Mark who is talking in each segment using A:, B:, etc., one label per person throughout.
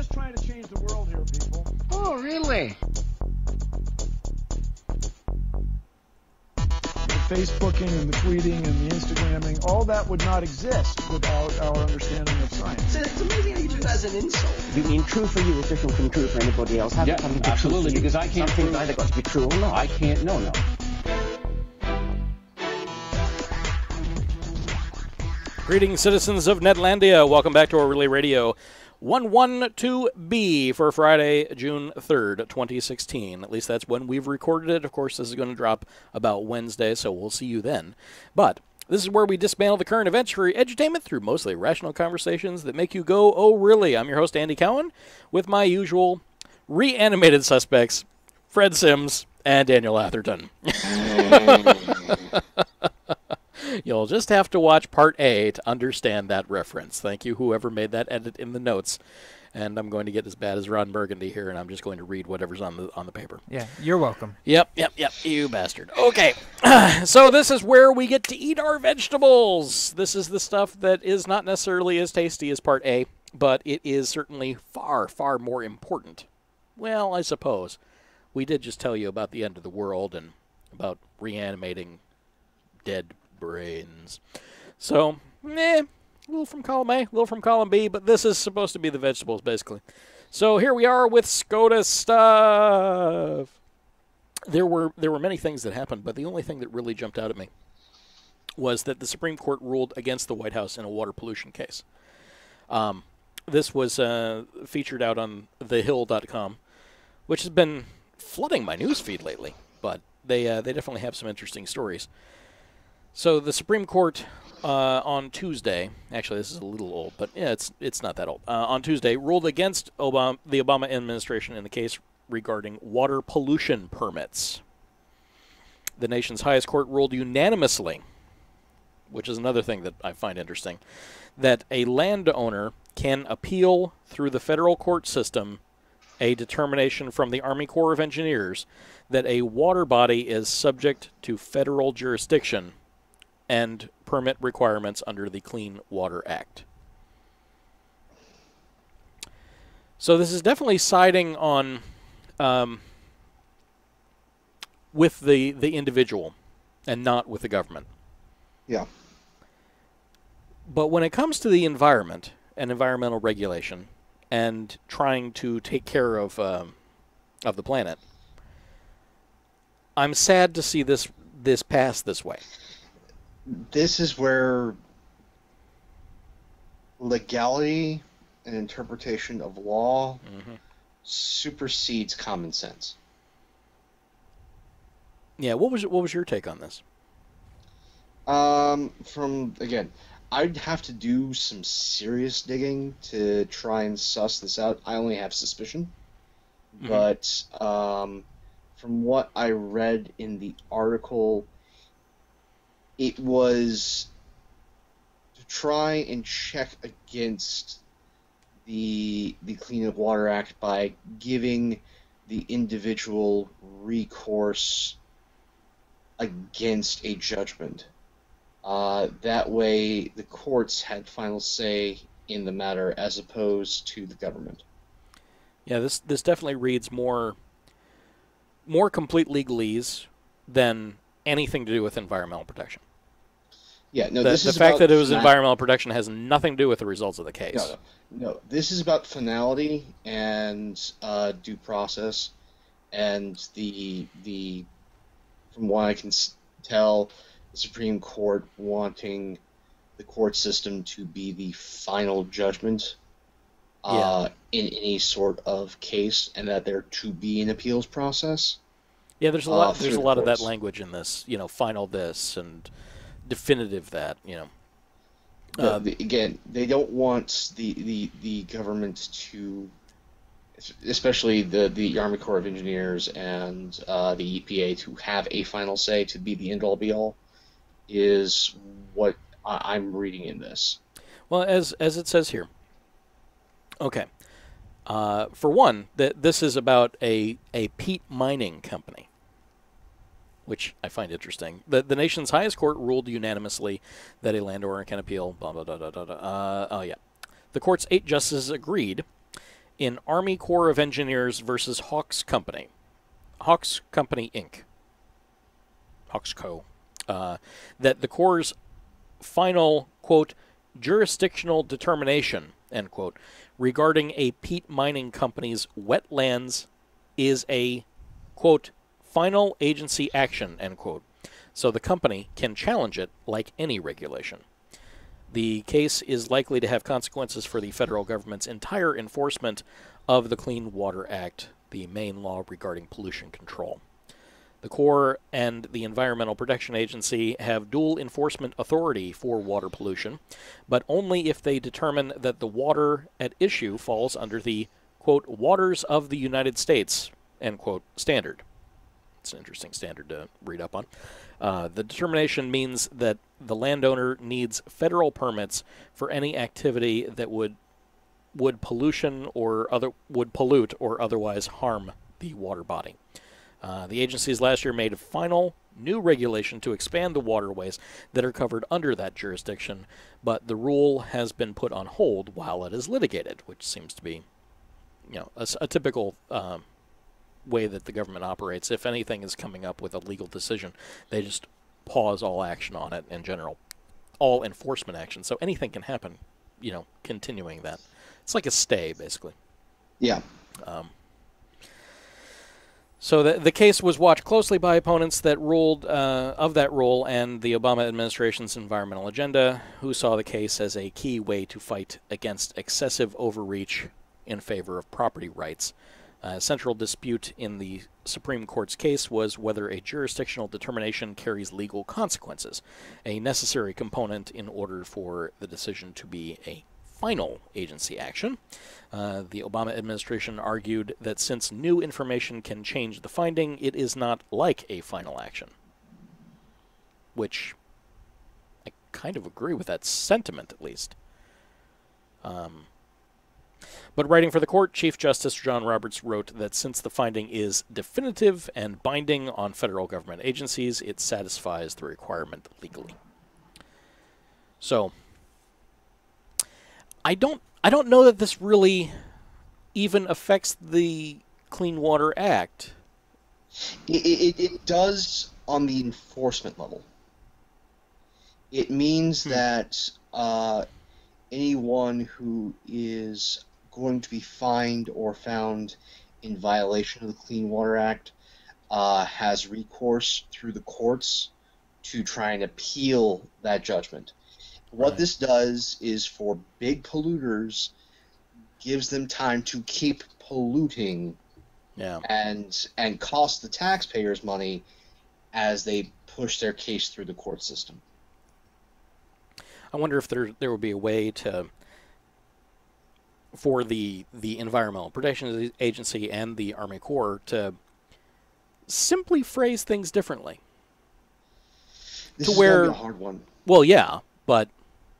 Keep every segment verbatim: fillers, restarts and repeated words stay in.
A: just trying to change the world here, people.
B: Oh, really?
A: The Facebooking and the tweeting and the Instagramming, all that would not exist without our understanding of science.
C: So it's amazing how you do that as an insult.
B: You mean true for you is different from true for anybody else? How
D: Yeah,
B: come it's
D: absolutely,
B: true for you?
D: because I can't
B: Some things
D: prove-
B: either got to be true or not.
D: I can't, no, no.
E: Greetings, citizens of Netlandia. Welcome back to O'Reilly Radio one twelve B for Friday, June third, twenty sixteen. At least that's when we've recorded it. Of course, this is going to drop about Wednesday, so we'll see you then. But this is where we dismantle the current events for edutainment through mostly rational conversations that make you go, oh, really? I'm your host, Andy Cowan, with my usual reanimated suspects, Fred Sims and Daniel Atherton. You'll just have to watch Part A to understand that reference. Thank you, whoever made that edit in the notes. And I'm going to get as bad as Ron Burgundy here, and I'm just going to read whatever's on the on the paper.
F: Yeah, you're welcome.
E: Yep, yep, yep, you bastard. Okay, so this is where we get to eat our vegetables. This is the stuff that is not necessarily as tasty as Part A, but it is certainly far, far more important. Well, I suppose. We did just tell you about the end of the world and about reanimating dead brains. So, eh, a little from column A, a little from column B, but this is supposed to be the vegetables, basically. So here we are with SCOTUS stuff. There were there were many things that happened, but the only thing that really jumped out at me was that the Supreme Court ruled against the White House in a water pollution case. Um, this was uh, featured out on the hill dot com, which has been flooding my newsfeed lately, but they uh, they definitely have some interesting stories. So the Supreme Court uh, on Tuesday, actually this is a little old, but yeah, it's it's not that old. Uh, on Tuesday, ruled against Obama, the Obama administration in the case regarding water pollution permits. The nation's highest court ruled unanimously, which is another thing that I find interesting, that a landowner can appeal through the federal court system a determination from the Army Corps of Engineers that a water body is subject to federal jurisdiction and permit requirements under the Clean Water Act. So this is definitely siding on um, with the the individual and not with the government.
G: Yeah.
E: But when it comes to the environment and environmental regulation and trying to take care of um, of the planet, I'm sad to see this this pass this way.
G: This is where legality and interpretation of law
E: Mm-hmm.
G: supersedes common sense.
E: Yeah, what was what was your take on this?
G: Um, from, again, I'd have to do some serious digging to try and suss this out. I only have suspicion.
E: Mhm.
G: But um, from what I read in the article, it was to try and check against the the Clean Water Act by giving the individual recourse against a judgment. Uh, that way, the courts had final say in the matter as opposed to the government.
E: Yeah, this this definitely reads more more complete legalese than anything to do with environmental protection.
G: Yeah, no,
E: the
G: this
E: the
G: is
E: fact
G: about
E: that it was
G: fina-
E: environmental protection has nothing to do with the results of the case.
G: No, no, no. This is about finality and uh, due process, and the the from what I can s- tell, the Supreme Court wanting the court system to be the final judgment uh, in any sort of case, and that there to be an appeals process.
E: Yeah, there's a
G: uh,
E: lot. There's
G: through
E: a
G: the
E: lot of that
G: courts.
E: language in this. You know, final this and definitive that. You know.
G: The-
E: Uh,
G: the- again, they don't want the, the, the government to, especially the, the Army Corps of Engineers and uh, the E P A, to have a final say, to be the end-all be-all, is what I, I'm reading in this.
E: Well, as as it says here. Okay. Uh, for one, that this is about a a peat mining company, which I find interesting. The the nation's highest court ruled unanimously that a landowner can appeal. Blah blah blah blah blah. blah. Uh, oh yeah, the court's eight justices agreed. in Army Corps of Engineers versus Hawks Company. Hawks Company, Incorporated. Hawks Co. Uh, that the Corps' final, quote, jurisdictional determination, end quote, regarding a peat mining company's wetlands is a, quote, final agency action, end quote. So the company can challenge it like any regulation. The case is likely to have consequences for the federal government's entire enforcement of the Clean Water Act, the main law regarding pollution control. The Corps and the Environmental Protection Agency have dual enforcement authority for water pollution, but only if they determine that the water at issue falls under the, quote, waters of the United States, end quote, standard. It's an interesting standard to read up on. Uh, the determination means that the landowner needs federal permits for any activity that would would pollution or other would pollute or otherwise harm the water body. Uh, the agencies last year made a final new regulation to expand the waterways that are covered under that jurisdiction, but the rule has been put on hold while it is litigated, which seems to be, you know, a, a typical um, way that the government operates. If anything is coming up with a legal decision, they just pause all action on it in general, all enforcement action. So anything can happen, you know, continuing that. It's like a stay, basically.
G: Yeah.
E: Um, So the, the case was watched closely by opponents that ruled uh, of that rule and the Obama administration's environmental agenda, who saw the case as a key way to fight against excessive overreach in favor of property rights. A central dispute in the Supreme Court's case was whether a jurisdictional determination carries legal consequences, a necessary component in order for the decision to be a final agency action. Uh, the Obama administration argued that since new information can change the finding, it is not like a final action. Which I kind of agree with that sentiment, at least. Um, but writing for the court, Chief Justice John Roberts wrote that since the finding is definitive and binding on federal government agencies, it satisfies the requirement legally. So, I don't I don't know that this really even affects the Clean Water Act.
G: It, it, it does on the enforcement level. It means hmm. that uh, anyone who is going to be fined or found in violation of the Clean Water Act uh, has recourse through the courts to try and appeal that judgment. What right. this does is for big polluters, gives them time to keep polluting
E: yeah.
G: and and cost the taxpayers money as they push their case through the court system.
E: I wonder if there there would be a way to for the the Environmental Protection Agency and the Army Corps to simply phrase things differently.
G: This
E: to
G: is
E: where
G: going to be a hard one.
E: Well, yeah, but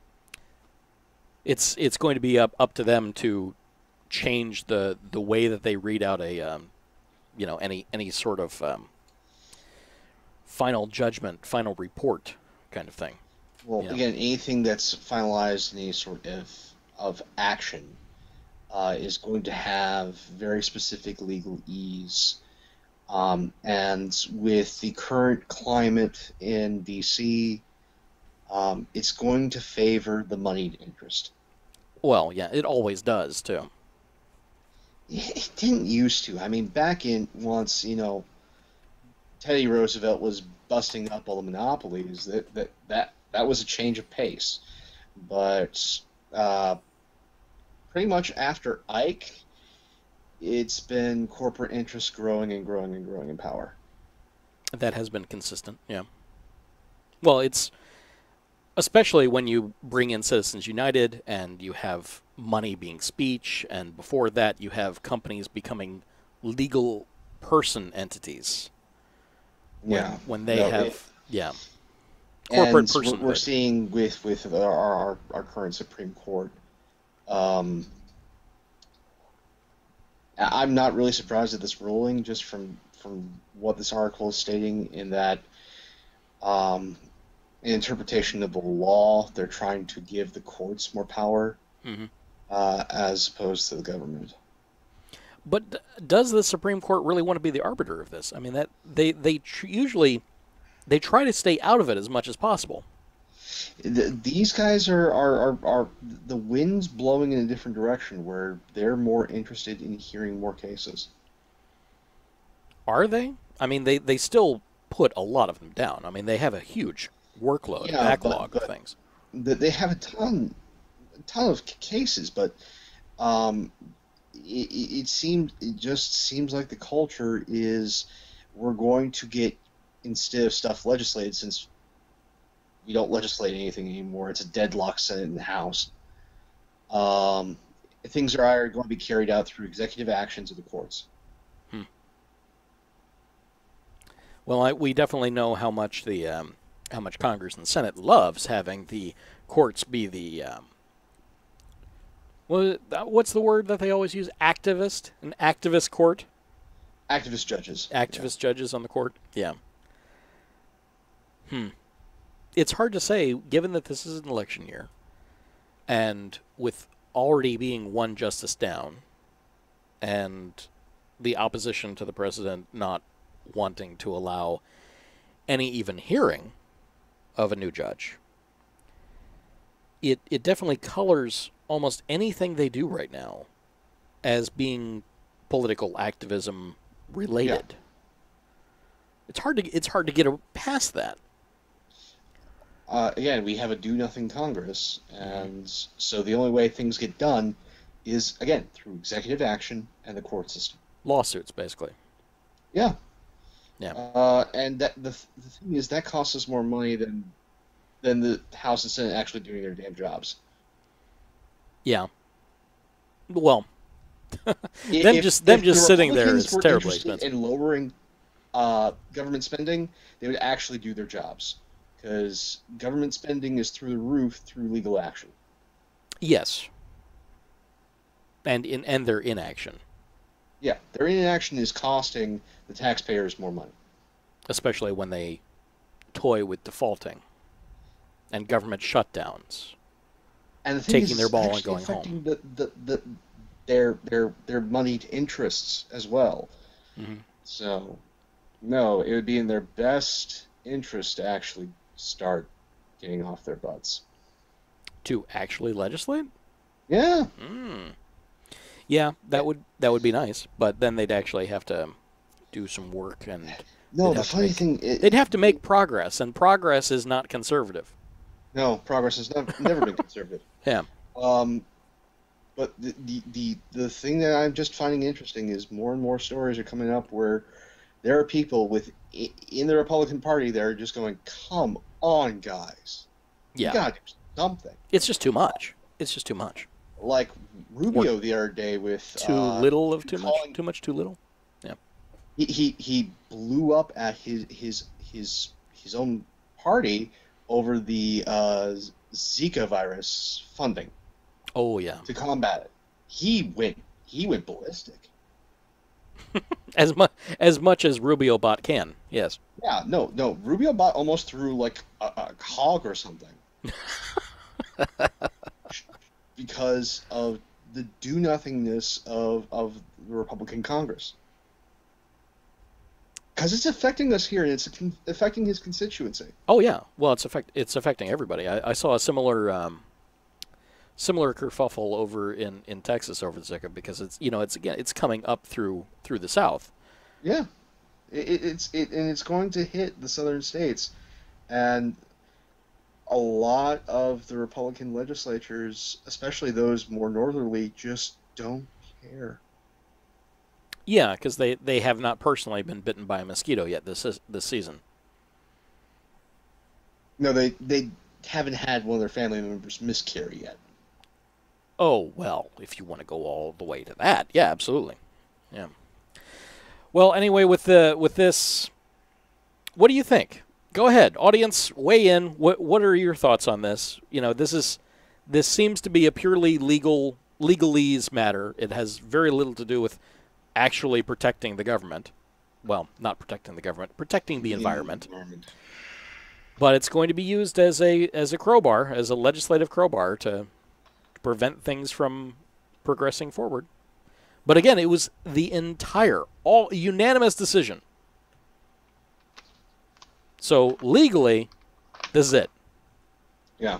E: it's it's going to be up up to them to change the the way that they read out a um, you know any any sort of um, final judgment, final report kind of thing.
G: Well,
E: you know?
G: Again, anything that's finalized in any sort of of action uh, is going to have very specific legal ease. Um, and with the current climate in D C, um, it's going to favor the moneyed interest.
E: Well, yeah, it always does, too.
G: It didn't used to. I mean, back in once, you know, Teddy Roosevelt was busting up all the monopolies, that that, that, that was a change of pace. But uh, pretty much after Ike, it's been corporate interests growing and growing and growing in power.
E: That has been consistent, yeah. Well, it's especially when you bring in Citizens United and you have money being speech, and before that you have companies becoming legal person entities.
G: Yeah.
E: When, when they
G: no,
E: have,
G: it,
E: yeah, corporate
G: and
E: person.
G: We're seeing with, with our, our, our current Supreme Court, um, I'm not really surprised at this ruling, just from, from what this article is stating, in that um, in interpretation of the law, they're trying to give the courts more power,
E: mm-hmm.
G: uh, as opposed to the government.
E: But d- does the Supreme Court really want to be the arbiter of this? I mean, that they they tr- usually they try to stay out of it as much as possible.
G: The, these guys are, are, are, are the wind's blowing in a different direction where they're more interested in hearing more cases.
E: Are they? I mean, they, they still put a lot of them down. I mean, they have a huge workload,
G: Yeah,
E: backlog
G: but-
E: of
G: but-
E: things.
G: The, they have a ton, a ton of c- cases, but um, it, it it seems it just seems like the culture is we're going to get, instead of stuff legislated, since we don't legislate anything anymore, it's a deadlock Senate and House. Um, things are either going to be carried out through executive actions of the courts.
E: Well, I, we definitely know how much the um, how much Congress and Senate loves having the courts be the um, what, what's the word that they always use? Activist, an activist court,
G: Activist judges.
E: activist judges on the court. Yeah. Hmm. It's hard to say, given that this is an election year, and with already being one justice down, and the opposition to the president not wanting to allow any even hearing of a new judge, it it definitely colors almost anything they do right now as being political activism related.
G: Yeah.
E: It's hard to it's hard to get a, past that.
G: Uh, again, we have a do-nothing Congress, and so the only way things get done is, again, through executive action and the court system.
E: Lawsuits, basically.
G: Yeah.
E: Yeah.
G: Uh, and that the, the thing is, that costs us more money than than the House and Senate actually doing their damn jobs.
E: Yeah. Well, them
G: If-
E: just them
G: if
E: just
G: the
E: sitting there
G: Republicans
E: is
G: were
E: terribly
G: interested
E: expensive.
G: in lowering uh, government spending, they would actually do their jobs, because government spending is through the roof through legal action.
E: Yes. And in and their inaction,
G: Yeah, their inaction is costing the taxpayers more money.
E: especially when they toy with defaulting and government shutdowns.
G: And the thing
E: Taking
G: is,
E: their
G: it's
E: ball and
G: actually
E: going home.
G: affecting The, the, the, their their their moneyed interests as well.
E: Mhm.
G: So, no, it would be in their best interest to actually start getting off their butts.
E: To actually legislate?
G: Yeah,
E: Mm. Yeah, that would that would be nice, but then they'd actually have to do some work, and
G: no.
E: They'd
G: The
E: have to
G: funny
E: make-
G: thing, it,
E: they'd have to make progress, and progress is not conservative.
G: no progress has never never been conservative.
E: Yeah.
G: Um, but the, the the the thing that I'm just finding interesting is more and more stories are coming up where there are people with in the Republican Party that are just going, "Come on, guys,
E: Yeah.
G: you gotta do something."
E: It's just too much. It's just too much.
G: Like Rubio the other day with
E: Too
G: uh,
E: little of too much.
G: calling-
E: Too much, too little.
G: He, he he blew up at his his his his own party over the uh, Zika virus funding
E: Oh yeah.
G: to combat it. He went he went ballistic.
E: As much as much as Rubio bot can. Yes.
G: Yeah, no, no. Rubio bot almost threw like a, a hog or something because of the do nothingness of of the Republican Congress. Because it's affecting us here, and it's con- affecting his constituency.
E: Oh yeah. Well, it's affect it's affecting everybody. I, I saw a similar um, similar kerfuffle over in, in Texas over the Zika, because it's you know it's again it's coming up through through the South.
G: Yeah, it, it, it's it and it's going to hit the southern states, and a lot of the Republican legislatures, especially those more northerly, just don't care.
E: Yeah, because they, they have not personally been bitten by a mosquito yet this is- this season.
G: No, they they haven't had one of their family members miscarry yet.
E: Oh well, if you want to go all the way to that, yeah, absolutely, yeah. Well, anyway, with the with this, what do you think? Go ahead, audience, weigh in. What what are your thoughts on this? You know, this is this seems to be a purely legal legalese matter. It has very little to do with actually protecting the government. Well, not protecting the government, protecting the environment.
G: environment.
E: But it's going to be used as a as a crowbar, as a legislative crowbar to, to prevent things from progressing forward. But again, it was the entire, all unanimous decision. So legally, this is it.
G: Yeah.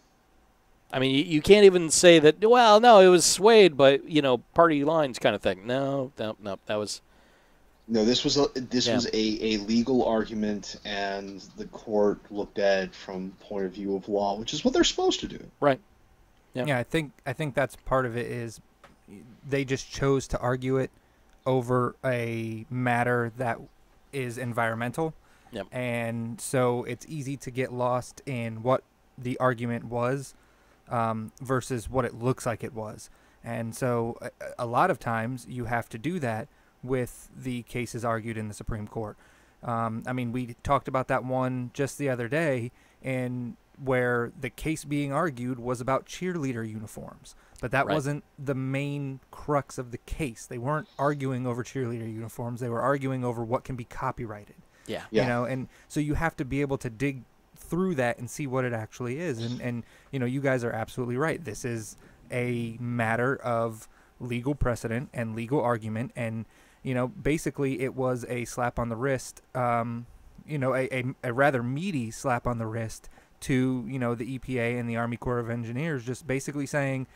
E: I mean, you, you can't even say that, well, no, it was swayed, but, you know, party lines kind of thing. No, no, no, that was...
G: No, this was a this
E: Yeah.
G: was a, a legal argument, and the court looked at it from point of view of law, which is what they're supposed to do.
E: Right. Yeah.
D: Yeah, I think I think that's part of it is they just chose to argue it over a matter that is environmental.
E: Yep.
D: And so it's easy to get lost in what the argument was um, versus what it looks like it was. And so a, a lot of times you have to do that with the cases argued in the Supreme Court. Um, I mean, we talked about that one just the other day, and where the case being argued was about cheerleader uniforms. But that
E: Right.
D: wasn't the main crux of the case. They weren't arguing over cheerleader uniforms. They were arguing over what can be copyrighted.
E: Yeah.
G: Yeah.
D: You know, and so you have to be able to dig through that and see what it actually is. And, and you know, you guys are absolutely right. This is a matter of legal precedent and legal argument. And, you know, basically it was a slap on the wrist, um, you know, a, a, a rather meaty slap on the wrist to, you know, the E P A and the Army Corps of Engineers, just basically saying,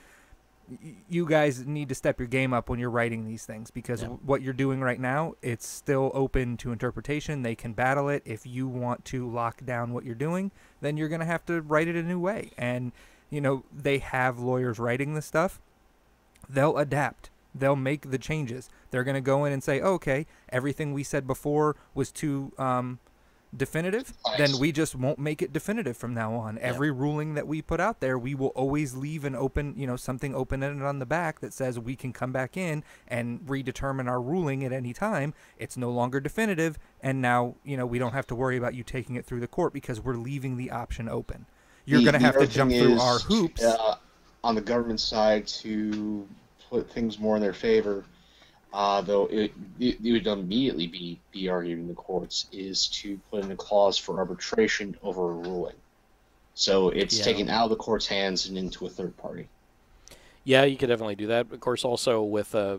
D: you guys need to step your game up when you're writing these things, because
E: Yeah.
D: what you're doing right now, it's still open to interpretation. They can battle it. If you want to lock down what you're doing, then you're going to have to write it a new way. And, you know, they have lawyers writing this stuff. They'll adapt. They'll make the changes. They're going to go in and say, oh, okay, everything we said before was too um, definitive, then we just won't make it definitive from now on. Every ruling that we put out there, we will always leave an open, you know, something open-ended on the back that says we can come back in and redetermine our ruling at any time. It's no longer definitive, and now, you know, we don't have to worry about you taking it through the court because we're leaving the option open. You're
G: The-
D: going to
G: the
D: have to
G: other
D: jump
G: thing
D: through
G: is,
D: our hoops.
G: Uh, on the government side to put things more in their favor, uh, though it, it, it would immediately be, be argued in the courts, is to put in a clause for arbitration over a ruling. So it's
E: Yeah.
G: taken out of the court's hands and into a third party.
E: Yeah, you could definitely do that. Of course, also with, uh,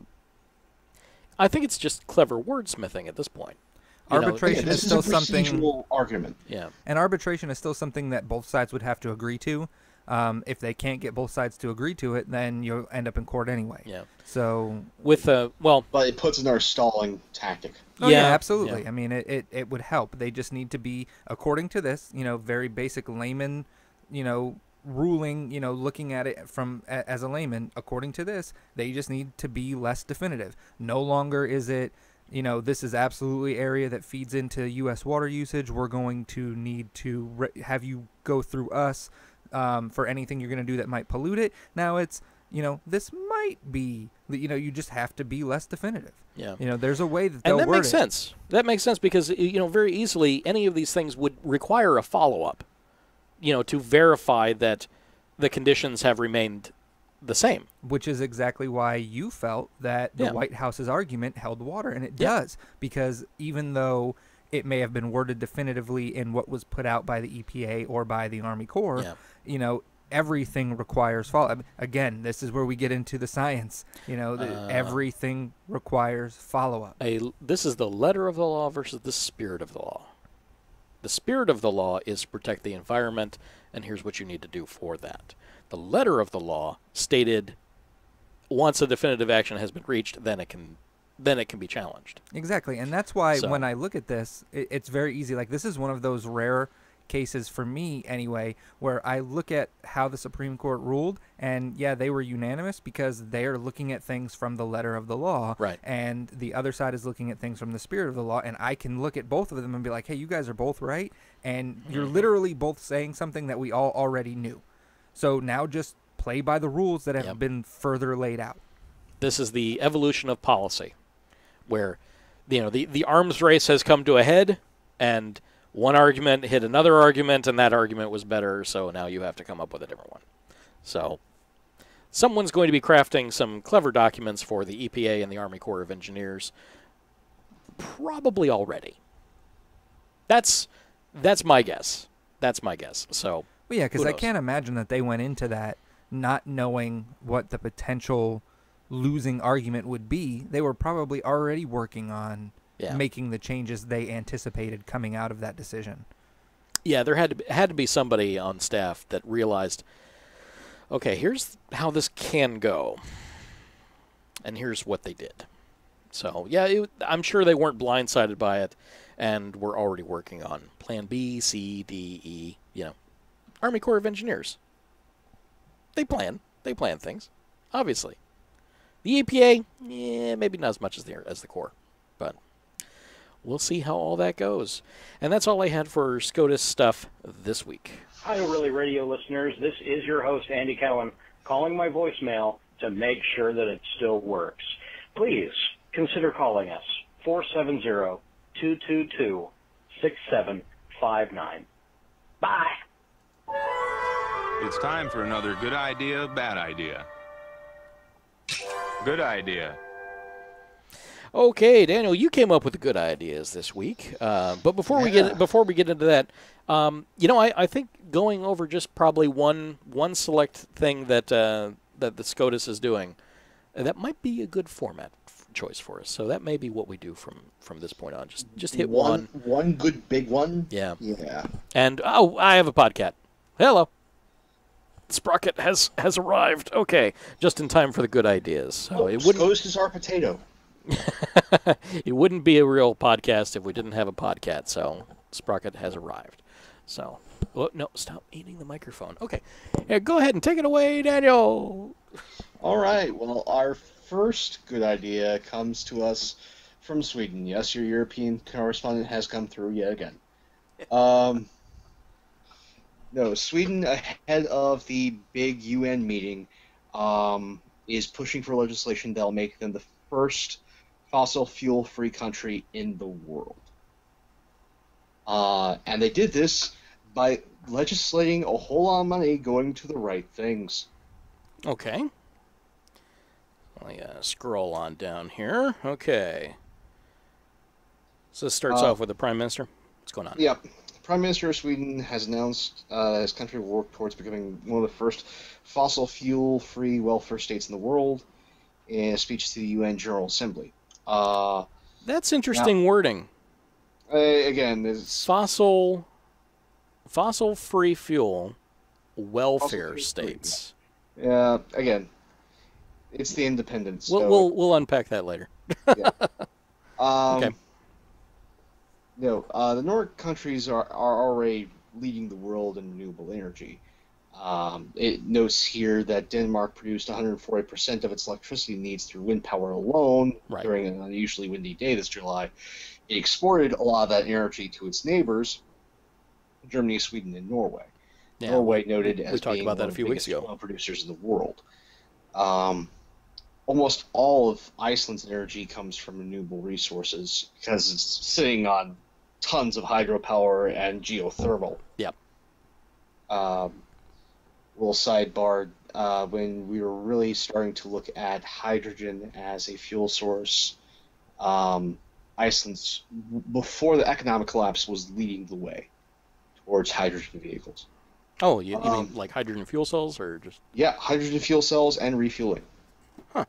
E: I think it's just clever wordsmithing at this point. You know,
D: Arbitration
G: this
D: is
G: is a
D: still something.
G: procedural argument.
E: yeah.
D: And arbitration is still something that both sides would have to agree to. Um, if they can't get both sides to agree to it, then you'll end up in court anyway.
E: Yeah.
D: So,
E: With, uh, well,
G: But it puts in our stalling tactic.
D: oh, yeah,
E: Yeah,
D: absolutely.
E: yeah.
D: I mean, it, it, it would help. They just need to be, according to this, you know, very basic layman, you know, ruling, you know, looking at it from a, as a layman, according to this, they just need to be less definitive. No longer is it, you know, this is absolutely area that feeds into U S water usage. We're going to need to re- have you go through us um, for anything you're going to do that might pollute it. Now it's, you know, this might be, you know, you just have to be less definitive.
E: yeah.
D: You know, there's a way that they'll
E: And that
D: word
E: makes
D: it.
E: sense. That makes sense because, you know, very easily any of these things would require a follow-up, you know, to verify that the conditions have remained the same.
D: Which is exactly why you felt that the
E: Yeah.
D: White House's argument held water, and it
E: Yeah.
D: does, because even though it may have been worded definitively in what was put out by the E P A or by the Army Corps,
E: Yeah.
D: you know, everything requires follow. I mean, again, this is where we get into the science. You know, the,
E: Uh.
D: everything requires follow-up.
E: A, this is the letter of the law versus the spirit of the law. The spirit of the law is to protect the environment, and here's what you need to do for that. The letter of the law stated once a definitive action has been reached, then it can then it can be challenged.
D: Exactly, and that's why
E: So-
D: when I look at this, it, it's very easy. Like, this is one of those rare cases for me anyway, where I look at how the Supreme Court ruled, and yeah, they were unanimous because they're looking at things from the letter of the law,
E: Right.
D: and the other side is looking at things from the spirit of the law, and I can look at both of them and be like, hey, you guys are both right, and you're
E: Mm-hmm.
D: literally both saying something that we all already knew. So now just play by the rules that have
E: Yep.
D: been further laid out.
E: This is the evolution of policy, where you know the, the arms race has come to a head, and one argument hit another argument, and that argument was better, so now you have to come up with a different one. So someone's going to be crafting some clever documents for the E P A and the Army Corps of Engineers, probably already. That's that's my guess. That's my guess. So
D: Well, yeah, because
E: who
D: I
E: knows?
D: can't imagine that they went into that not knowing what the potential losing argument would be, they were probably already working on
E: Yeah.
D: making the changes they anticipated coming out of that decision.
E: Yeah, there had to be, had to be somebody on staff that realized, okay, here's how this can go, and here's what they did. So, yeah, it, I'm sure they weren't blindsided by it, and were already working on Plan B, C, D, E, you know. Army Corps of Engineers. They plan. They plan things, obviously. The E P A, yeah, maybe not as much as the, as the Corps, but we'll see how all that goes. And that's all I had for SCOTUS stuff this week.
F: Hi, Really Radio listeners. This is your host, Andy Cohen, calling my voicemail to make sure that it still works. Please consider calling us, four seven zero, two two two, six seven five nine. Bye.
H: It's time for another good idea, bad idea. Good idea.
E: Okay, Daniel, you came up with the good ideas this week. Uh, but before we get before we get into that, um, you know, I, I think going over just probably one one select thing that uh, that the SCOTUS is doing, uh, that might be a good format f- choice for us. So that may be what we do from, from this point on. Just just hit one.
G: One, one good big one.
E: Yeah.
G: Yeah.
E: And oh, I have a podcast. Hello. Sprocket has has arrived. Okay, just in time for the good ideas. So
G: Oh,
E: it wouldn't
G: SCOTUS is our potato.
E: it wouldn't be a real podcast if we didn't have a podcast. So Sprocket has arrived. So oh, no, stop eating the microphone. Okay, yeah, go ahead and take it away, Daniel.
G: All right. Well, our first good idea comes to us from Sweden. Yes, your European correspondent has come through yet again. Um, no, Sweden, ahead of the big U N meeting, um, is pushing for legislation that'll make them the first fossil fuel-free country in the world. Uh, and they did this by legislating a whole lot of money going to the right things.
E: Okay. Let me uh, scroll on down here. Okay. So this starts
G: Uh,
E: off with the Prime Minister. What's going on?
G: Yep. Prime Minister of Sweden has announced uh, his country will work towards becoming one of the first fossil fuel-free welfare states in the world in a speech to the U N General Assembly. Uh,
E: That's interesting wording.
G: uh, again, it's
E: Fossil, fossil-free fuel, welfare
G: Fossil-free,
E: states.
G: uh, again, it's the independence.
E: We'll,
G: so-
E: we'll we'll unpack that later.
G: Um,
E: Okay.
G: No, uh, the Nordic countries are, are already leading the world in renewable energy. Um, it notes here that Denmark produced one hundred forty percent of its electricity needs through wind power alone
E: Right.
G: during an unusually windy day this July. It exported a lot of that energy to its neighbors, Germany, Sweden, and Norway.
E: Yeah,
G: Norway noted
E: we
G: as
E: talked
G: being
E: about that
G: one
E: a
G: of
E: few
G: the
E: weeks
G: biggest
E: ago.
G: oil producers in the world. Um, almost all of Iceland's energy comes from renewable resources because it's sitting on tons of hydropower and geothermal.
E: Yep.
G: Um, little sidebar, uh, when we were really starting to look at hydrogen as a fuel source, um, Iceland's, before the economic collapse, was leading the way towards hydrogen vehicles.
E: Oh, you, you mean
G: Um,
E: like hydrogen fuel cells, or just?
G: Yeah, hydrogen fuel cells and refueling.
E: Huh.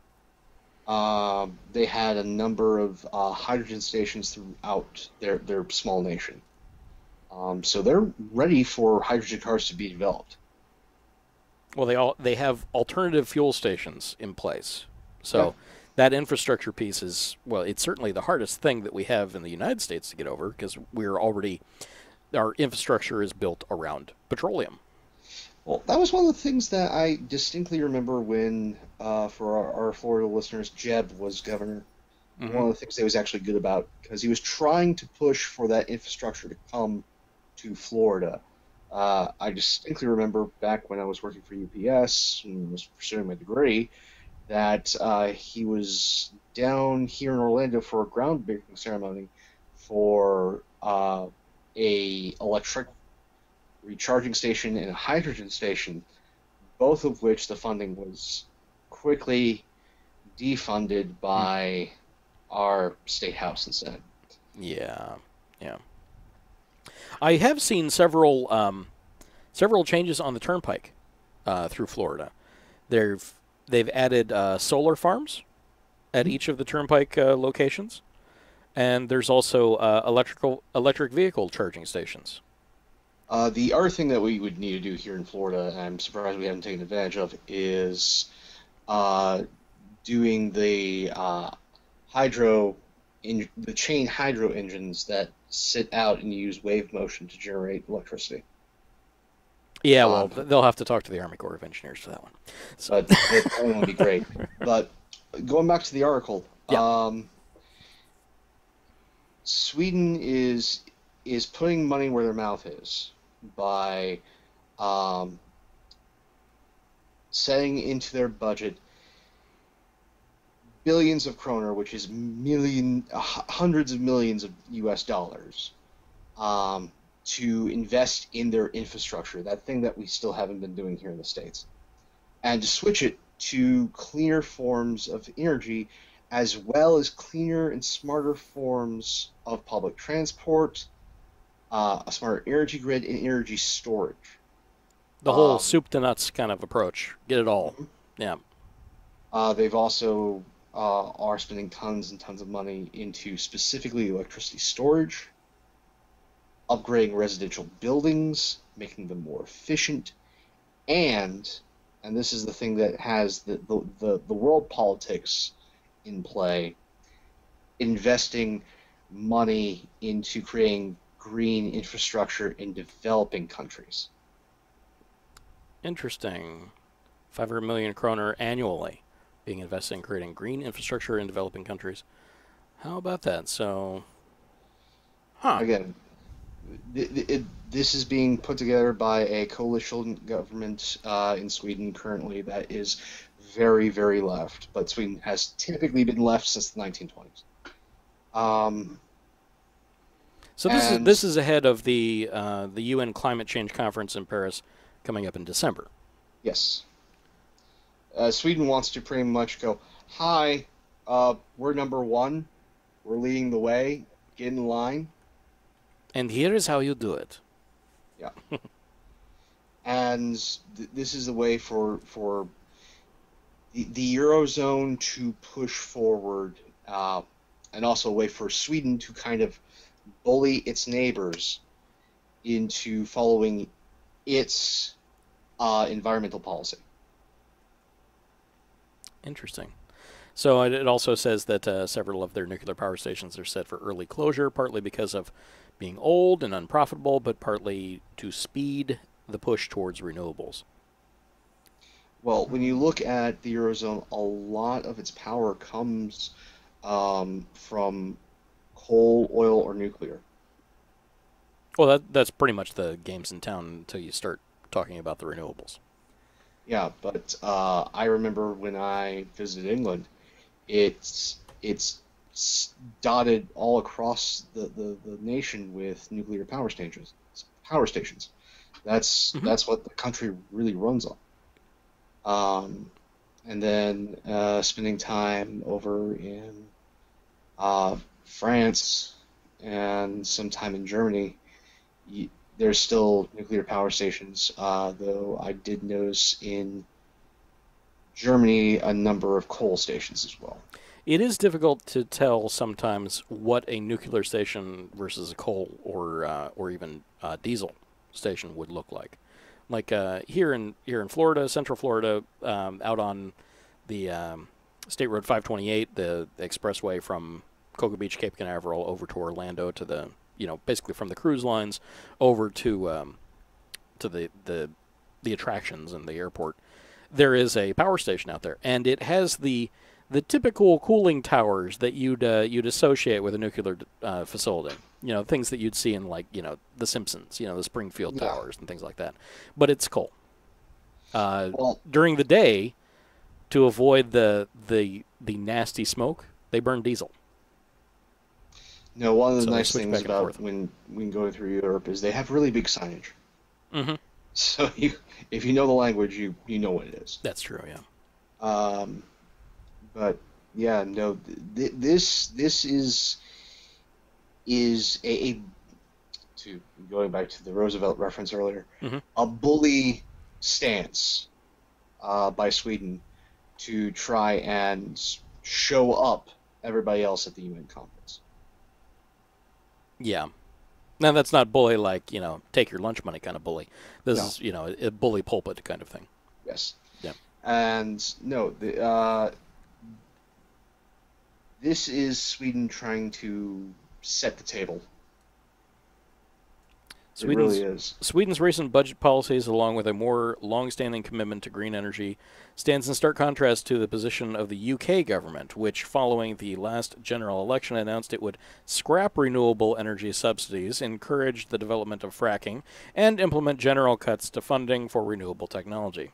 G: Um, they had a number of uh, hydrogen stations throughout their, their small nation. Um, so they're ready for hydrogen cars to be developed.
E: Well, they all they have alternative fuel stations in place. So
G: Yeah.
E: that infrastructure piece is, well, it's certainly the hardest thing that we have in the United States to get over, because we're already, our infrastructure is built around petroleum.
G: Well, that was one of the things that I distinctly remember when, uh, for our, our Florida listeners, Jeb was governor.
E: Mhm.
G: One of the things he was actually good about, because he was trying to push for that infrastructure to come to Florida. Uh, I distinctly remember back when I was working for U P S and was pursuing my degree, that uh, he was down here in Orlando for a groundbreaking ceremony for uh, a electric recharging station and a hydrogen station, both of which the funding was quickly defunded by our state house and senate.
E: Yeah, yeah. I have seen several um, several changes on the turnpike uh, through Florida. They've they've added uh, solar farms at each of the turnpike uh, locations, and there's also uh, electrical electric vehicle charging stations.
G: Uh, the other thing that we would need to do here in Florida, and I'm surprised we haven't taken advantage of, is uh, doing the uh, hydro, in, the chain hydro engines that sit out and use wave motion to generate electricity.
E: Yeah, well,
G: Um,
E: they'll have to talk to the Army Corps of Engineers for that one. So.
G: But that one would be great. But going back to the article,
E: Yeah.
G: um, Sweden is is putting money where their mouth is by um, setting into their budget billions of kroner, which is million, uh, hundreds of millions of U S dollars, um, to invest in their infrastructure, that thing that we still haven't been doing here in the States, and to switch it to cleaner forms of energy, as well as cleaner and smarter forms of public transport, uh, a smarter energy grid, and energy storage.
E: The whole
G: Um,
E: soup to nuts kind of approach. Get it all. Yeah.
G: Uh, they've also uh, are spending tons and tons of money into specifically electricity storage, upgrading residential buildings, making them more efficient, and, and this is the thing that has the, the, the, the world politics in play, investing money into creating green infrastructure in developing countries.
E: Interesting. five hundred million kroner annually being invested in creating green infrastructure in developing countries. How about that? So, huh.
G: Again, th- th- it, this is being put together by a coalition government uh, in Sweden currently that is very, very left, but Sweden has typically been left since the nineteen twenties. Um,
E: So this is
G: and-
E: this is ahead of the uh, the U N Climate Change Conference in Paris coming up in December.
G: yes. Uh, Sweden wants to pretty much go, hi, uh, we're number one, we're leading the way, get in line.
E: And here is how you do it.
G: Yeah. And th- this is a way for for the, the Eurozone to push forward, uh, and also a way for Sweden to kind of bully its neighbors into following its uh, environmental policy.
E: Interesting. So it it also says that uh, several of their nuclear power stations are set for early closure, partly because of being old and unprofitable, but partly to speed the push towards renewables.
G: Well, when you look at the Eurozone, a lot of its power comes um, from coal, oil, or nuclear.
E: Well, that that's pretty much the games in town until you start talking about the renewables.
G: Yeah, but uh, I remember when I visited England, it's it's s- dotted all across the, the, the nation with nuclear power stations. Power stations. That's
E: Mhm.
G: that's what the country really runs on. Um, and then uh, spending time over in uh, France and some time in Germany, y there's still nuclear power stations, uh, though I did notice in Germany a number of coal stations as well.
E: It is difficult to tell sometimes what a nuclear station versus a coal or uh, or even uh, diesel station would look like. Like uh, here in here in Florida, Central Florida, um, out on the um, State Road five twenty-eight, the, the expressway from Cocoa Beach, Cape Canaveral over to Orlando, to the you know basically from the cruise lines over to um, to the, the the attractions and the airport. There is a power station out there, and it has the the typical cooling towers that you'd uh, you'd associate with a nuclear uh, facility. You know, things that you'd see in, like, you know, The Simpsons, you know, the Springfield
G: Yeah.
E: towers and things like that. But it's coal. Uh,
G: Well,
E: during the day, to avoid the the the nasty smoke, they burn diesel.
G: no, one of the
E: So they
G: nice
E: switch
G: things
E: back and
G: about
E: forth.
G: when when going through Europe is they have really big signage.
E: Mm-hmm.
G: So you, if you know the language, you you know what it is.
E: That's true, yeah.
G: Um, but yeah, no, th this this is is a, a to going back to the Roosevelt reference earlier,
E: Mhm.
G: a bully stance uh, by Sweden to try and show up everybody else at the U N conference.
E: Yeah. Now, that's not bully like, you know, take your lunch money kind of bully. This
G: No.
E: is, you know, a bully pulpit kind of thing.
G: Yes.
E: Yeah.
G: And no, the, uh, this is Sweden trying to set the table.
E: Sweden's,
G: it really is.
E: Sweden's recent budget policies, along with a more long-standing commitment to green energy, stands in stark contrast to the position of the U K government, which, following the last general election, announced it would scrap renewable energy subsidies, encourage the development of fracking, and implement general cuts to funding for renewable technology.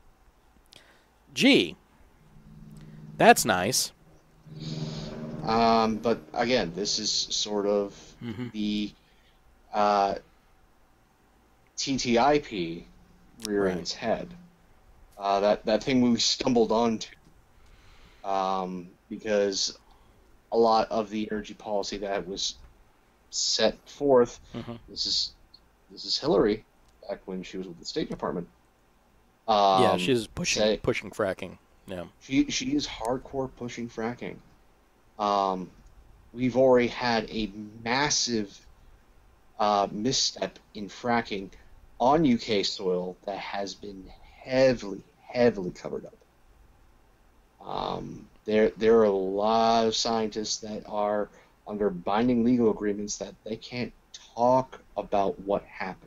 E: Gee, that's nice.
G: Um, but again, this is sort of
E: Mm-hmm.
G: the uh, T T I P rearing
E: Right.
G: its head. Uh, that that thing we stumbled onto, um, because a lot of the energy policy that was set forth.
E: Mm-hmm.
G: This is this is Hillary back when she was with the State Department. Um,
E: yeah, she's pushing
G: say-
E: pushing fracking. Yeah.
G: She she is hardcore pushing fracking. Um, we've already had a massive uh, misstep in fracking on U K soil that has been heavily, heavily covered up. Um, there there are a lot of scientists that are under binding legal agreements that they can't talk about what happened.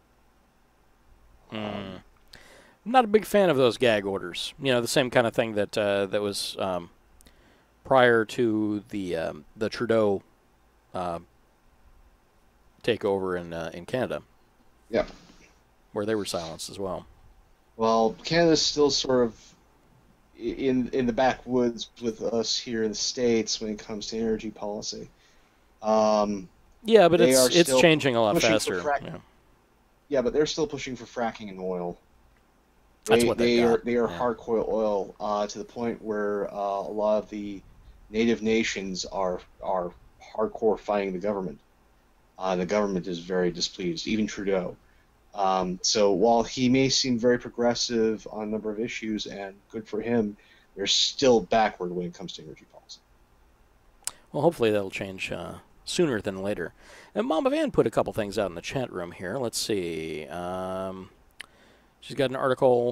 E: Mm. I'm not a big fan of those gag orders. You know, the same kind of thing that uh, that was um, prior to the um, the Trudeau uh, takeover in uh, in Canada.
G: Yep.
E: Where they were silenced as well.
G: Well, Canada's still sort of in in the backwoods with us here in the States when it comes to energy policy. Um,
E: Yeah, but
G: They
E: it's
G: are
E: it's
G: still
E: changing a lot
G: pushing for
E: faster.
G: frack-
E: Yeah.
G: yeah, but they're still pushing for fracking and oil.
E: That's
G: They,
E: what they've
G: they are
E: got,
G: they are
E: yeah.
G: hardcore oil uh, to the point where uh, a lot of the native nations are are hardcore fighting the government. Uh, the government is very displeased, even Trudeau. Um, so while he may seem very progressive on a number of issues, and good for him, they're still backward when it comes to energy policy.
E: Well, hopefully that'll change uh, sooner than later. And Mama Van put a couple things out in the chat room here. Let's see. Um, she's got an article.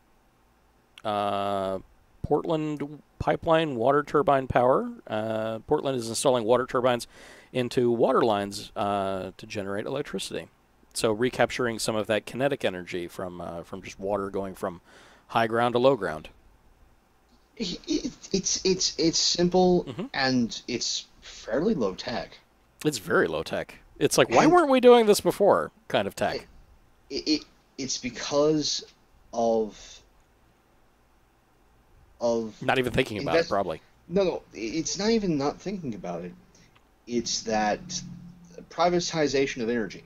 E: Uh, Portland pipeline water turbine power. Uh, Portland is installing water turbines into water lines uh, to generate electricity. So recapturing some of that kinetic energy from uh, from just water going from high ground to low ground.
G: It, it, it's it's it's simple
E: Mhm.
G: and it's fairly low tech.
E: It's very low tech. It's like, why
G: And-
E: weren't we doing this before? Kind of tech.
G: It, it it's because of of
E: Not even thinking about it,
G: invest-
E: probably.
G: No, no, it's not even not thinking about it. It's that privatization of energy.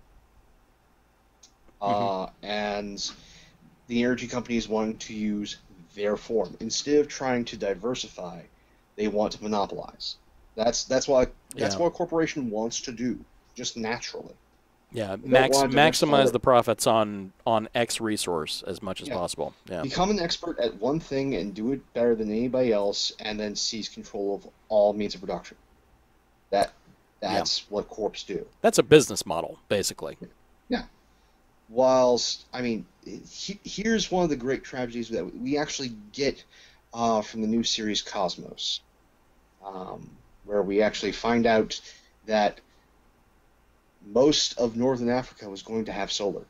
G: Uh, and the energy companies wanting to use their form. Instead of trying to diversify, they want to monopolize. That's that's why that's
E: Yeah.
G: what a corporation wants to do, just naturally.
E: Yeah,
G: don't
E: max,
G: want to mix
E: maximize
G: forward.
E: the profits on, on X resource as much as
G: Yeah.
E: possible. Yeah,
G: Become an expert at one thing and do it better than anybody else, and then seize control of all means of production. That that's what corps do.
E: that's a business model, basically.
G: Yeah. Whilst, I mean, he, here's one of the great tragedies that we actually get uh, from the new series Cosmos, um, where we actually find out that most of northern Africa was going to have solar.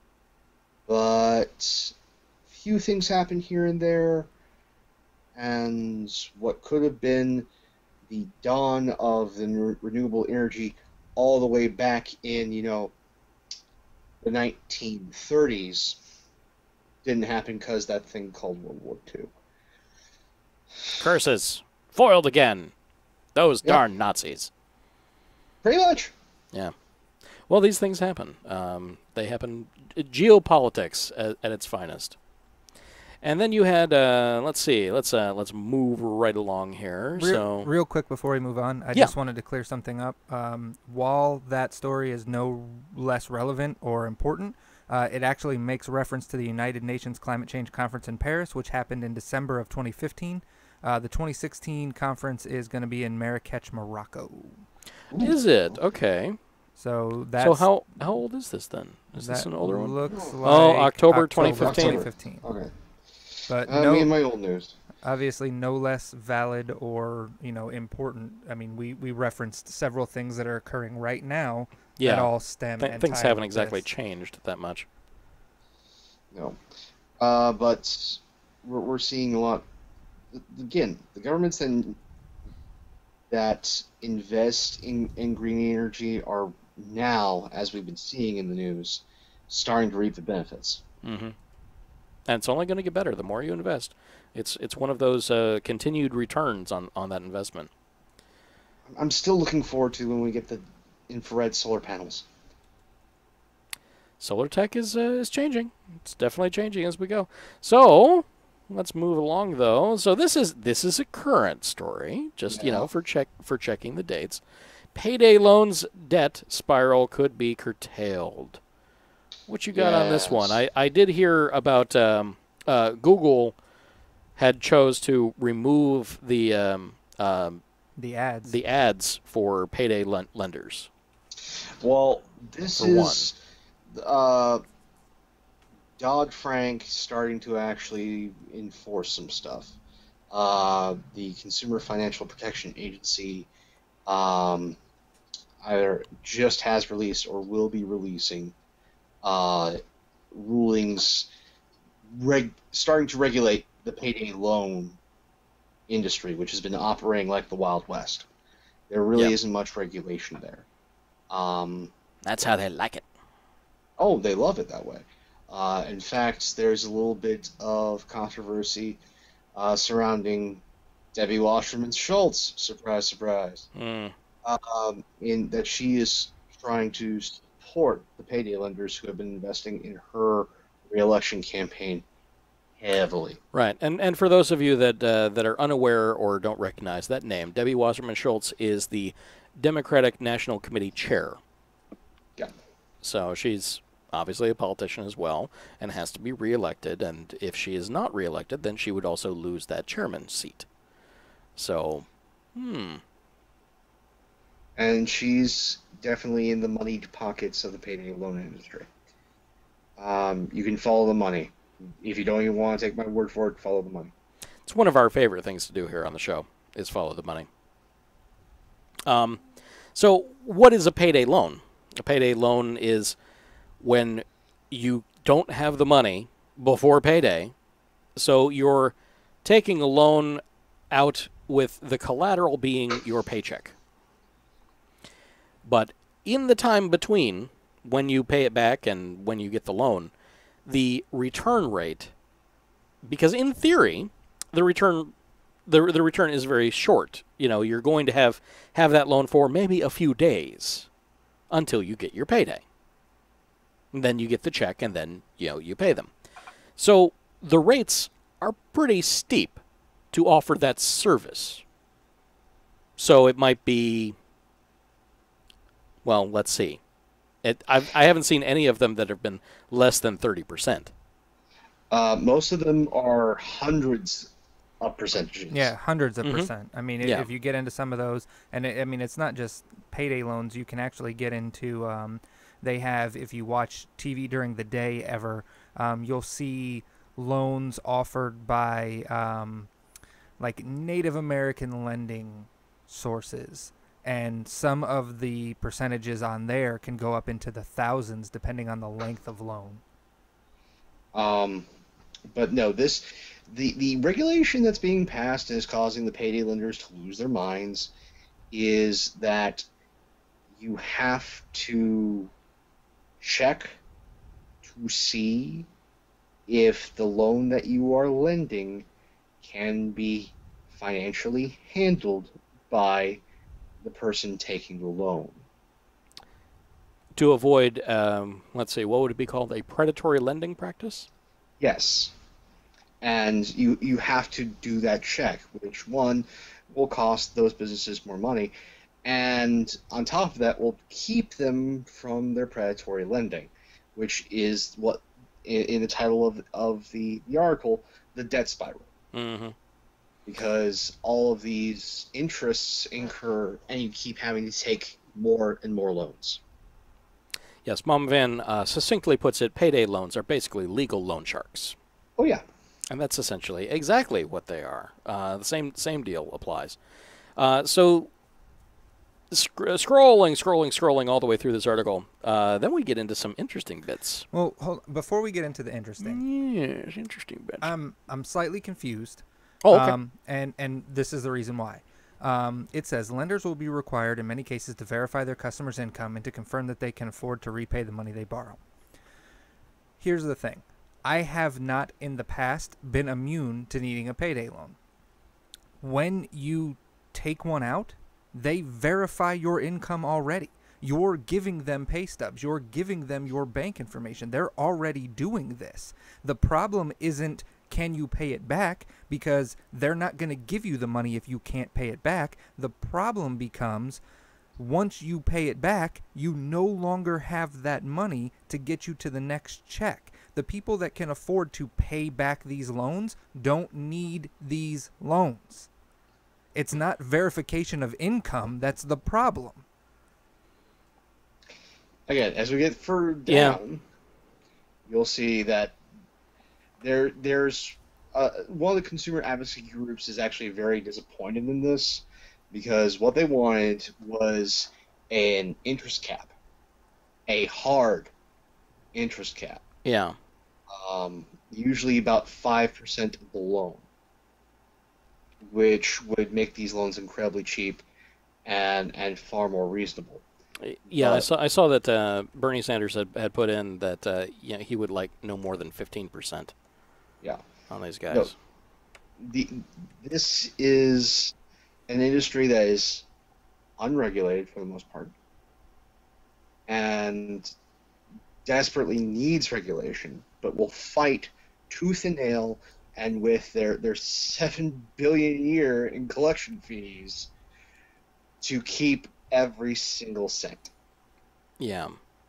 G: But few things happen here and there, and what could have been the dawn of the re- renewable energy all the way back in, you know, the nineteen thirties didn't happen because that thing called World War Two.
E: Curses. Foiled again. Those
G: Yeah.
E: darn Nazis.
G: Pretty much.
E: Yeah. Well, these things happen. Um, they happen. Geopolitics at, at its finest. And then you had, uh, let's see, let's uh, let's move right along here.
D: Real,
E: so,
D: real quick before we move on, I
E: Yeah.
D: just wanted to clear something up. Um, while that story is no less relevant or important, Uh, it actually makes reference to the United Nations Climate Change Conference in Paris, which happened in December of twenty fifteen. Uh, the twenty sixteen conference is going to be in Marrakech, Morocco.
E: Is it? Okay.
D: So that's
E: So how how old is this then? Is this
D: that
E: an older one?
D: looks
E: Oh,
D: like
E: October twenty fifteen.
D: twenty fifteen.
G: Okay.
D: But
G: Uh,
D: no,
G: me and my old news.
D: obviously no less valid or, you know, important. I mean, we, we referenced several things that are occurring right now
E: Yeah.
D: that all stem
E: Th-
D: and
E: things
D: tie
E: haven't
D: with
E: exactly
D: this.
E: changed that much.
G: No. Uh, but we're, we're seeing a lot. Again, the governments then that invest in, in green energy are now, as we've been seeing in the news, starting to reap the benefits.
E: Mm-hmm. And it's only going to get better the more you invest. It's it's one of those uh, continued returns on, on that investment.
G: I'm still looking forward to when we get the infrared solar panels.
E: Solar tech is uh, is changing. It's definitely changing as we go. So let's move along though. So this is this is a current story, just you
G: Yeah.
E: know for check for checking the dates. Payday loans debt spiral could be curtailed. What you got on this one?
G: Yes.
E: I, I did hear about um, uh, Google had chose to remove the um, um,
D: The ads.
E: the ads for payday len- lenders.
G: Well, this
E: For
G: is uh, Dodd-Frank starting to actually enforce some stuff. Uh, the Consumer Financial Protection Agency um, either just has released or will be releasing uh, rulings reg- starting to regulate the payday loan industry, which has been operating like the Wild West. There really
E: Yep.
G: isn't much regulation there. Um,
E: That's how they like it.
G: oh, they love it that way. Uh, in fact, there's a little bit of controversy uh, surrounding Debbie Wasserman Schultz. Surprise, surprise.
E: Mm.
G: Um, in that she is trying to support the payday lenders who have been investing in her reelection campaign heavily.
E: Right, and and for those of you that uh, that are unaware or don't recognize that name, Debbie Wasserman Schultz is the Democratic National Committee chair.
G: Yeah.
E: So she's obviously a politician as well, and has to be reelected. And if she is not reelected, then she would also lose that chairman seat. So, hmm.
G: And she's definitely in the moneyed pockets of the payday loan industry. Um, you can follow the money. If you don't even want to take my word for it, follow the money.
E: It's one of our favorite things to do here on the show, is follow the money. Um, so what is a payday loan? A payday loan is when you don't have the money before payday, so you're taking a loan out with the collateral being your paycheck. But in the time between when you pay it back and when you get the loan, the return rate, because in theory, the return the the return is very short. You know, you're going to have have that loan for maybe a few days until you get your payday. And then you get the check and then, you know, you pay them. So the rates are pretty steep to offer that service. So it might be, well, let's see. It, I've, I haven't seen any of them that have been less than thirty percent.
G: Uh, most of them are hundreds of percentages.
D: Yeah, hundreds of
E: Mhm.
D: percent. I mean, i
E: Yeah.
D: if you get into some of those, and it, I mean, it's not just payday loans. You can actually get into. Um, they have, if you watch T V during the day ever, um, you'll see loans offered by um, like Native American lending sources, and some of the percentages on there can go up into the thousands depending on the length of loan.
G: Um, but no, this the the regulation that's being passed and is causing the payday lenders to lose their minds is that you have to check to see if the loan that you are lending can be financially handled by the person taking the loan.
E: To avoid, um, let's see, what would it be called? A predatory lending practice?
G: Yes. And you, you have to do that check, which, one, will cost those businesses more money, and on top of that, will keep them from their predatory lending. which is what in, in the title of of the, the article, the debt spiral.
E: Mm-hmm.
G: Because all of these interests incur, and you keep having to take more and more loans.
E: Yes, Mom Van uh, succinctly puts it, payday loans are basically legal loan sharks.
G: Oh, yeah.
E: And that's essentially exactly what they are. Uh, the same same deal applies. Uh, so, sc- scrolling, scrolling, scrolling all the way through this article, uh, then we get into some interesting bits.
D: Well, hold, before we get into the interesting,
E: Yes, interesting bits.
D: I'm I'm slightly confused.
E: Oh, okay.
D: Um, and, and this is the reason why. Um, it says lenders will be required in many cases to verify their customers' income and to confirm that they can afford to repay the money they borrow. Here's the thing. I have not in the past been immune to needing a payday loan. When you take one out, they verify your income already. You're giving them pay stubs. You're giving them your bank information. They're already doing this. The problem isn't can you pay it back, because they're not going to give you the money if you can't pay it back. The problem becomes once you pay it back, you no longer have that money to get you to the next check. The people that can afford to pay back these loans don't need these loans. It's not verification of income that's the problem.
G: Again, as we get further down,
E: Yeah.
G: you'll see that there there's uh, one of the consumer advocacy groups is actually very disappointed in this, because what they wanted was an interest cap, a hard interest cap.
E: Yeah.
G: Um, usually about five percent of the loan, which would make these loans incredibly cheap and and far more reasonable.
E: Yeah, I
G: But-
E: saw I saw that uh, Bernie Sanders had, had put in that uh, you know, he would like no more than fifteen percent
G: Yeah.
E: on these guys.
G: No. The this is an industry that is unregulated for the most part, and desperately needs regulation, but will fight tooth and nail, and with their their seven billion a year in collection fees, to keep every single cent.
E: Yeah.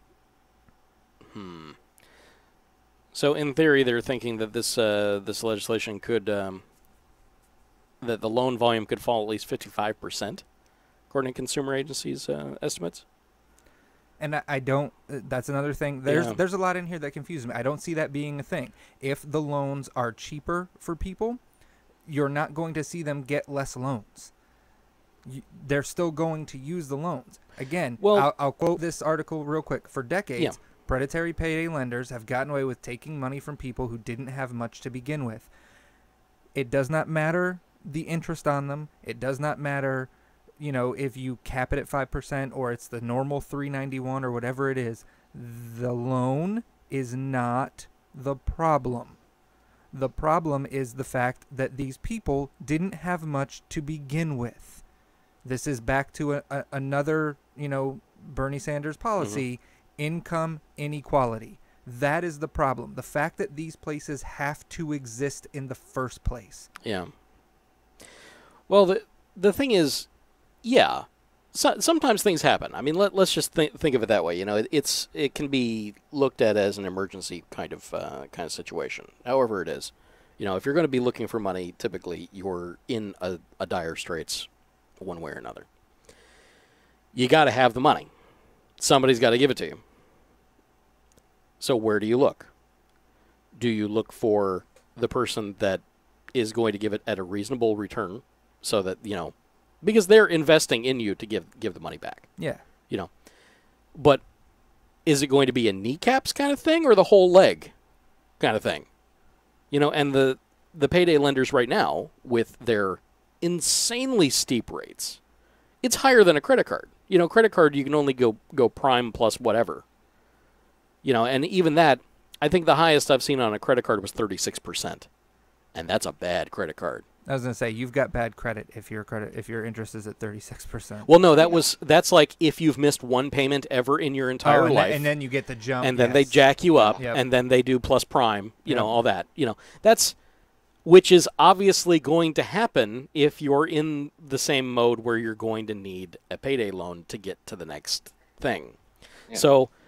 E: Hmm. So in theory, they're thinking that this uh, this legislation could um, that the loan volume could fall at least fifty-five percent, according to consumer agencies' uh, estimates.
D: And I, I don't, uh, that's another thing. There's
E: Yeah.
D: there's a lot in here that confuses me. I don't see that being a thing. If the loans are cheaper for people, you're not going to see them get less loans. You, they're still going to use the loans. Again,
E: Well-
D: I'll, I'll quote this article real quick. For decades,
E: Yeah.
D: predatory payday lenders have gotten away with taking money from people who didn't have much to begin with. It does not matter the interest on them. It does not matter, you know, if you cap it at five percent or it's the normal three ninety-one or whatever it is. The loan is not the problem. The problem is the fact that these people didn't have much to begin with. This is back to a, a, another, you know, Bernie Sanders policy, income inequality. That is the problem. The fact that these places have to exist in the first place.
E: Yeah. Well, the the thing is, yeah, so, sometimes things happen. I mean, let, let's just think, think of it that way. You know, it, it's it can be looked at as an emergency kind of uh, kind of situation. However it is, you know, if you're going to be looking for money, typically you're in a, a dire straits one way or another. You got to have the money. Somebody's got to give it to you. So where do you look? Do you look for the person that is going to give it at a reasonable return, so that, you know, because they're investing in you to give give the money back,
D: Yeah.
E: you know. But is it going to be a kneecaps kind of thing or the whole leg kind of thing? You know, and the the payday lenders right now, with their insanely steep rates, it's higher than a credit card. You know, credit card, you can only go go prime plus whatever. You know, and even that, I think the highest I've seen on a credit card was thirty-six percent. And that's a bad credit card.
D: I was gonna say you've got bad credit if your credit if your interest is at thirty-six percent.
E: Well, no, that was that's like if you've missed one payment ever in your entire
D: oh, and,
E: life.
D: then, and then you get the jump.
E: and then they
D: yes.
E: jack you up,
D: Yep.
E: and then they do plus prime, you
D: Yep.
E: know, all that. You know, that's which is obviously going to happen if you're in the same mode where you're going to need a payday loan to get to the next thing.
G: Yeah.
E: So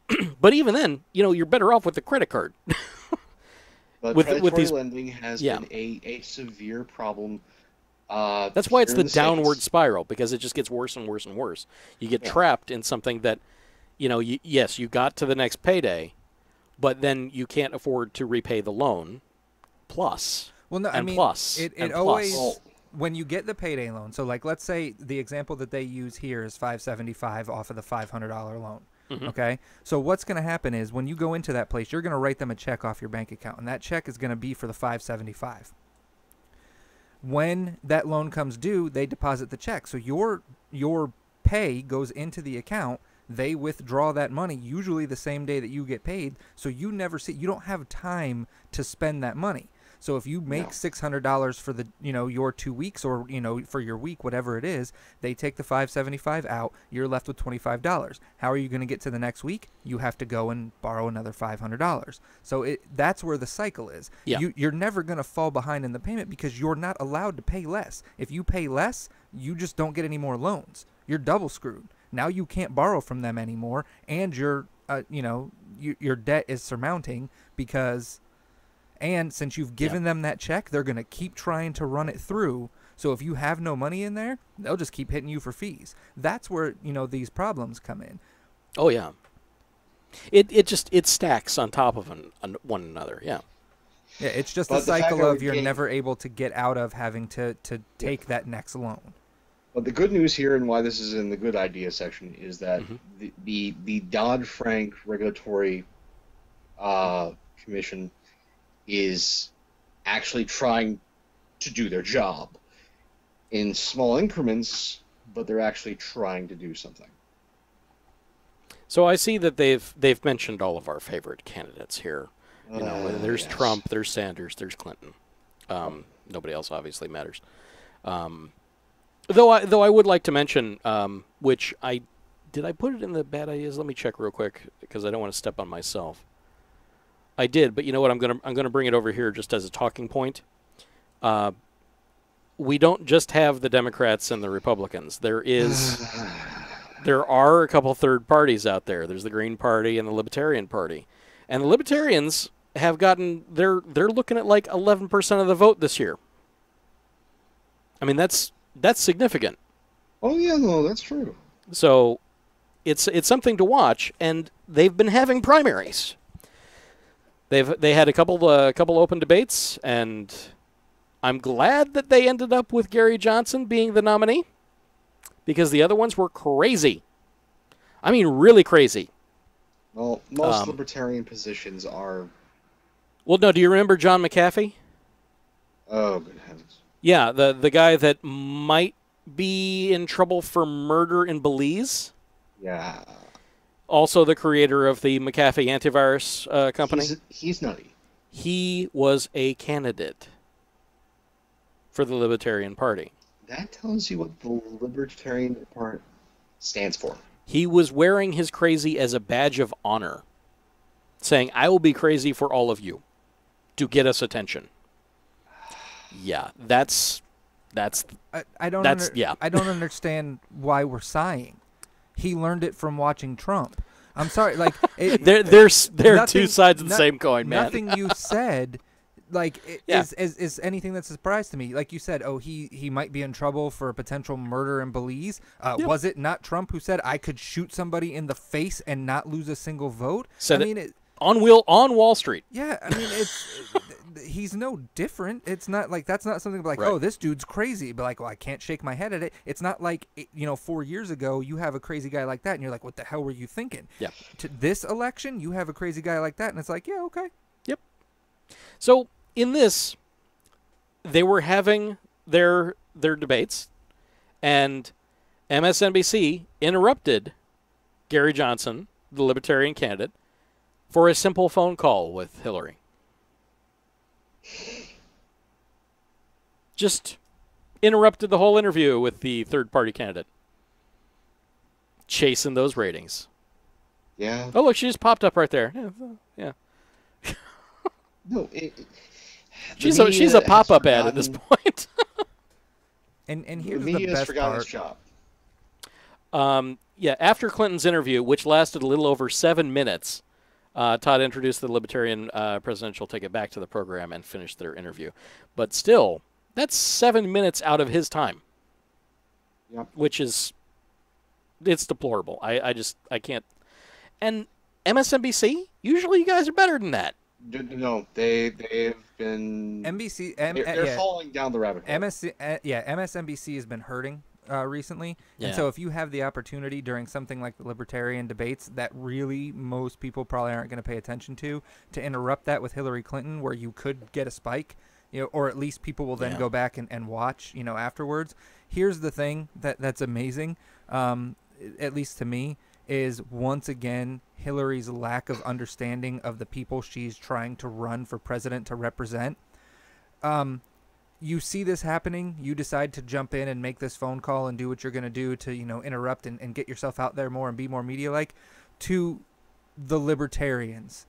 E: but even then, you know, you're better off with the credit card.
G: But
E: with-
G: predatory
E: with these-
G: lending has
E: yeah.
G: been a, a severe problem. Uh,
E: That's why it's
G: here
E: the
G: in
E: downward
G: States.
E: spiral, because it just gets worse and worse and worse. You get
G: Yeah.
E: trapped in something that, you know, you, yes, you got to the next payday, but then you can't afford to repay the loan, plus,
D: Well, no, I
E: and
D: mean,
E: plus,
D: it,
E: and
D: it
E: plus.
D: always
G: Well-
D: when you get the payday loan. So, like, let's say the example that they use here is five seventy-five off of the five hundred dollar loan.
E: Mm-hmm.
D: Okay, so what's going to happen is when you go into that place, you're going to write them a check off your bank account, and that check is going to be for the five seventy-five. When that loan comes due, they deposit the check. So your your pay goes into the account. They withdraw that money usually the same day that you get paid. So you never see. You don't have time to spend that money. So if you make
G: No.
D: six hundred dollars for the you know your two weeks or you know for your week, whatever it is, they take the five seventy-five out. You're left with twenty-five dollars. How are you going to get to the next week? You have to go and borrow another five hundred dollars. So it that's where the cycle is.
E: Yeah.
D: You you're never going to fall behind in the payment because you're not allowed to pay less. If you pay less, you just don't get any more loans. You're double screwed. Now you can't borrow from them anymore, and your uh, you know you, your debt is surmounting because. And since you've given them that check, they're going to keep trying to run it through. So if you have no money in there, they'll just keep hitting you for fees. That's where, you know, these problems come in.
E: Oh yeah, it it just it stacks on top of an, on one another. Yeah,
D: Yeah, it's just
G: But
D: a
G: the fact
D: cycle
G: that
D: of
G: we're
D: you're
G: getting-
D: never able to get out of having to, to take that next loan.
G: But the good news here, and why this is in the good idea section, is that
E: Mhm.
G: the, the the Dodd-Frank Regulatory uh, Commission is actually trying to do their job in small increments, but they're actually trying to do something.
E: so I see that they've they've mentioned all of our favorite candidates here. You know,
G: Uh,
E: there's
G: yes.
E: Trump, there's Sanders, there's Clinton. Um, nobody else obviously matters. Um, though I though I would like to mention, um, which I did I put it in the bad ideas? Let me check real quick because I don't want to step on myself. I did, but you know what? I'm gonna I'm gonna bring it over here just as a talking point. Uh, we don't just have the Democrats and the Republicans. There is there are a couple third parties out there. There's the Green Party and the Libertarian Party, and the Libertarians have gotten they're they're looking at like eleven percent of the vote this year. I mean that's that's significant.
G: Oh yeah, no, that's true.
E: So it's it's something to watch, and they've been having primaries. They've they had a couple uh, couple open debates, and I'm glad that they ended up with Gary Johnson being the nominee, because the other ones were crazy. I mean, really crazy.
G: Well, most
E: Um,
G: libertarian positions are.
E: Well, no, do you remember John McAfee?
G: Oh, good heavens!
E: Yeah, the the guy that might be in trouble for murder in Belize.
G: Yeah,
E: Also the creator of the McAfee antivirus uh, company.
G: he's, he's nutty.
E: He was a candidate for the Libertarian Party.
G: That tells you what the Libertarian Party stands for.
E: He was wearing his crazy as a badge of honor, saying, I will be crazy for all of you to get us attention. Yeah, that's that's
D: I, I don't
E: That's-
D: under-
E: yeah.
D: I don't understand why we're sighing. He learned it from watching Trump. I'm sorry, like it,
E: they're they're s- they're two
D: nothing-
E: sides of the
D: no-
E: same coin, man.
D: Nothing you said, like, i-
E: Yeah.
D: is, is is anything that's a surprise to me. Like you said, oh, he he might be in trouble for a potential murder in Belize. Uh,
E: Yep.
D: Was it not Trump who said I could shoot somebody in the face and not lose a single vote?
E: Said
D: I
E: it-
D: mean, it,
E: on wheel on Wall Street.
D: yeah, I mean, it's he's no different. It's not like that's not something like,
E: Right.
D: oh, this dude's crazy. But like, well, I can't shake my head at it. It's not like it- you know, four years ago you have a crazy guy like that, and you're like, what the hell were you thinking?
E: Yeah.
D: To this election, you have a crazy guy like that, and it's like, yeah, okay.
E: So in this, they were having their their debates, and M S N B C interrupted Gary Johnson, the Libertarian candidate, for a simple phone call with Hillary. Just interrupted the whole interview with the third party candidate. Chasing those ratings.
G: Yeah.
E: Oh, look, she just popped up right there. Yeah. yeah.
G: No, it, it-
E: She's
G: the
E: a, she's
G: media
E: a
G: has
E: pop-up ad at this
G: forgotten-
E: point.
D: And and
G: The
D: here's the,
G: media has
D: best
G: forgotten
D: part.
G: its job.
E: Um, yeah, after Clinton's interview, which lasted a little over seven minutes, uh, Todd introduced the Libertarian uh, presidential ticket back to the program and finished their interview. But still, that's seven minutes out of his time,
G: Yep.
E: which is, it's deplorable. I, I just, I can't. And M S N B C, usually you guys are better than that.
G: No, they they've been
D: N B C, M,
G: they're,
D: uh,
G: they're
D: yeah.
G: falling down the rabbit hole.
D: M S C, uh, yeah, M S N B C has been hurting uh, recently,
E: Yeah.
D: and so if you have the opportunity during something like the libertarian debates that really most people probably aren't going to pay attention to, to interrupt that with Hillary Clinton, where you could get a spike, you know, or at least people will then
E: Yeah.
D: go back and, and watch, you know, afterwards. Here's the thing that that's amazing, um, at least to me, is once again Hillary's lack of understanding of the people she's trying to run for president to represent. Um, you see this happening, you decide to jump in and make this phone call and do what you're going to do to, you know, interrupt and, and get yourself out there more and be more media-like. To the libertarians,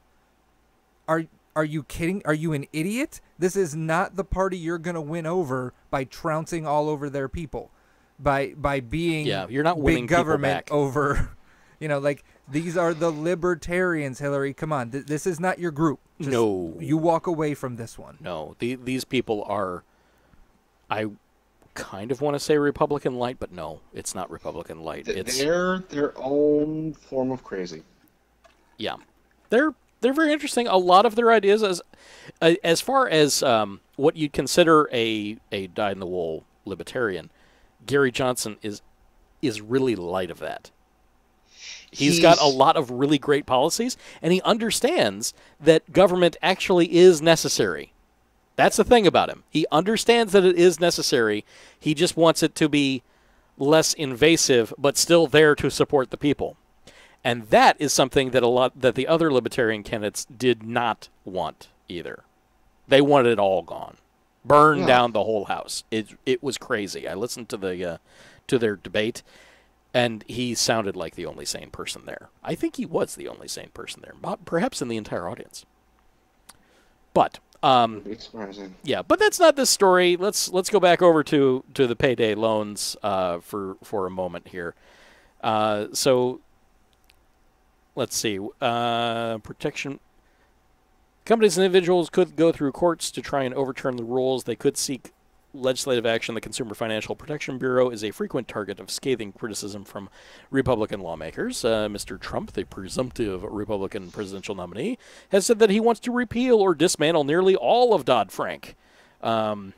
D: are are you kidding? Are you an idiot? This is not the party you're going to win over by trouncing all over their people, by by being
E: Yeah, you're not winning
D: big
E: people
D: government
E: back.
D: over. You know, like, these are the libertarians, Hillary. Come on, Th- this is not your group. Just,
E: No.
D: you walk away from this one.
E: No, the, these people are, I kind of want to say Republican light, but no, it's not Republican light.
G: Th-
E: It's
G: They're their own form of crazy.
E: yeah, they're they're very interesting. A lot of their ideas, as uh, as far as um, what you'd consider a a dyed in the wool libertarian, Gary Johnson is is really light of that. He's got a lot of really great policies, and he understands that government actually is necessary. That's the thing about him. He understands that it is necessary. He just wants it to be less invasive, but still there to support the people. And that is something that a lot that the other libertarian candidates did not want either. They wanted it all gone, burn
G: Yeah.
E: down the whole house. It it was crazy. I listened to the uh, to their debate. And he sounded like the only sane person there. I think he was the only sane person there, but perhaps in the entire audience. But um,
G: It's surprising.
E: yeah, but that's not this story. Let's let's go back over to, to the payday loans uh, for for a moment here. Uh, so let's see. Uh, protection companies and individuals could go through courts to try and overturn the rules. They could seek legislative action. The Consumer Financial Protection Bureau is a frequent target of scathing criticism from Republican lawmakers. Uh, Mister Trump, the presumptive Republican presidential nominee, has said that he wants to repeal or dismantle nearly all of Dodd-Frank. Um,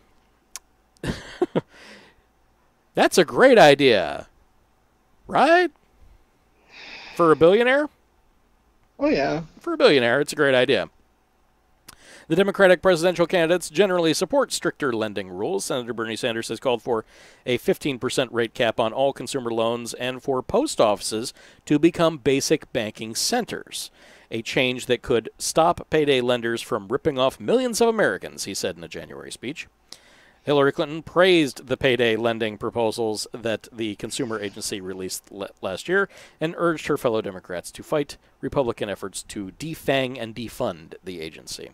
E: that's a great idea, right? For a billionaire?
G: Oh yeah.
E: For a billionaire, it's a great idea. The Democratic presidential candidates generally support stricter lending rules. Senator Bernie Sanders has called for a fifteen percent rate cap on all consumer loans and for post offices to become basic banking centers, a change that could stop payday lenders from ripping off millions of Americans, he said in a January speech. Hillary Clinton praised the payday lending proposals that the consumer agency released le- last year and urged her fellow Democrats to fight Republican efforts to defang and defund the agency.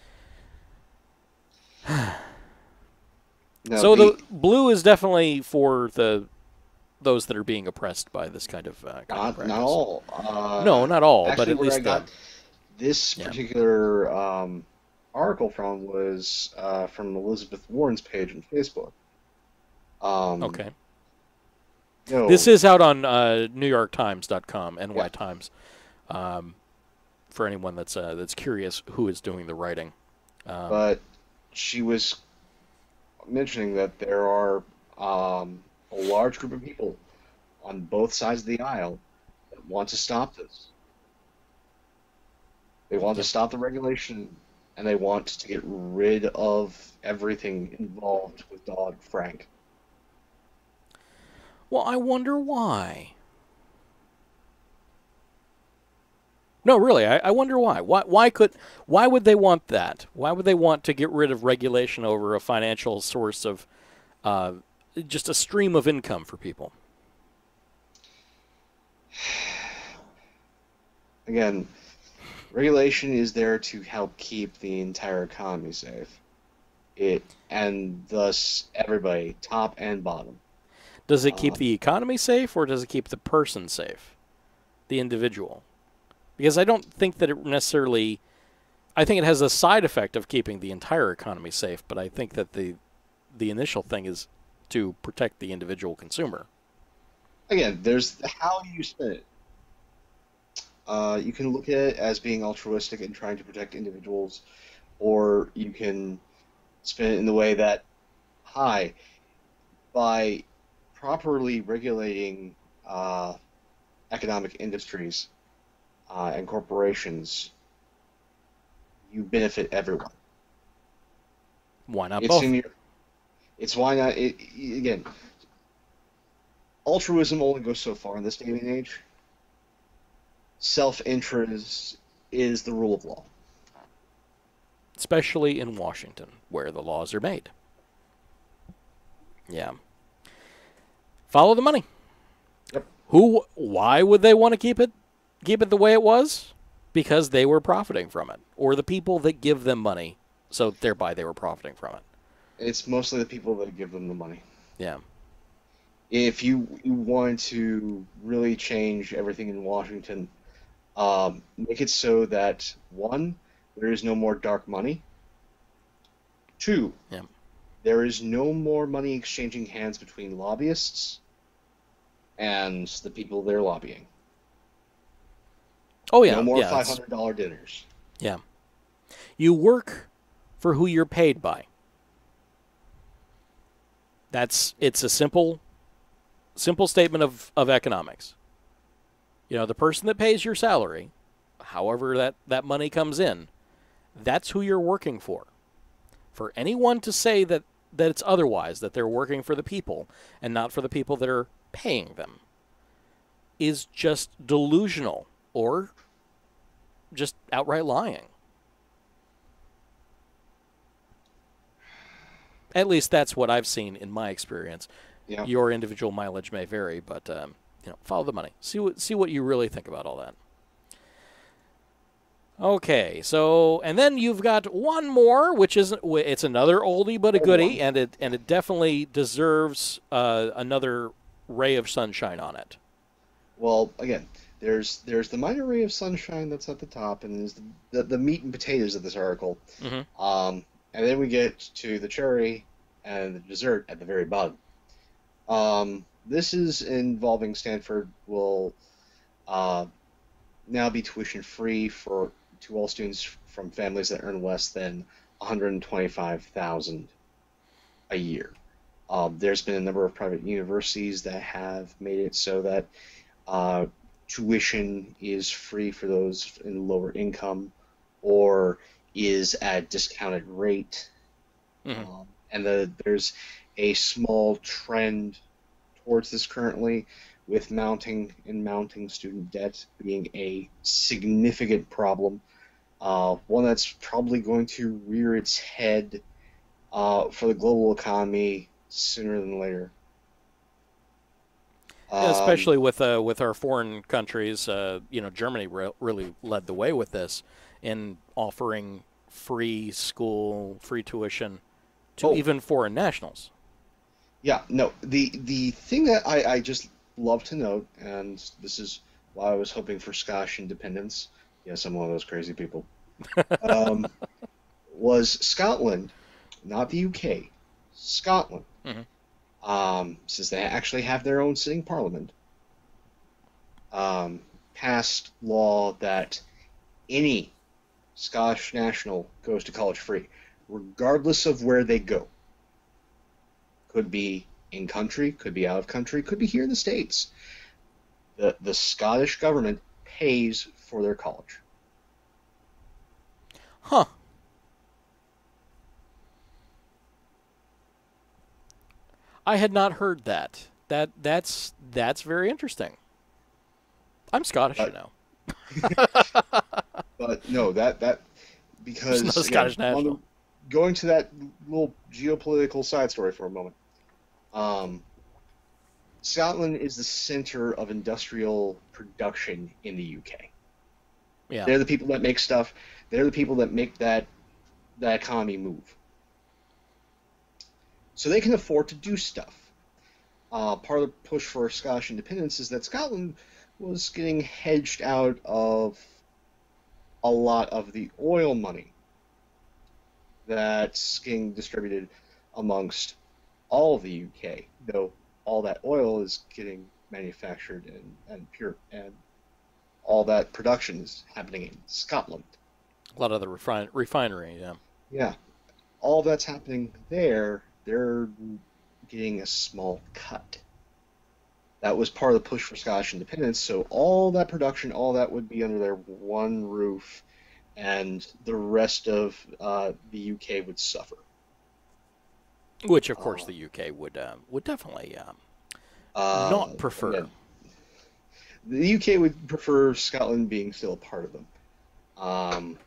G: No,
E: So
G: the,
E: the blue is definitely for the those that are being oppressed by this kind of, uh, kind of
G: not
E: practice.
G: not all. Uh,
E: No, not all,
G: actually,
E: but at
G: where
E: least
G: I got
E: the,
G: this
E: Yeah.
G: particular um, article from was uh, from Elizabeth Warren's page on Facebook. Um,
E: okay.
G: no,
E: This is out on uh, New York Times dot com, N Y
G: Yeah.
E: Times. Um, for anyone that's uh, that's curious who is doing the writing. Um,
G: but she was mentioning that there are um, a large group of people on both sides of the aisle that want to stop this. They want to stop the regulation, and they want to get rid of everything involved with Dodd-Frank.
E: well, I wonder why. No, really, I, I wonder why. Why why could why would they want that? Why would they want to get rid of regulation over a financial source of uh, just a stream of income for people?
G: Again, regulation is there to help keep the entire economy safe. It and thus everybody, top and bottom.
E: Does it keep
G: Uh,
E: the economy safe, or does it keep the person safe, the individual? Because I don't think that it necessarily. I think it has a side effect of keeping the entire economy safe, but I think that the the initial thing is to protect the individual consumer.
G: Again, there's how you spin it. Uh, you can look at it as being altruistic and trying to protect individuals, or you can spin it in the way that, hi, by properly regulating uh, economic industries uh, and corporations, you benefit everyone.
E: Why not
G: It's
E: both?
G: in your. It's why not. It, again, altruism only goes so far in this day and age. Self-interest is the rule of law.
E: Especially in Washington, where the laws are made. Yeah. Follow the money.
G: Yep.
E: Who? Why would they want to keep it? Keep it the way it was? Because they were profiting from it, or the people that give them money, so thereby they were profiting from it.
G: It's mostly the people that give them the money.
E: Yeah.
G: If you, you want to really change everything in Washington, um, make it so that, one, there is no more dark money. Two,
E: Yeah.
G: there is no more money exchanging hands between lobbyists and the people they're lobbying.
E: Oh yeah.
G: No more
E: yeah,
G: five
E: it's-
G: hundred dollar dinners.
E: Yeah. You work for who you're paid by. That's it's a simple simple statement of, of economics. You know, the person that pays your salary, however that, that money comes in, that's who you're working for. For anyone to say that, that it's otherwise, that they're working for the people and not for the people that are paying them, is just delusional or just outright lying. At least that's what I've seen in my experience.
G: Yeah.
E: Your individual mileage may vary, but um, you know, follow the money. See what see what you really think about all that. Okay, so and then you've got one more, which is it's another oldie but a goodie, and it and it definitely deserves uh, another ray of sunshine on it.
G: Well, again, there's there's the minor ray of sunshine that's at the top, and there's the, the, the meat and potatoes of this article.
E: Mm-hmm.
G: Um, and then we get to the cherry and the dessert at the very bottom. Um, this is involving Stanford will uh, now be tuition free for to all students from families that earn less than one hundred twenty-five thousand dollars a year. Um, there's been a number of private universities that have made it so that uh, tuition is free for those in lower income or is at discounted rate.
E: Mm-hmm.
G: Um, and the, there's a small trend towards this currently, with mounting and mounting student debt being a significant problem. Uh, one that's probably going to rear its head uh, for the global economy sooner than later.
E: Yeah, especially with uh, with our foreign countries, uh, you know, Germany re- really led the way with this in offering free school, free tuition to
G: Oh.
E: even foreign nationals.
G: Yeah, no, the the thing that I, I just love to note, and this is why I was hoping for Scottish independence, yes, I'm one of those crazy people, um, was Scotland, not the U K, Scotland,
E: Mhm.
G: um, since they actually have their own sitting parliament, um, passed law that any Scottish national goes to college free, regardless of where they go. Could be in country, could be out of country, could be here in the States. The the Scottish government pays for their college.
E: Huh. I had not heard that. That that's that's very interesting. I'm Scottish, you know.
G: But no, that that because
E: There's no
G: again,
E: Scottish
G: on the-
E: national.
G: going to that little geopolitical side story for a moment. Um, Scotland is the center of industrial production in the U K.
E: Yeah.
G: They're the people that make stuff. They're the people that make that that economy move. So they can afford to do stuff. uh, part of the push for Scottish independence is that Scotland was getting hedged out of a lot of the oil money that's getting distributed amongst all of the U K, though all that oil is getting manufactured and, and pure and all that production is happening in Scotland.
E: A lot of the refine, refinery, yeah.
G: Yeah. All that's happening there, they're getting a small cut. That was part of the push for Scottish independence, so all that production, all that would be under their one roof, and the rest of uh, the U K would suffer.
E: Which, of course,
G: Uh,
E: the U K would uh, would definitely um,
G: uh,
E: not prefer.
G: yeah. The U K would prefer Scotland being still a part of them. Um,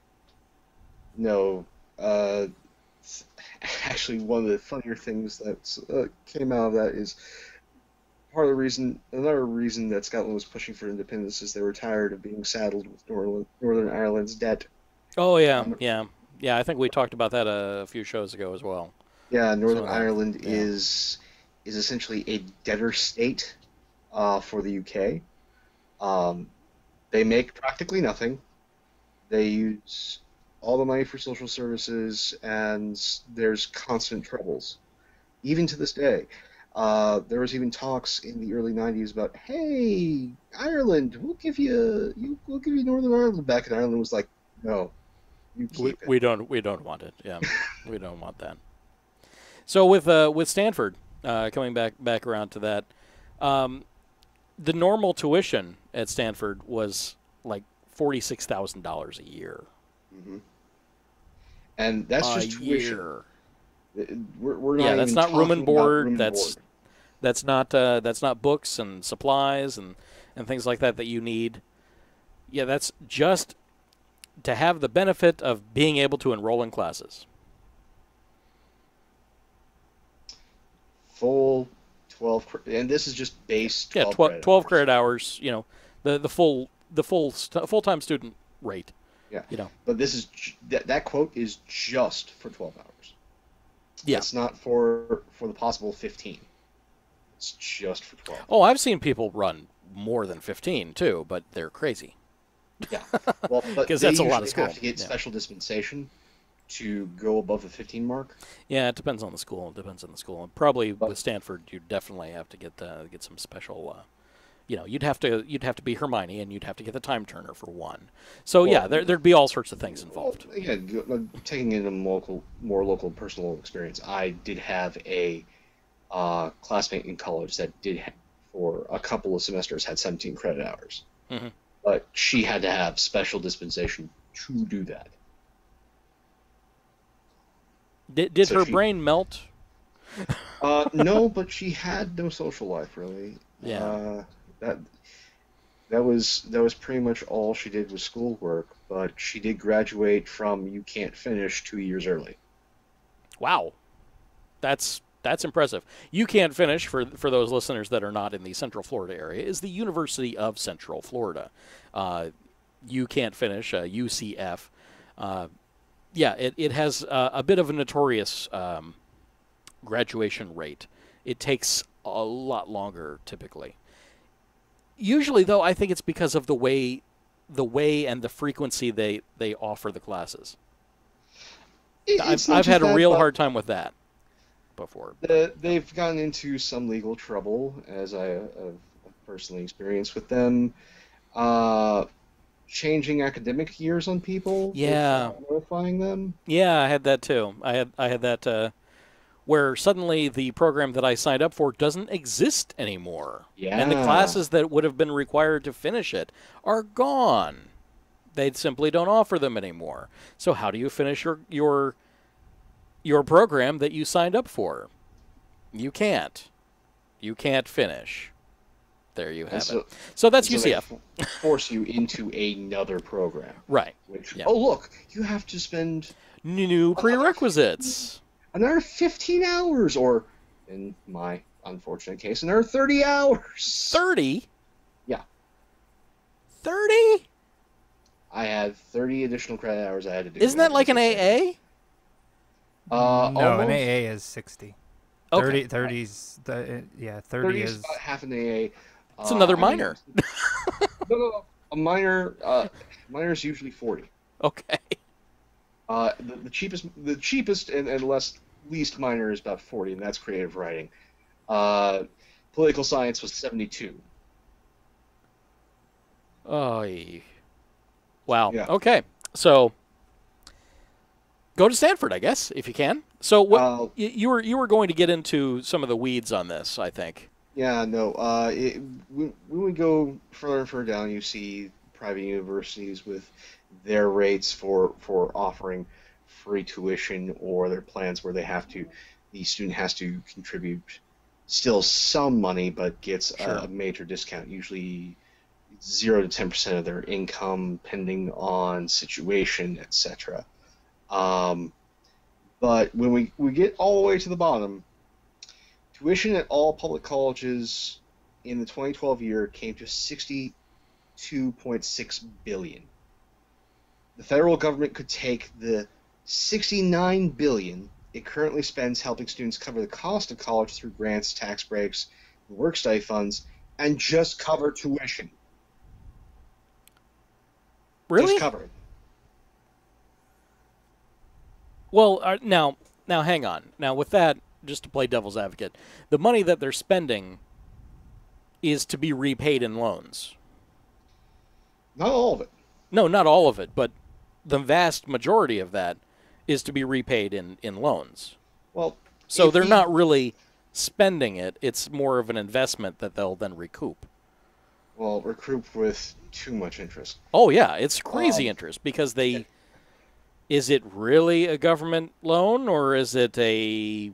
G: no, uh, actually, one of the funnier things that uh, came out of that is part of the reason, another reason that Scotland was pushing for independence is they were tired of being saddled with Northern, Northern Ireland's debt.
E: Oh, yeah,
G: Um,
E: yeah. Yeah, I think we talked about that a, a few shows ago as well.
G: Yeah, Northern
E: So,
G: Ireland
E: yeah.
G: is is essentially a debtor state uh, for the U K. Um, they make practically nothing. They use all the money for social services, and there's constant troubles, even to this day. Uh, there was even talks in the early nineties about, hey, Ireland, we'll give you, you we'll give you Northern Ireland back, and Ireland was like, no, you keep
E: We,
G: it.
E: we don't we don't want it. Yeah, we don't want that. So with uh, with Stanford, uh, coming back back around to that, um, the normal tuition at Stanford was like forty six thousand dollars a year.
G: Mhm. And that's
E: a
G: just tuition.
E: year.
G: We're, we're not
E: Yeah, that's
G: even
E: not room and
G: talking about
E: board.
G: room and
E: That's
G: board.
E: that's not uh, that's not books and supplies and, and things like that that you need. Yeah, that's just to have the benefit of being able to enroll in classes.
G: Full twelve, cre- and this is just base
E: Yeah,
G: twelve,
E: twelve,
G: credit
E: twelve
G: hours.
E: credit hours. You know, the the full the full st- full time student rate.
G: Yeah,
E: You know.
G: but this is j- that that quote is just for twelve hours.
E: Yeah.
G: It's not for for the possible fifteen. It's just for twelve.
E: Oh, I've seen people run more than fifteen too, but they're crazy.
G: Yeah, well, but
E: 'Cause
G: they
E: that's a lot of
G: usually
E: school.
G: have to get
E: Yeah.
G: special dispensation to go above the fifteen mark.
E: Yeah, it depends on the school. It depends on the school. And probably
G: But-
E: with Stanford, you definitely have to get uh, get some special. Uh, you know, you'd have to you'd have to be Hermione, and you'd have to get the time turner for one. So yeah,
G: Well-
E: there there'd be all sorts of things involved.
G: Well, yeah, go- uh, taking in a local, more local personal experience, I did have a uh, classmate in college that did, ha- for a couple of semesters, had seventeen credit hours.
E: Mhm.
G: But she had to have special dispensation to do that.
E: Did did
G: So
E: her
G: she-
E: brain melt?
G: Uh, no, but she had no social life really.
E: Yeah.
G: Uh, that that was that was pretty much all she did was schoolwork. But she did graduate from you can't finish two years early.
E: Wow, that's that's impressive. You Can't Finish, for for those listeners that are not in the Central Florida area, is the University of Central Florida. Uh, You Can't Finish, uh, U C F. Uh, yeah, it it has uh, a bit of a notorious um, graduation rate. It takes a lot longer typically. Usually, though, I think it's because of the way the way and the frequency they, they offer the classes.
G: It-
E: I've,
G: it's not
E: I've had
G: just
E: a
G: that,
E: real
G: but-
E: hard time with that before.
G: The, they've gotten into some legal trouble, as I have personally experienced with them. Uh, changing academic years on people.
E: Yeah.
G: without notifying them.
E: Yeah, I had that too. I had I had that uh, where suddenly the program that I signed up for doesn't exist anymore. And the
G: Yeah.
E: classes that would have been required to finish it are gone. They simply don't offer them anymore. So how do you finish your your your program that you signed up for? You can't. You can't finish. There you have
G: And so-
E: it. So that's
G: so
E: U C F.
G: they f- force you into another program.
E: Right.
G: Which,
E: Yeah.
G: oh look, you have to spend
E: New prerequisites.
G: another fifteen hours, or in my unfortunate case, another thirty hours.
E: thirty?
G: Yeah.
E: thirty?
G: I had thirty additional credit hours I had to do.
E: Isn't that like an A A?
G: Uh,
D: no, an
G: almost.
D: A A is sixty. thirty,
E: Okay.
D: thirty's the yeah, thirty,
G: thirty
D: is
G: is about half an A A.
E: It's
G: Uh,
E: another
G: I mean,
E: minor.
G: no, no, no. A minor, uh, minor is usually forty.
E: Okay.
G: Uh, the, the cheapest, the cheapest and, and less least minor is about forty, and that's creative writing. Uh, political science was seventy-two.
E: Oh, ye- wow.
G: Yeah.
E: Okay. So go to Stanford, I guess, if you can. So what
G: Uh,
E: y- you were you were going to get into some of the weeds on this, I think.
G: Yeah, no. Uh, it, when, when we go further and further down, you see private universities with their rates for for offering free tuition, or their plans where they have to, the student has to contribute still some money, but gets
E: Sure.
G: a major discount, usually zero to ten percent of their income, depending on situation, et cetera. Um, but when we, we get all the way to the bottom, tuition at all public colleges in the twenty twelve year came to sixty-two point six billion dollars. The federal government could take the sixty-nine billion dollars it currently spends helping students cover the cost of college through grants, tax breaks, and work study funds, and just cover tuition.
E: Really?
G: Just cover it.
E: Well, uh, now now hang on. Now with that, just to play devil's advocate, the money that they're spending is to be repaid in loans.
G: Not all of it.
E: No, not all of it, but the vast majority of that is to be repaid in, in loans.
G: Well,
E: So
G: if
E: they're
G: the-
E: not really spending it. It's more of an investment that they'll then recoup.
G: Well, recoup with too much interest.
E: Oh, yeah, it's crazy
G: Um,
E: interest because they... Is it really a government loan, or is it a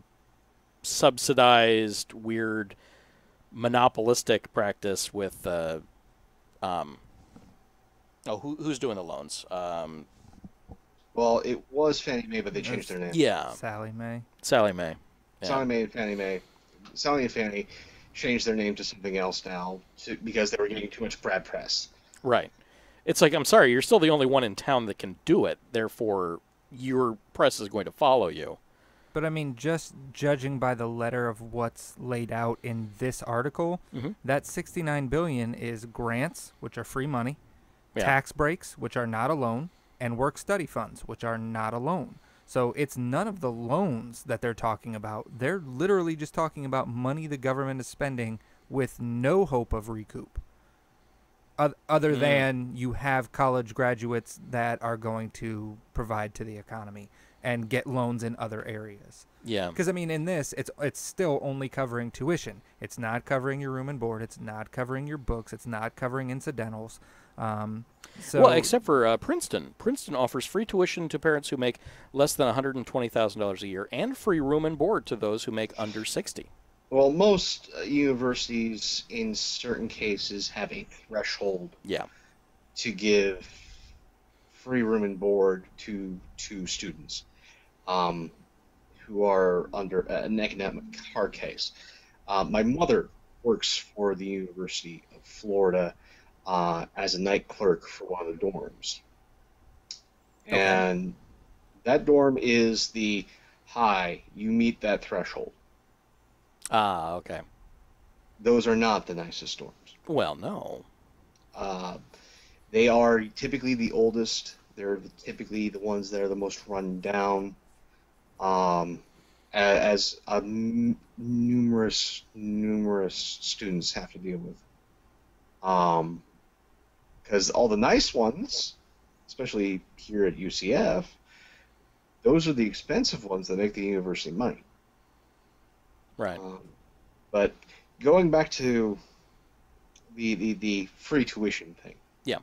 E: subsidized, weird, monopolistic practice with... Uh, um, oh, who, who's doing the loans? Um,
G: Well, it was Fannie Mae, but they changed their name.
E: yeah,
D: Sally Mae.
E: Sallie Mae. Yeah.
G: Sallie Mae and Fannie Mae. Sallie and Fannie changed their name to something else now to, because they were getting too much bad press.
E: Right. It's like, I'm sorry, you're still the only one in town that can do it. Therefore, your press is going to follow you.
D: But I mean, just judging by the letter of what's laid out in this article,
E: Mhm.
D: that sixty-nine billion dollars is grants, which are free money,
E: Yeah.
D: tax breaks, which are not a loan, and work study funds, which are not a loan. So it's none of the loans that they're talking about. They're literally just talking about money the government is spending with no hope of recoup. Oth- Other
E: Mm.
D: than you have college graduates that are going to provide to the economy and get loans in other areas.
E: Yeah.
D: Because I mean, in this, it's it's still only covering tuition. It's not covering your room and board. It's not covering your books. It's not covering incidentals. Um, so
E: well, except for uh, Princeton. Princeton offers free tuition to parents who make less than one hundred twenty thousand dollars a year and free room and board to those who make under sixty.
G: Well, most uh, universities, in certain cases, have a threshold
E: Yeah.
G: to give free room and board to to students um, who are under an economic hard case. Uh, my mother works for the University of Florida uh, as a night clerk for one of the dorms.
E: Okay.
G: And that dorm is the high, you meet that threshold.
E: Ah, okay.
G: Those are not the nicest dorms.
E: Well, no.
G: Uh, they are typically the oldest. They're typically the ones that are the most run down. Um, a- as uh, n- numerous, numerous students have to deal with. Um, because all the nice ones, especially here at U C F, those are the expensive ones that make the university money.
E: Right.
G: Um, but going back to the, the, the free tuition thing.
E: Yeah.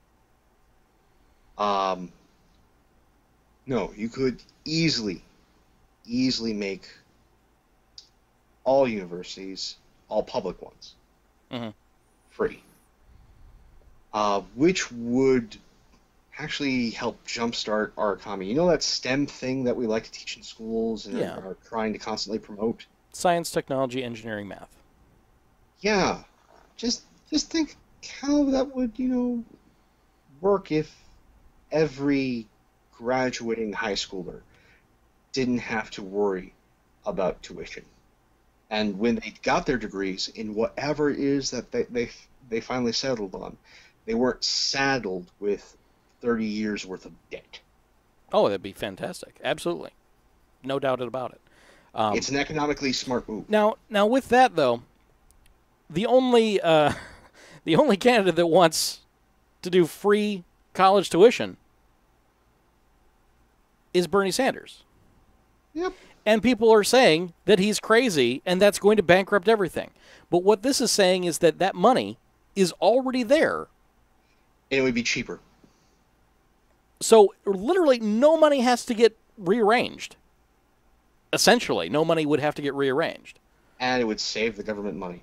G: Um, no, you could easily, easily make all universities, all public ones,
E: Mhm.
G: free. Uh, which would actually help jumpstart our economy. You know that STEM thing that we like to teach in schools and
E: Yeah.
G: are, are trying to constantly promote?
E: Science, technology, engineering, math.
G: Yeah, just just think how that would, you know, work if every graduating high schooler didn't have to worry about tuition. And when they got their degrees in whatever it is that they, they, they finally settled on, they weren't saddled with thirty years worth of debt.
E: Oh, that'd be fantastic. Absolutely. No doubt about it. Um,
G: it's an economically smart move.
E: Now, now with that, though, the only, uh, the only candidate that wants to do free college tuition is Bernie Sanders.
G: Yep.
E: And people are saying that he's crazy and that's going to bankrupt everything. But what this is saying is that that money is already there.
G: And it would be cheaper.
E: So literally no money has to get rearranged. Essentially, no money would have to get rearranged.
G: And it would save the government money.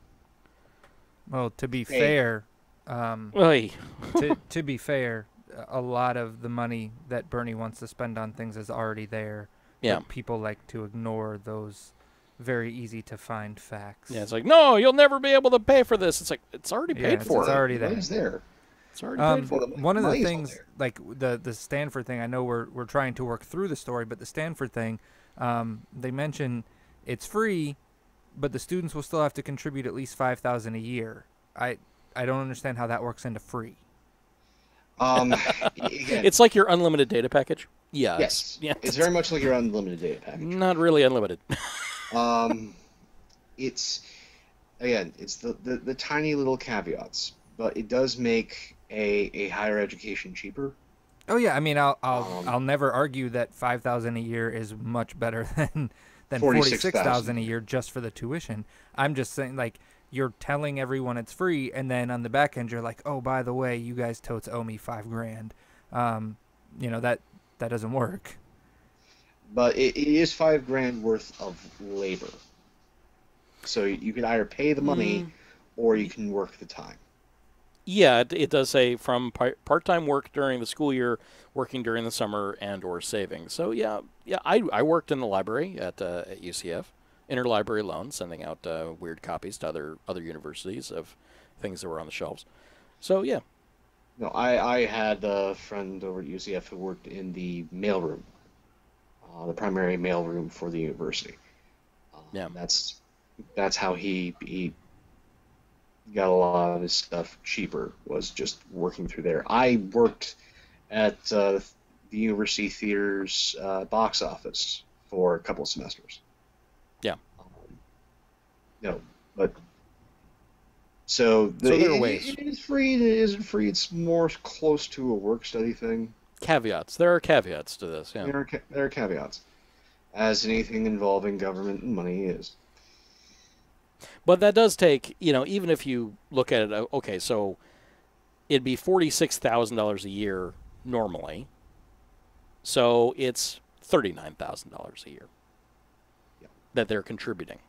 D: Well, to be
G: Hey.
D: fair, um,
E: Oy.
D: to, to be fair, a lot of the money that Bernie wants to spend on things is already there.
E: Yeah.
D: But people like to ignore those very easy to find facts.
E: Yeah, it's like, no, you'll never be able to pay for this. It's like, it's already
D: Yeah,
E: paid
D: it's,
E: for.
D: it's already there.
G: Money's there.
E: It's already
D: Um,
E: paid for.
D: one of the
G: Money's all
D: things,
G: there.
D: like the the Stanford thing, I know we're we're trying to work through the story, but the Stanford thing, um, they mention it's free, but the students will still have to contribute at least five thousand a year. I I don't understand how that works into free.
G: Um, again,
E: It's like your unlimited data package. Yeah.
G: yes,
E: It's, yeah.
G: it's very much like your unlimited data package.
E: Not really unlimited.
G: Um, it's again, it's the, the, the tiny little caveats, but it does make a, a higher education cheaper.
D: Oh yeah, I mean I'll I'll
G: Um,
D: I'll never argue that five thousand a year is much better than than forty
G: forty-six
D: six thousand a
G: thousand.
D: year just for the tuition. I'm just saying, like, you're telling everyone it's free, and then on the back end you're like, oh, by the way, you guys totes owe me five grand. Um, you know that that doesn't work.
G: But it, it is five grand worth of labor. So you can either pay the money,
E: Mm.
G: or you can work the time.
E: Yeah, it, it does say from par- part-time work during the school year, working during the summer, and or saving. So yeah, yeah, I, I worked in the library at uh, at U C F, interlibrary loan, sending out uh, weird copies to other other universities of things that were on the shelves. So yeah,
G: No, I, I had a friend over at U C F who worked in the mailroom, uh, the primary mailroom for the university. Um,
E: Yeah.
G: That's that's how he he got a lot of his stuff cheaper, was just working through there. I worked at uh, the University Theater's uh, box office for a couple of semesters.
E: Yeah.
G: Um, no, but so, the,
E: So there are
G: it-
E: ways.
G: It is free. It isn't free. It's more close to a work study thing.
E: caveats. There are caveats to this. Yeah.
G: There are ca- there are caveats, as anything involving government and money is.
E: But that does take, you know, even if you look at it, uh, okay, so it'd be forty-six thousand dollars a year normally. So it's thirty-nine thousand dollars a year
G: Yeah.
E: that they're contributing.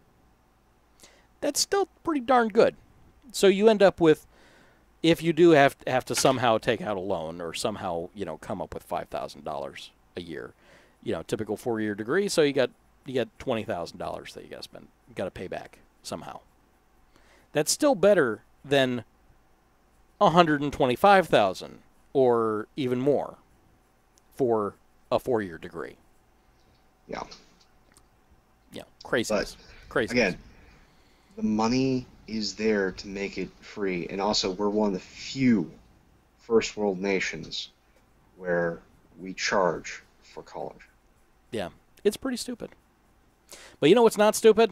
E: That's still pretty darn good. So you end up with, if you do have have to somehow take out a loan or somehow, you know, come up with five thousand dollars a year, you know, typical four-year degree, so you got you got twenty thousand dollars that you got to spend, got to pay back somehow. That's still better than one hundred twenty-five thousand dollars or even more for a four-year degree.
G: Yeah.
E: Yeah, craziness. Craziness.
G: Again, the money is there to make it free, and also we're one of the few first world nations where we charge for college.
E: Yeah, it's pretty stupid. But you know what's not stupid?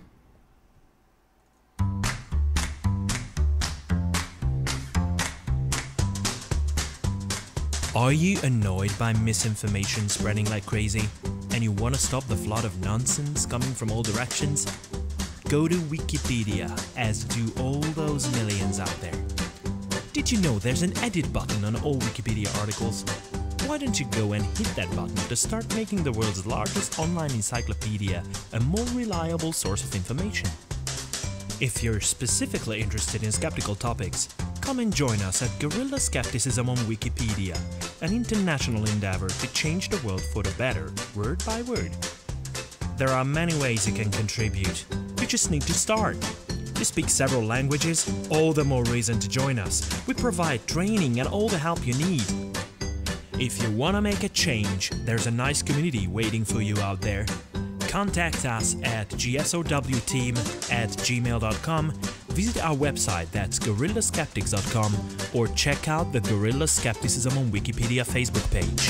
I: Are you annoyed by misinformation spreading like crazy, and you want to stop the flood of nonsense coming from all directions? Go to Wikipedia, as do all those millions out there. Did you know there's an edit button on all Wikipedia articles? Why don't you go and hit that button to start making the world's largest online encyclopedia a more reliable source of information? If you're specifically interested in skeptical topics, come and join us at Guerrilla Skepticism on Wikipedia, an international endeavor to change the world for the better, word by word. There are many ways you can contribute. You just need to start. You speak several languages, all the more reason to join us. We provide training and all the help you need. If you want to make a change, there's a nice community waiting for you out there. Contact us at g s o w team at gmail dot com, visit our website, that's gorilla skeptics dot com, or check out the Gorilla Skepticism on Wikipedia Facebook page.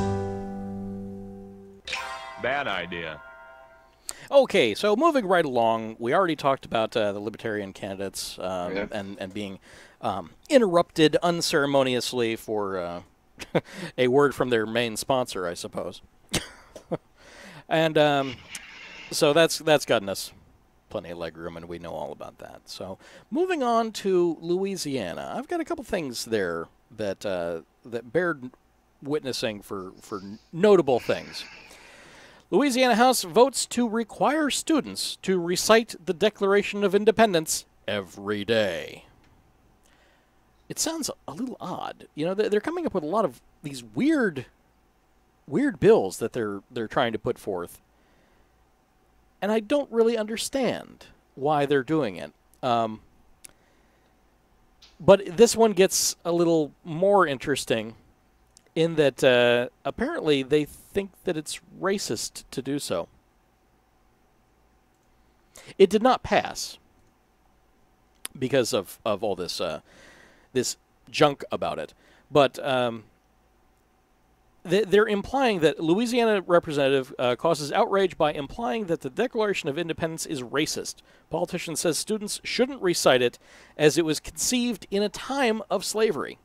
H: Bad idea.
E: Okay, so moving right along, we already talked about uh, the Libertarian candidates um,
G: Yeah.
E: and, and being um, interrupted unceremoniously for uh, a word from their main sponsor, I suppose. and um, so that's that's gotten us plenty of legroom, and we know all about that. So moving on to Louisiana, I've got a couple things there that uh, that bear witnessing for, for notable things. Louisiana House votes to require students to recite the Declaration of Independence every day. It sounds a little odd. You know, they're coming up with a lot of these weird, weird bills that they're they're trying to put forth, and I don't really understand why they're doing it. Um, but this one gets a little more interesting in that uh, apparently they think that it's racist to do so. It did not pass because of, of all this uh, this junk about it. But um, they, they're implying that Louisiana representative uh, causes outrage by implying that the Declaration of Independence is racist. Politician says students shouldn't recite it as it was conceived in a time of slavery.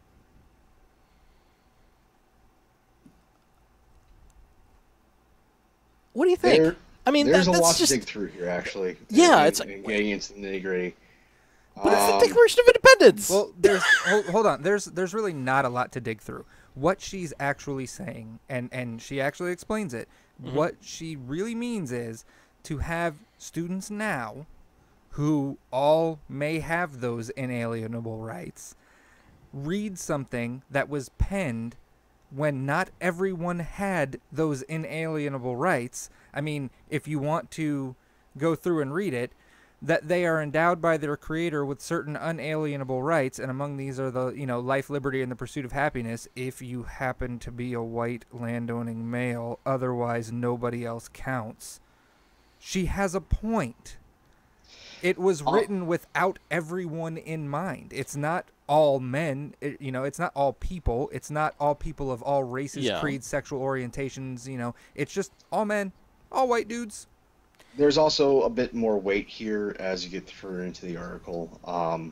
E: What do you think?
G: There,
E: I mean,
G: there's
E: that,
G: a
E: that's
G: lot
E: just,
G: to dig through here, actually.
E: Yeah,
G: and,
E: it's
G: and getting into the nitty gritty.
E: But it's
G: Um,
E: the Declaration of Independence.
D: Well, there's hold, hold on. There's there's really not a lot to dig through. What she's actually saying, and and she actually explains it.
E: Mhm.
D: What she really means is to have students now, who all may have those inalienable rights, read something that was penned when not everyone had those inalienable rights. I mean, if you want to go through and read it, that they are endowed by their creator with certain unalienable rights, and among these are the, you know, life, liberty, and the pursuit of happiness if you happen to be a white landowning male, otherwise nobody else counts. She has a point. It was
G: Oh.
D: written without everyone in mind. It's not all men, it, you know, it's not all people, it's not all people of all races,
E: Yeah.
D: creeds, sexual orientations, you know, it's just all men, all white dudes.
G: There's also a bit more weight here as you get further into the article. Um,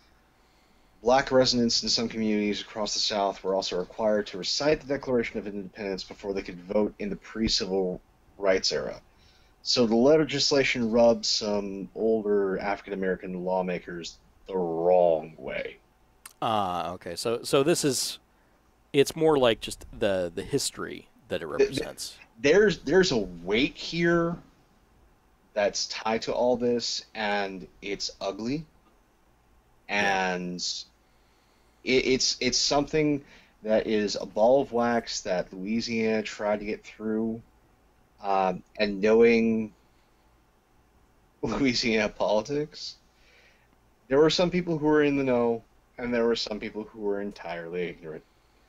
G: black residents in some communities across the South were also required to recite the Declaration of Independence before they could vote in the pre-civil rights era. So the legislation rubs some older African-American lawmakers the wrong way.
E: Ah, okay. So so this is, it's more like just the the history that it represents.
G: There's there's a weight here that's tied to all this, and it's ugly, and it, it's it's something that is a ball of wax that Louisiana tried to get through, um, and knowing Louisiana politics, there were some people who were in the know, and there were some people who were entirely ignorant.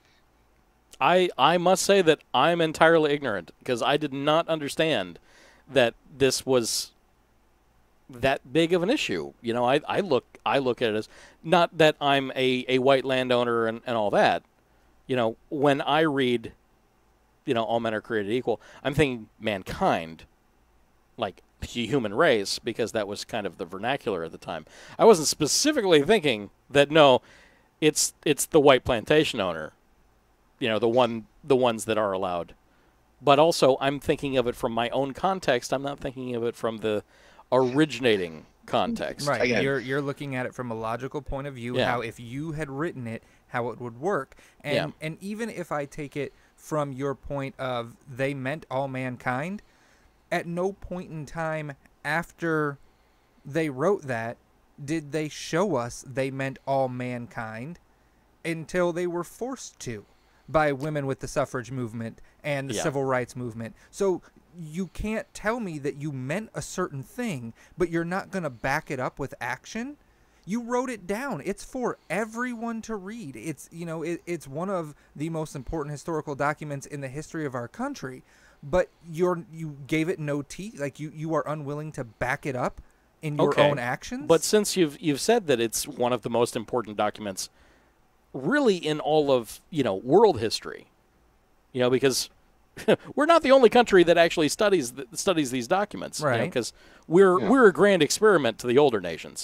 E: I I must say that I'm entirely ignorant because I did not understand that this was that big of an issue. You know, I, I look I look at it as not that I'm a, a white landowner and, and all that. You know, when I read, you know, all men are created equal, I'm thinking mankind, like the human race, because that was kind of the vernacular at the time. I wasn't specifically thinking that no, it's it's the white plantation owner, you know, the one the ones that are allowed. But also, I'm thinking of it from my own context. I'm not thinking of it from the originating context.
D: Right.
G: Again.
D: You're you're looking at it from a logical point of view,
E: Yeah.
D: how if you had written it, how it would work. And
E: Yeah.
D: and even if I take it from your point of they meant all mankind, at no point in time after they wrote that did they show us they meant all mankind until they were forced to by women with the suffrage movement and the
E: Yeah.
D: civil rights movement. So you can't tell me that you meant a certain thing, but you're not going to back it up with action. You wrote it down. It's for everyone to read. It's, you know, it, it's one of the most important historical documents in the history of our country. but you're you gave it no teeth. Like you, you are unwilling to back it up in your
E: Okay.
D: own actions.
E: But since you've you've said that it's one of the most important documents, really in all of you know world history, you know, because we're not the only country that actually studies th- studies these documents,
D: Right.
E: Because we're
G: Yeah.
E: we're a grand experiment to the older nations.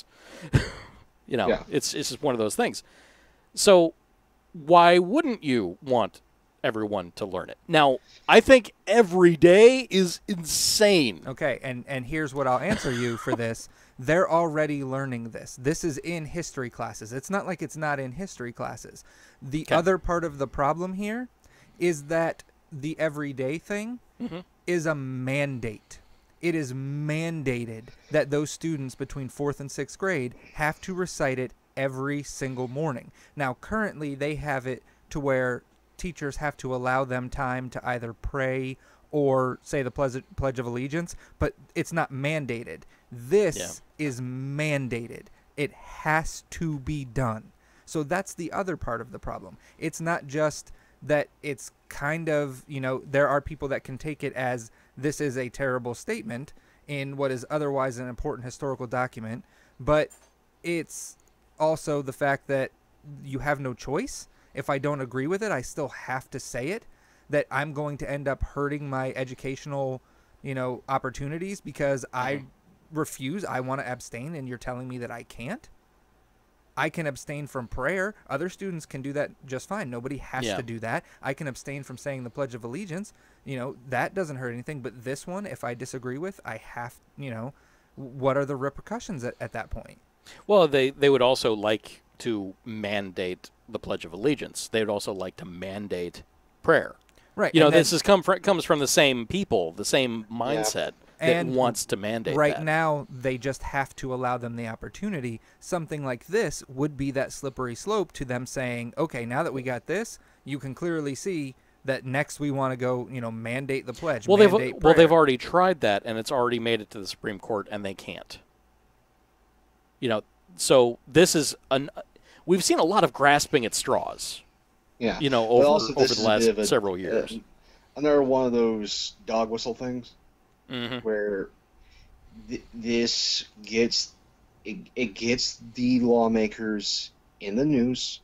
E: you know,
G: Yeah.
E: it's it's just one of those things. So why wouldn't you want everyone to learn it? Now, I think every day is insane.
D: Okay, and, and here's what I'll answer you for this. They're already learning this. This is in history classes. It's not like it's not in history classes. The
E: Okay.
D: other part of the problem here is that the everyday thing
E: Mm-hmm.
D: is a mandate. It is mandated that those students between fourth and sixth grade have to recite it every single morning. Now, currently, they have it to where teachers have to allow them time to either pray or say the Pledge, Pledge of Allegiance, but it's not mandated. This
E: Yeah.
D: is mandated. It has to be done. So that's the other part of the problem. It's not just that it's kind of, you know, there are people that can take it as this is a terrible statement in what is otherwise an important historical document, but it's also the fact that you have no choice. If I don't agree with it, I still have to say it, that I'm going to end up hurting my educational, you know, opportunities because I refuse. I want to abstain, and you're telling me that I can't. I can abstain from prayer. Other students can do that just fine. Nobody has
E: Yeah.
D: to do that. I can abstain from saying the Pledge of Allegiance. You know, that doesn't hurt anything. But this one, if I disagree with, I have, you know, what are the repercussions at, at that point?
E: Well, they, they would also like to mandate the Pledge of Allegiance. They would also like to mandate prayer.
D: Right.
E: You know,
D: and then-
E: this is come from, comes from the same people, the same mindset that
D: And
E: wants to mandate
D: right
E: that.
D: now, they just have to allow them the opportunity. Something like this would be that slippery slope to them saying, okay, now that we got this, you can clearly see that next we want to go, you know, mandate the pledge.
E: Well, they've
D: mandate
E: well they've
D: prayer.
E: already tried that, and it's already made it to the Supreme Court, and they can't. You know, so this is an. We've seen a lot of grasping at straws.
G: Yeah.
E: You know,
G: But
E: over
G: also
E: over
G: this
E: the
G: is a
E: last
G: bit of a-
E: several years.
G: Uh, another one of those dog whistle things
E: Mhm.
G: where th- this gets it, it gets the lawmakers in the news.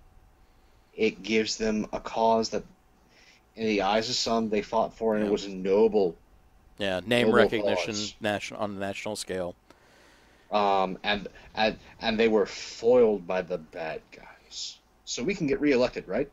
G: It gives them a cause that, in the eyes of some, they fought for, and
E: Yeah.
G: it was a noble.
E: Yeah, name
G: Noble
E: recognition,
G: cause.
E: national on the national scale.
G: Um, and and and they were foiled by the bad guys. So we can get reelected, right?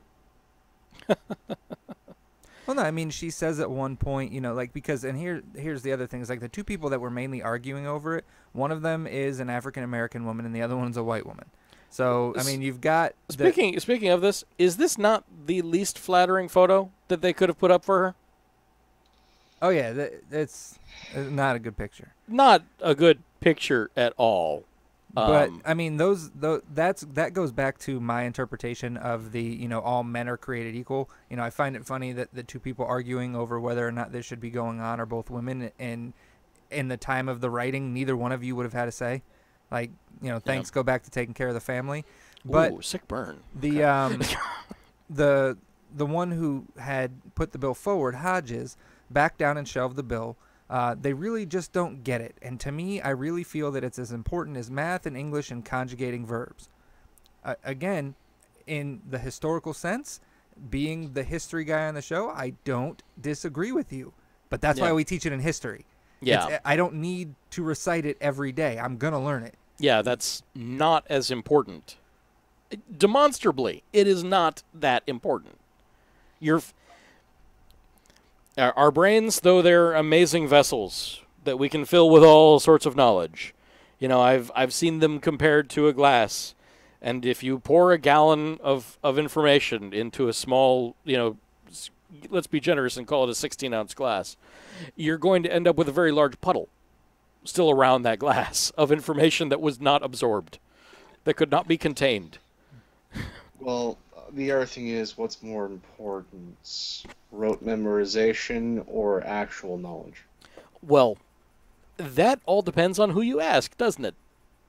D: Well, no, I mean, she says at one point, you know, like, because, and here, here's the other thing, is like the two people that were mainly arguing over it, one of them is an African-American woman and the other one's a white woman. So, I mean, you've got... the-
E: Speaking speaking of this, is this not the least flattering photo that they could have put up for her?
D: oh, yeah, th- it's uh, not a good picture.
E: Not a good picture at all.
D: But
E: Um,
D: I mean, those, those that's that goes back to my interpretation of the, you know, all men are created equal. You know, I find it funny that the two people arguing over whether or not this should be going on are both women, and in the time of the writing, neither one of you would have had a say. Like, you know, thanks go back to taking care of the family. But
E: ooh, sick burn.
D: the um, the the one who had put the bill forward, Hodges, backed down and shelved the bill. Uh, they really just don't get it. And to me, I really feel that it's as important as math and English and conjugating verbs. Uh, again, in the historical sense, being the history guy on the show, I don't disagree with you. But that's
E: Yeah.
D: why we teach it in history.
E: Yeah.
D: It's, I don't need to recite it every day. I'm going to learn it.
E: Yeah, that's not as important. Demonstrably, it is not that important. Your f- our our brains, though they're amazing vessels that we can fill with all sorts of knowledge. You know, I've I've seen them compared to a glass, and if you pour a gallon of, of information into a small, you know, s- let's be generous and call it a sixteen ounce glass, you're going to end up with a very large puddle still around that glass of information that was not absorbed, that could not be contained.
G: Well, the other thing is, what's more important, rote memorization or actual knowledge?
E: Well, that all depends on who you ask, doesn't it?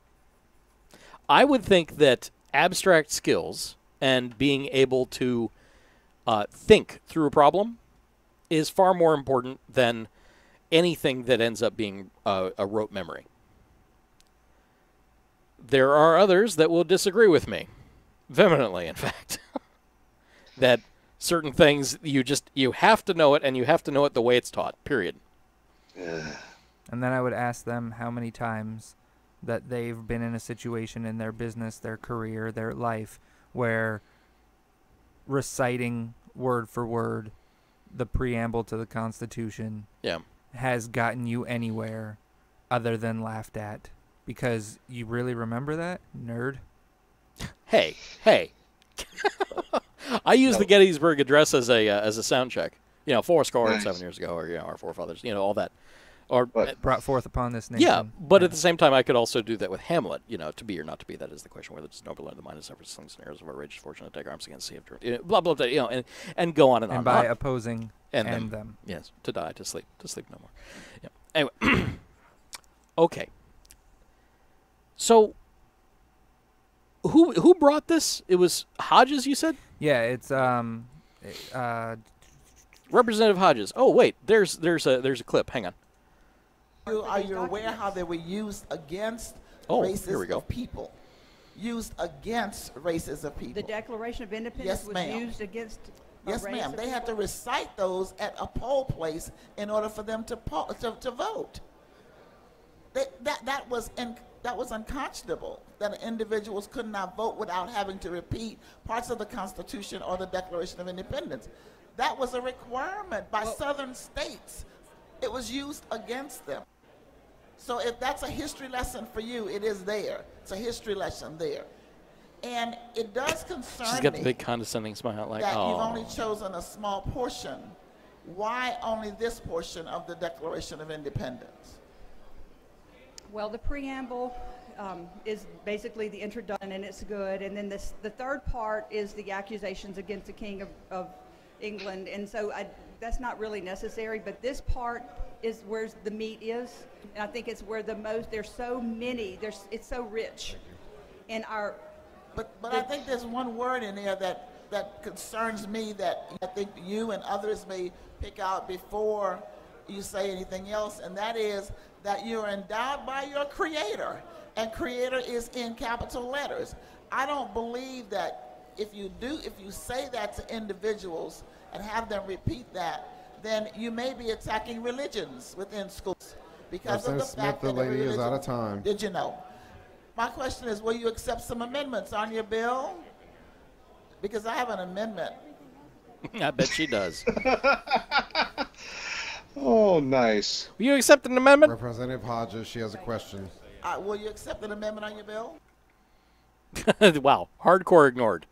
E: I would think that abstract skills and being able to uh, think through a problem is far more important than anything that ends up being a, a rote memory. There are others that will disagree with me, vehemently, in fact, that certain things you just you have to know it, and you have to know it the way it's taught. Period.
D: And then I would ask them how many times that they've been in a situation in their business, their career, their life, where reciting word for word the preamble to the Constitution
E: yeah.
D: has gotten you anywhere other than laughed at. Because you really remember that, nerd?
E: Hey, hey. I used the Gettysburg Address as a uh, as a sound check. You know, four score and seven years ago, or you know, our forefathers. You know, all that. Or
D: but, brought forth upon this nation.
E: Yeah, but
D: yeah.
E: at the same time, I could also do that with Hamlet. You know, to be or not to be, that is the question. Whether it's noble or the mind is ever slings and arrows of outrageous fortune to take arms against the sea of truth. You know, blah, blah, blah, you know, and, and go on and,
D: and on. And by opposing
E: and,
D: and
E: them,
D: them.
E: Yes, to die, to sleep, to sleep no more. Yeah. Anyway, okay. So, who who brought this? It was Hodges, you said?
D: Yeah, it's um, uh,
E: Representative Hodges. Oh wait, there's there's a there's a clip. Hang on.
J: Are you aware how they were used against
E: oh,
J: races
E: here we go.
J: of people? Used against races of people.
K: The Declaration of Independence
J: yes,
K: was
J: ma'am.
K: used against.
J: Yes, ma'am. They had to recite those at a poll place in order for them to poll, to, to vote. They, that that was in, that was unconscionable. That individuals could not vote without having to repeat parts of the Constitution or the Declaration of Independence. That was a requirement by well, southern states. It was used against them. So if that's a history lesson for you, it is there. It's a history lesson there. And it does concern me.
E: She's got the big condescending smile like,
J: that
E: oh.
J: you've only chosen a small portion. Why only this portion of the Declaration of Independence?
K: Well, the preamble um, is basically the introduction, and it's good. And then this, the third part is the accusations against the King of, of England. And so I, that's not really necessary, but this part is where the meat is. And I think it's where the most, there's so many, there's, it's so rich in our...
J: But but I think there's one word in there that, that concerns me that I think you and others may pick out before you say anything else, and that is that you're endowed by your Creator, and Creator is in capital letters. I don't believe that if you do, if you say that to individuals and have them repeat that, then you may be attacking religions within schools because of the
L: Smith,
J: fact
L: the
J: that
L: lady
J: religion,
L: is out of time.
J: Did you know? My question is, will you accept some amendments on your bill? Because I have an amendment.
E: I bet she does.
G: Oh, nice.
E: Will you accept an amendment?
L: Representative Hodges, she has a question.
J: Uh, will you accept an amendment on your bill?
E: Wow, hardcore ignored.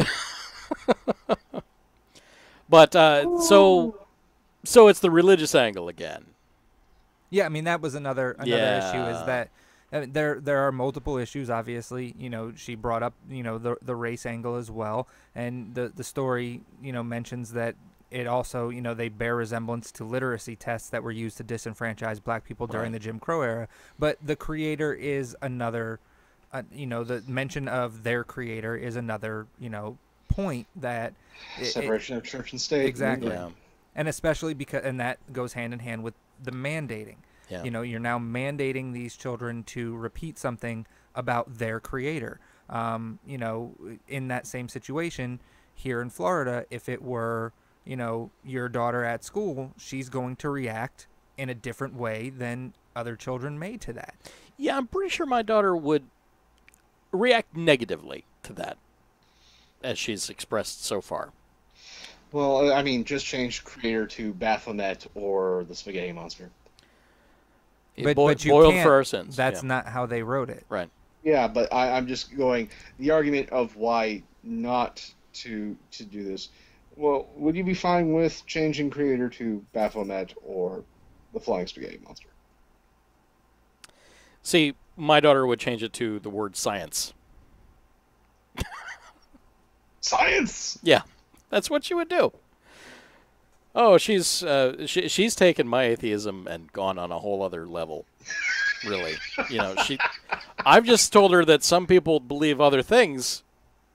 E: But uh, so, so it's the religious angle again.
D: Yeah, I mean that was another another
E: yeah.
D: issue is that I mean, there there are multiple issues. Obviously, you know, she brought up you know the the race angle as well, and the the story you know mentions that it also you know they bear resemblance to literacy tests that were used to disenfranchise black people during
E: right.
D: the Jim Crow era. But the creator is another, uh, you know, the mention of their creator is another you know point that
G: separation
D: it,
G: of church and state.
D: Exactly,
E: yeah.
D: And especially because and that goes hand in hand with the mandating.
E: Yeah.
D: You know, you're now mandating these children to repeat something about their creator. Um, you know, in that same situation here in Florida, if it were, you know, your daughter at school, she's going to react in a different way than other children may to that.
E: Yeah, I'm pretty sure my daughter would react negatively to that, as she's expressed so far.
G: Well, I mean, just change creator to Baphomet or the Spaghetti Monster.
D: But,
E: Boi-
D: but you
E: boiled
D: can't,
E: for our sins.
D: That's
E: yeah.
D: not how they wrote it.
E: Right.
G: Yeah, but I, I'm just going, the argument of why not to to do this. Well, would you be fine with changing creator to Baphomet or the Flying Spaghetti Monster?
E: See, my daughter would change it to the word science.
G: Science!
E: Yeah, that's what she would do. Oh, she's uh, she, she's taken my atheism and gone on a whole other level. Really, you know, she. I've just told her that some people believe other things.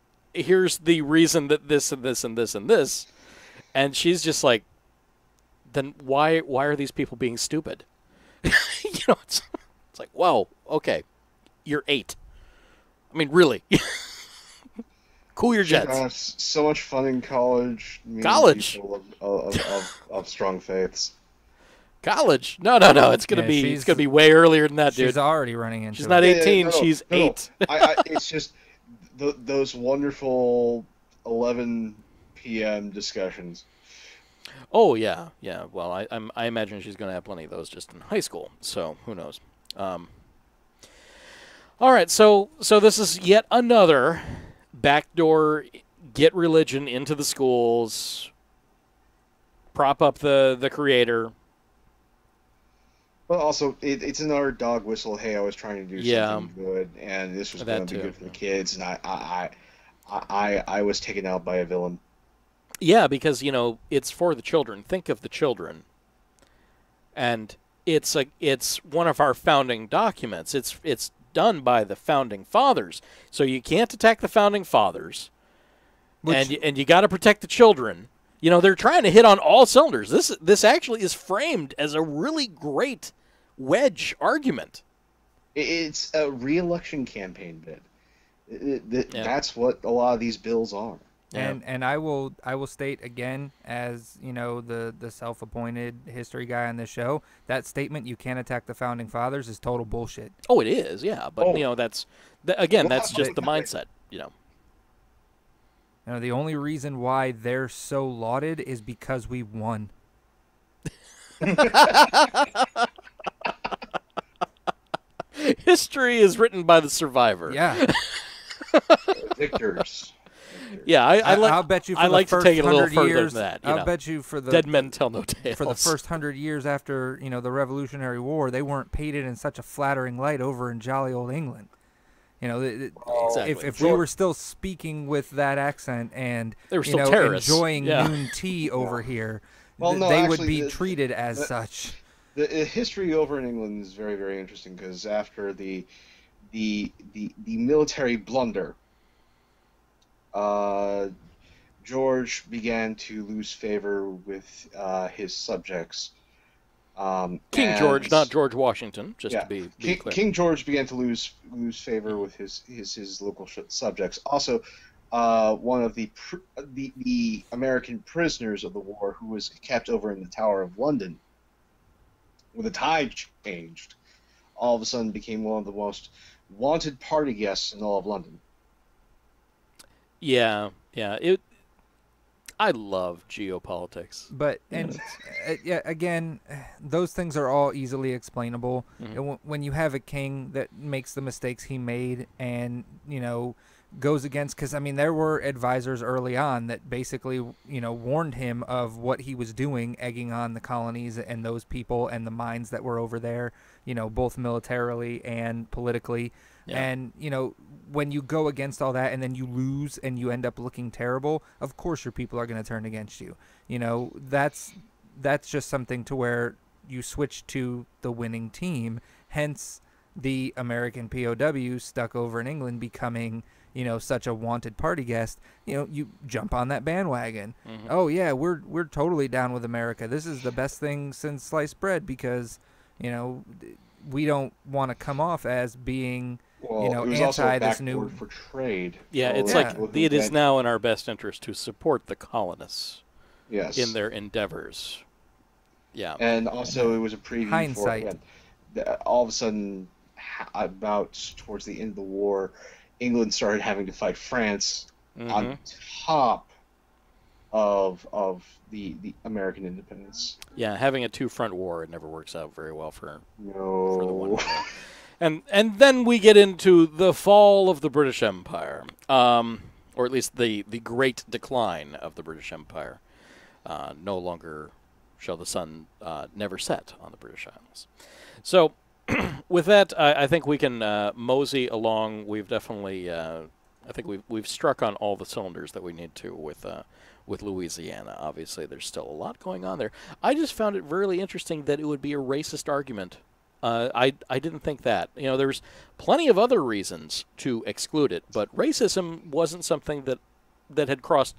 E: Here's the reason that this and this and this and this, and she's just like, then why why are these people being stupid? you know, it's, it's like, whoa, okay, you're eight. I mean, really. Cool your jets.
G: Uh, so much fun in college.
E: College?
G: People of, of, of, of strong faiths.
E: College? No, no, no. It's gonna
D: Yeah,
E: be
D: she's-
E: it's gonna be way earlier than that, dude.
D: She's already running into
E: She's
D: it.
E: not
G: Yeah, yeah,
E: eighteen.
G: no, no,
E: she's
G: no, no.
E: eight.
G: I, I, it's just th- those wonderful eleven p.m. discussions.
E: Oh yeah, yeah. Well, I I'm, I imagine she's gonna have plenty of those just in high school. So who knows? Um, all right. So so this is yet another backdoor get religion into the schools. Prop up the the creator.
G: But also, it, it's another dog whistle. Hey, I was trying to do
E: Yeah.
G: something good, and this was
E: That
G: going to be
E: too,
G: good for the kids, and I, I, I, I, I was taken out by a villain.
E: Yeah, because you know it's for the children. Think of the children. And it's a it's one of our founding documents. It's it's done by the founding fathers. So you can't attack the founding fathers.
D: Which-
E: and you, and you got to protect the children. You know, they're trying to hit on all cylinders. This this actually is framed as a really great wedge argument.
G: It- It's a re-election campaign bid. It- it-
E: Yeah.
G: That's what a lot of these bills are.
D: And and I will I will state again, as you know, the the self-appointed history guy on this show, that statement, "You can't attack the founding fathers," is total bullshit.
E: Oh, it is, yeah. But
G: Oh.
E: you know, that's th- again,
G: Well,
E: that's just the
G: I-
E: mindset. You know.
D: You know, the only reason why they're so lauded is because we won.
E: History is written by the survivor.
D: Yeah.
G: Victors.
E: Yeah, I, I,
D: I,
E: like.
D: I'll bet you. For
E: I
D: the
E: like to
D: first
E: take it a little
D: hundred
E: further
D: years,
E: than that. You
D: I'll
E: know.
D: bet you for the
E: Dead men tell no tales.
D: for the first hundred years after you know the Revolutionary War, they weren't painted in such a flattering light over in jolly old England. You know, th- th-
E: Exactly.
D: if if we were still speaking with that accent and
E: They were
D: you
E: still
D: know
E: terrorists.
D: enjoying
E: Yeah.
D: noon tea over here,
G: Well,
D: th-
G: no,
D: they would
G: actually,
D: be
G: the-
D: treated as
G: the-
D: such.
G: The uh, history over in England is very, very interesting because after the, the the the military blunder, uh, George began to lose favor with uh, his subjects. Um,
E: King
G: and-
E: George, not George Washington, just
G: yeah,
E: to be, be
G: King,
E: clear.
G: King George began to lose lose favor with his his, his local sh- subjects. Also, uh, one of the, pr- the the American prisoners of the war, who was kept over in the Tower of London, when the tide changed, all of a sudden became one of the most wanted party guests in all of London.
E: Yeah, yeah. It. I love geopolitics.
D: But and uh, yeah, again, those things are all easily explainable.
E: Mhm.
D: And w- when you have a king that makes the mistakes he made, and you know goes against, because I mean there were advisors early on that basically you know warned him of what he was doing, egging on the colonies and those people and the minds that were over there. You know, both militarily and politically.
E: Yeah.
D: And, you know, when you go against all that and then you lose and you end up looking terrible, of course your people are going to turn against you. You know, that's that's just something to where you switch to the winning team. Hence, the American P O W stuck over in England becoming, you know, such a wanted party guest. You know, you jump on that bandwagon.
E: Mhm.
D: Oh, yeah, we're we're totally down with America. This is the best thing since sliced bread because, you know, we don't want to come off as being...
G: Well,
D: you know,
G: it was also
D: anti
G: a
D: this new
G: backboard for trade.
E: Yeah,
G: for
E: it's
G: all
E: like
G: people who
E: it is
G: went-
E: now in our best interest to support the colonists
G: Yes.
E: in their endeavors. Yeah.
G: And also, it was a preview
D: Hindsight.
G: for when the, all of a sudden, ha- about towards the end of the war, England started having to fight France on
E: Mhm.
G: top of of the the American independence.
E: Yeah, having a two-front war, it never works out very well for
G: No.
E: for the one. And and then we get into the fall of the British Empire, um, or at least the the great decline of the British Empire. Uh, no longer shall the sun uh, never set on the British Isles. So, with that, I, I think we can uh, mosey along. We've definitely, uh, I think we've we've struck on all the cylinders that we need to with uh, with Louisiana. Obviously, there's still a lot going on there. I just found it really interesting that it would be a racist argument. Uh, I I didn't think that. You know, there's plenty of other reasons to exclude it, but racism wasn't something that that had crossed,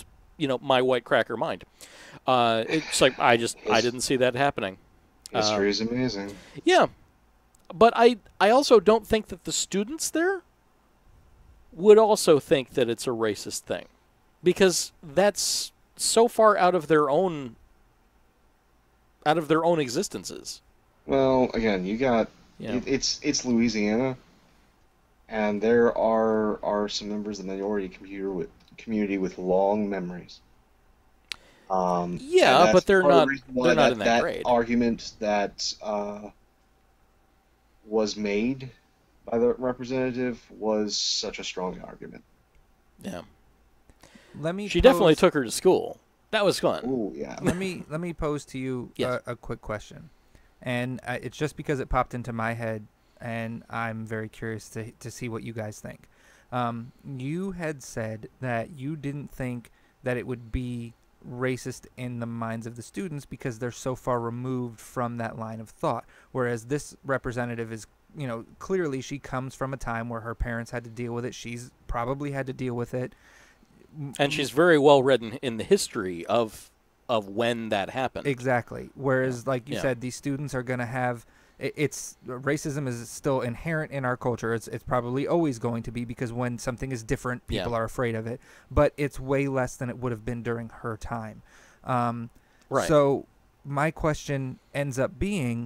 E: you know, my white cracker mind. Uh, it's like I just I didn't see that happening.
G: History
E: Uh,
G: is amazing.
E: Yeah, but I I also don't think that the students there would also think that it's a racist thing, because that's so far out of their own out of their own existences.
G: Well, again, you got
E: Yeah.
G: it, it's it's Louisiana, and there are are some members of the minority computer with, community with long memories. Um,
E: Yeah,
G: and that's
E: but they're
G: part of the
E: not-
G: reason why
E: they're not
G: that,
E: in that
G: that
E: grade.
G: argument that uh, was made by the representative was such a strong argument.
E: Yeah.
D: Let me.
E: She definitely
D: pose-
E: took her to school. That was fun.
G: Oh yeah.
D: let me let me pose to you
E: Yes.
D: a, a quick question, and uh, it's just because it popped into my head, and I'm very curious to to see what you guys think. Um, you had said that you didn't think that it would be racist in the minds of the students because they're so far removed from that line of thought, whereas this representative is, you know, clearly she comes from a time where her parents had to deal with it. She's probably had to deal with it.
E: And she's very well read in, in the history of of when that happened.
D: Exactly. Whereas, like you
E: Yeah.
D: said, these students are going to have it, it's racism is still inherent in our culture. It's it's probably always going to be, because when something is different,
E: Yeah.
D: people are afraid of it. But it's way less than it would have been during her time. Um,
E: Right.
D: So my question ends up being,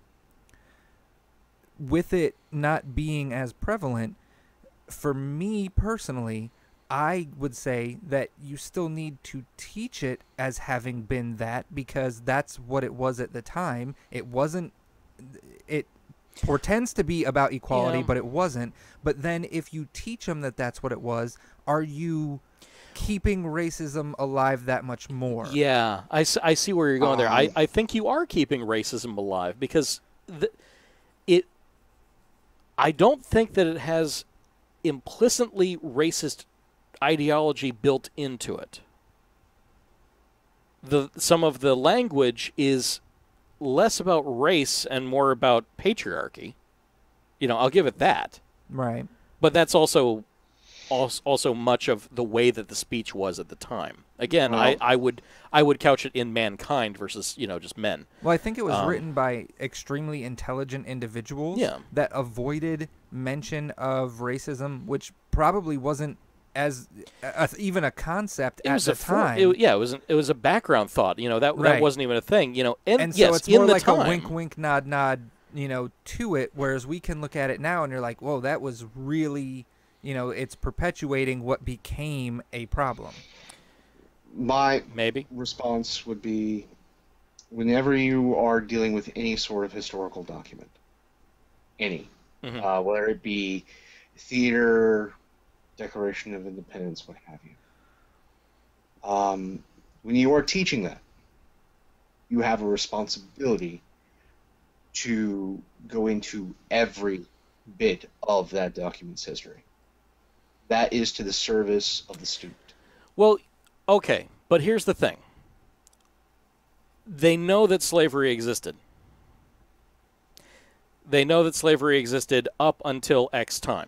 D: with it not being as prevalent, for me personally, I would say that you still need to teach it as having been that, because that's what it was at the time. It wasn't, it portends to be about equality,
E: Yeah.
D: but it wasn't. But then if you teach them that that's what it was, are you keeping racism alive that much more?
E: Yeah, I, s- I see where you're going there. I,
G: Um,
E: I think you are keeping racism alive, because the, it. I don't think that it has implicitly racist ideology built into it. The some of the language is less about race and more about patriarchy. You know, I'll give it that.
D: Right.
E: But that's also als- also much of the way that the speech was at the time. Again, I,
G: Well-
E: I would I would couch it in mankind versus, you know, just men.
D: Well, I think it was
E: Um,
D: written by extremely intelligent individuals
E: Yeah.
D: that avoided mention of racism, which probably wasn't as a, even a concept
E: It
D: at
E: was
D: the
E: a for-
D: time.
E: it- yeah, it was an, it was a background thought. You know, that that
D: Right.
E: wasn't even a thing. You know, and,
D: and
E: yes,
D: so it's
E: in
D: more
E: the
D: like
E: time,
D: a wink, wink, nod, nod, you know, to it. Whereas we can look at it now and you're like, whoa, that was really, you know, it's perpetuating what became a problem.
G: My
E: maybe
G: response would be, whenever you are dealing with any sort of historical document, any,
E: Mhm.
G: uh, whether it be theater, Declaration of Independence, what have you, um, when you are teaching that, you have a responsibility to go into every bit of that document's history. That is to the service of the student.
E: Well, okay, but here's the thing. They know that slavery existed. They know that slavery existed up until X time.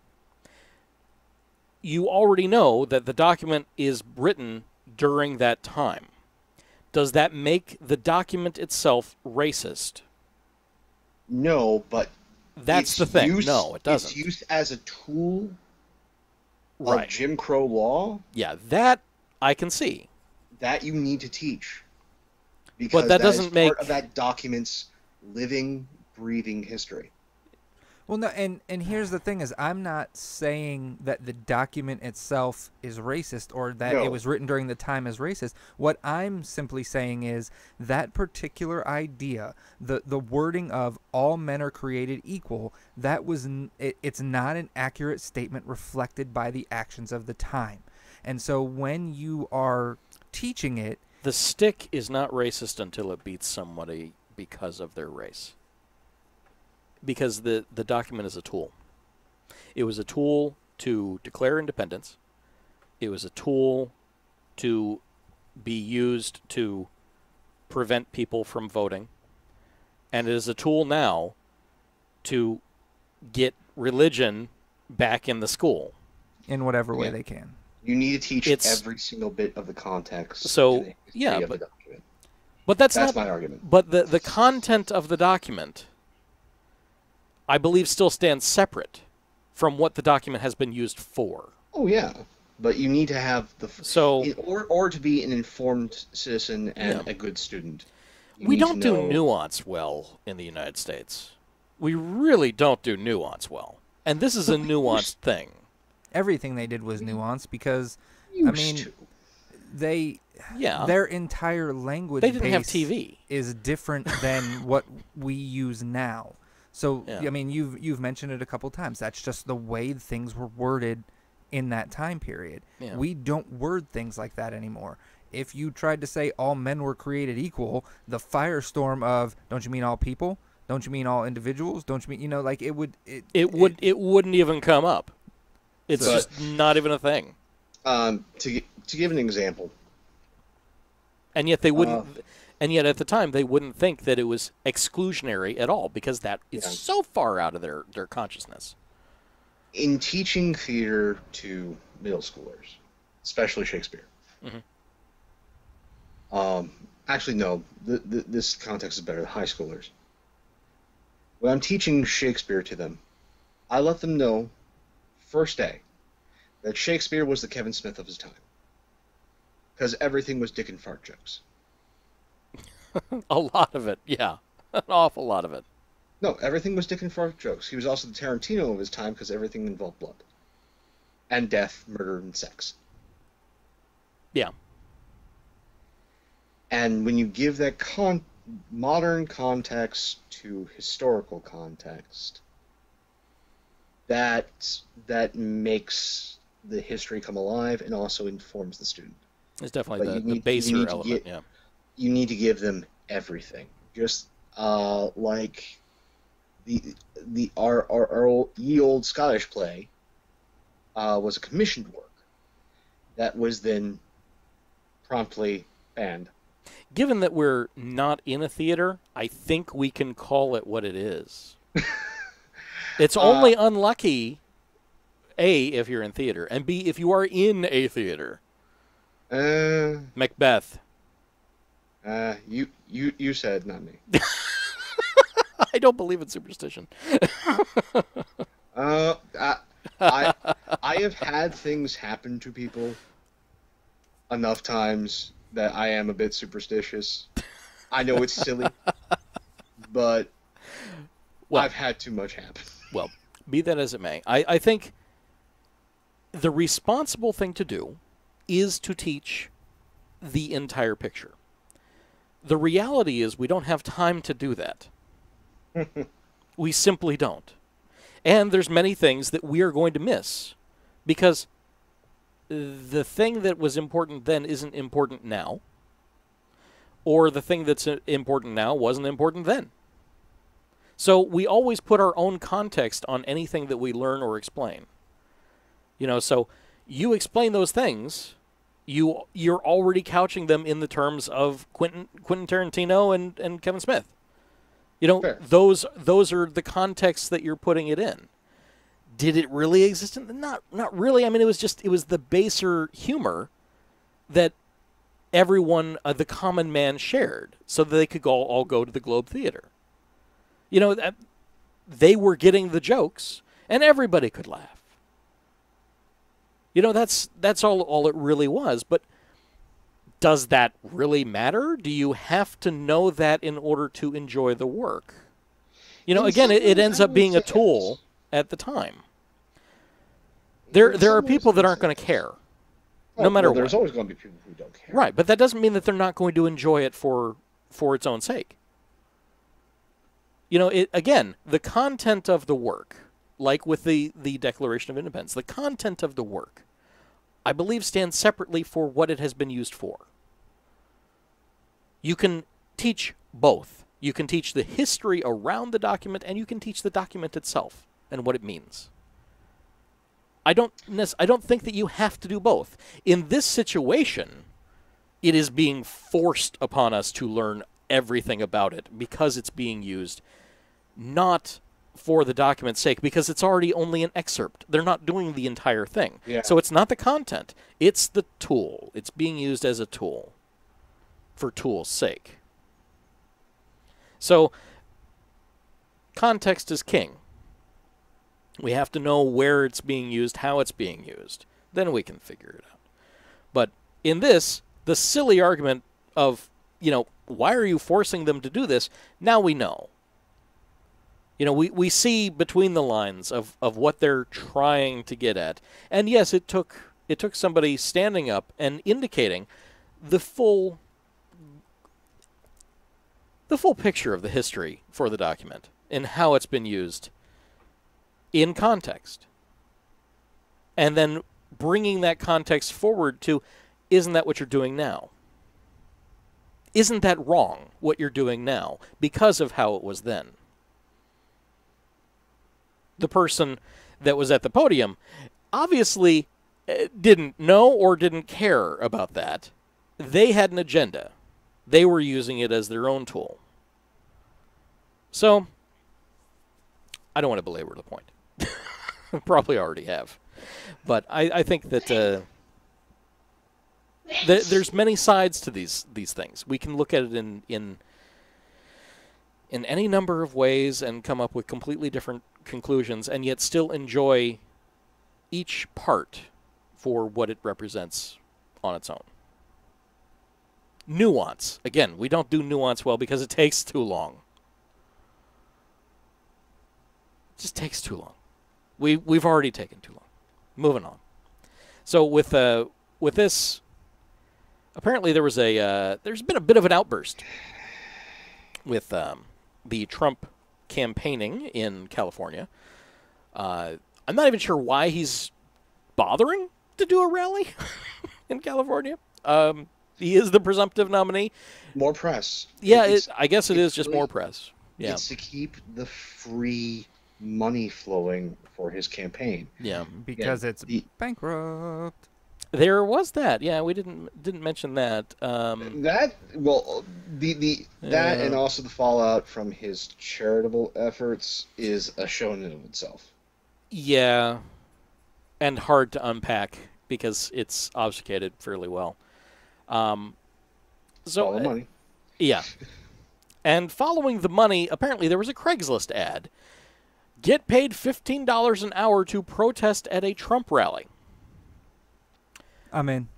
E: You already know that the document is written during that time. Does that make the document itself racist?
G: No, but
E: That's
G: it's
E: the thing.
G: used-
E: No, it doesn't.
G: It's used as a tool
E: Right.
G: of Jim Crow law
E: Yeah, that I can see.
G: that you need to teach. Because
E: that
G: that is
E: doesn't
G: part
E: make-
G: of that document's living, breathing history.
D: Well, no, and, and here's the thing is, I'm not saying that the document itself is racist or that
G: No.
D: it was written during the time as racist. What I'm simply saying is that particular idea, the, the wording of all men are created equal, that was n- it, it's not an accurate statement reflected by the actions of the time. And so when you are teaching it,
E: The stick is not racist until it beats somebody because of their race. Because the, the document is a tool. It was a tool to declare independence. It was a tool to be used to prevent people from voting. And it is a tool now to get religion back in the school.
D: in whatever way
G: Yeah.
D: they can.
G: You need to teach
E: It's-
G: every single bit of the context.
E: So,
G: and the history
E: yeah,
G: of
E: but-
G: the document.
E: But that's,
G: That's
E: not
G: my argument.
E: But the the content of the document, I believe, still stands separate from what the document has been used for.
G: Oh yeah, but you need to have the
E: So
G: in, or or to be an informed citizen and
E: Yeah.
G: a good student. you
E: we
G: need to
E: don't do
G: know-
E: nuance well in the United States. We really don't do nuance well, and this is a nuanced thing.
D: Everything they did was nuanced because, I
G: Used
D: mean,
G: to.
D: they
E: Yeah.
D: their entire language
E: They didn't have
D: base
E: T V.
D: is different than what we use now. So
E: Yeah.
D: I mean, you've you've mentioned it a couple times. That's just the way things were worded in that time period.
E: Yeah.
D: We don't word things like that anymore. If you tried to say all men were created equal, the firestorm of don't you mean all people? Don't you mean all individuals? Don't you mean, you know, like it would it,
E: It would it wouldn't even come up. It's
G: But-
E: just not even a thing.
G: Um, to gi- to give an example,
E: And yet they wouldn't
G: Uh,
E: and yet at the time they wouldn't think that it was exclusionary at all because that is
G: Yeah.
E: so far out of their, their consciousness.
G: in teaching theater to middle schoolers, especially Shakespeare.
E: Mhm.
G: Um, actually, no. Th- th- this context is better. High schoolers. When I'm teaching Shakespeare to them, I let them know, first day, that Shakespeare was the Kevin Smith of his time. Because everything was dick and fart jokes.
E: A lot of it, yeah. An awful lot of it.
G: No, everything was dick and fart jokes. He was also the Tarantino of his time because everything involved blood. And death, murder, and sex.
E: Yeah.
G: And when you give that con- modern context to historical context, that that makes the history come alive and also informs the student.
E: It's definitely
G: But
E: the,
G: you
E: the
G: need- you
E: baser
G: need to
E: element,
G: get-
E: yeah.
G: You need to give them everything. Just uh, like the the our, our, our old, ye old Scottish play uh, was a commissioned work that was then promptly banned.
E: Given that we're not in a theater, I think we can call it what it is. It's only
G: Uh,
E: unlucky, A, if you're in theater, and B, if you are in a theater.
G: Uh,
E: Macbeth.
G: uh, you you you said, not me.
E: I don't believe in superstition.
G: Uh, I, I I have had things happen to people enough times that I am a bit superstitious. I know it's silly, but
E: Well-
G: I've had too much happen.
E: Well, be that as it may, I, I think the responsible thing to do is to teach the entire picture. The reality is we don't have time to do that. We simply don't. And there's many things that we are going to miss because the thing that was important then isn't important now, or the thing that's important now wasn't important then. So we always put our own context on anything that we learn or explain. You know, so you explain those things, you you're already couching them in the terms of Quentin Quentin Tarantino and, and Kevin Smith. You know,
G: Fair.
E: those those are the contexts that you're putting it in. Did it really exist? In, not not really. I mean, it was just it was the baser humor that everyone, uh, the common man, shared, so that they could go, all go to the Globe Theater. You know, that they were getting the jokes, and everybody could laugh. You know, that's that's all all it really was. But does that really matter? Do you have to know that in order to enjoy the work? You know,
G: In
E: again,
G: some
E: it, it
G: ways,
E: ends
G: I
E: up
G: would
E: being a
G: say
E: tool
G: yes.
E: at the time. There
G: In
E: there
G: some
E: are
G: ways,
E: people that
G: I would
E: aren't
G: say
E: going to
G: yes.
E: care,
G: Oh,
E: no matter
G: well, there's
E: what.
G: always going to be people who don't care.
E: Right, but that doesn't mean that they're not going to enjoy it for for its own sake. You know, it again, the content of the work, like with the, the Declaration of Independence, the content of the work, I believe stands separately for what it has been used for. You can teach both. You can teach the history around the document, and you can teach the document itself and what it means. I don't nec- I don't think that you have to do both. In this situation, it is being forced upon us to learn everything about it because it's being used not for the document's sake because it's already only an excerpt. They're not doing the entire thing.
G: Yeah.
E: So it's not the content. It's the tool. It's being used as a tool for tool's sake. So context is king. We have to know where it's being used, how it's being used. Then we can figure it out. But in this, the silly argument of, you know, why are you forcing them to do this? Now we know. You know, we, we see between the lines of, of what they're trying to get at. And yes, it took it took somebody standing up and indicating the full the full picture of the history for the document and how it's been used in context. And then bringing that context forward to, isn't that what you're doing now? Isn't that wrong, what you're doing now, because of how it was then? The person that was at the podium obviously didn't know or didn't care about that. They had an agenda. They were using it as their own tool. So, I don't want to belabor the point. Probably already have. But I, I think that uh, th there's many sides to these these things. We can look at it in, in in any number of ways and come up with completely different conclusions and yet still enjoy each part for what it represents on its own. Nuance. Again, we don't do nuance well because it takes too long. It just takes too long. We, we've already taken too long. Moving on. So with uh, with this, apparently there was a uh, there's been a bit of an outburst with um, the Trump campaigning in California. Uh, I'm not even sure why he's bothering to do a rally in California. Um, he is the presumptive nominee.
G: More press.
E: Yeah,
G: It's-
E: it, I guess it is just
G: really-
E: more press. Yeah.
G: It's to keep the free money flowing for his campaign.
E: Yeah.
D: Because
G: Yeah,
D: it's
G: the-
D: bankrupt.
E: There was that. Yeah, we didn't didn't mention that. Um,
G: That well, the the that
E: Yeah.
G: and also the fallout from his charitable efforts is a show in and of itself.
E: yeah, and hard to unpack because it's obfuscated fairly well. Um, so
G: Follow
E: uh,
G: money.
E: Yeah. And following the money, apparently there was a Craigslist ad. Get paid fifteen dollars an hour to protest at a Trump rally.
D: I'm in.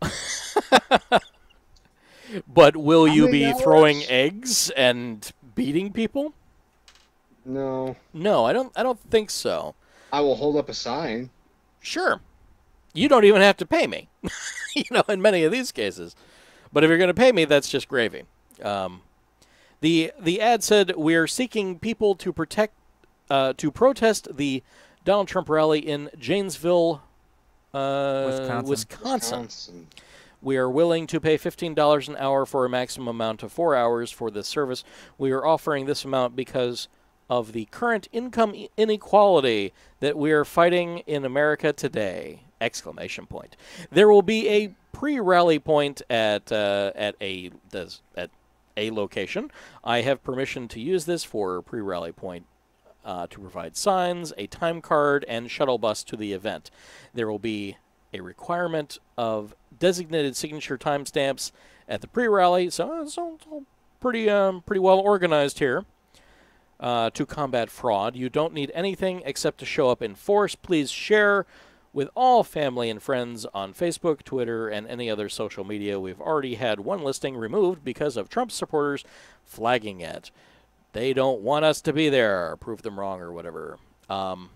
E: But will
G: How
E: you
G: many
E: be
G: hours?
E: throwing eggs and beating people?
G: No.
E: No, I don't I don't think so.
G: I will hold up a sign.
E: Sure. You don't even have to pay me, you know, in many of these cases. But if you're going to pay me, that's just gravy. Um, the the ad said, we're seeking people to protect, uh, to protest the Donald Trump rally in Janesville, uh,
D: Wisconsin.
E: Wisconsin.
G: Wisconsin.
E: We are willing to pay fifteen dollars an hour for a maximum amount of four hours for this service. We are offering this amount because of the current income i- inequality that we are fighting in America today! Exclamation point. There will be a pre-rally point at uh, at a does at a location. I have permission to use this for pre-rally point uh, to provide signs, a time card, and shuttle bus to the event. There will be a requirement of designated signature timestamps at the pre-rally, so it's all, it's all pretty um, pretty well organized here. Uh, to combat fraud, you don't need anything except to show up in force. Please share with all family and friends on Facebook, Twitter, and any other social media. We've already had one listing removed because of Trump supporters flagging it. They don't want us to be there. Prove them wrong or whatever. Um,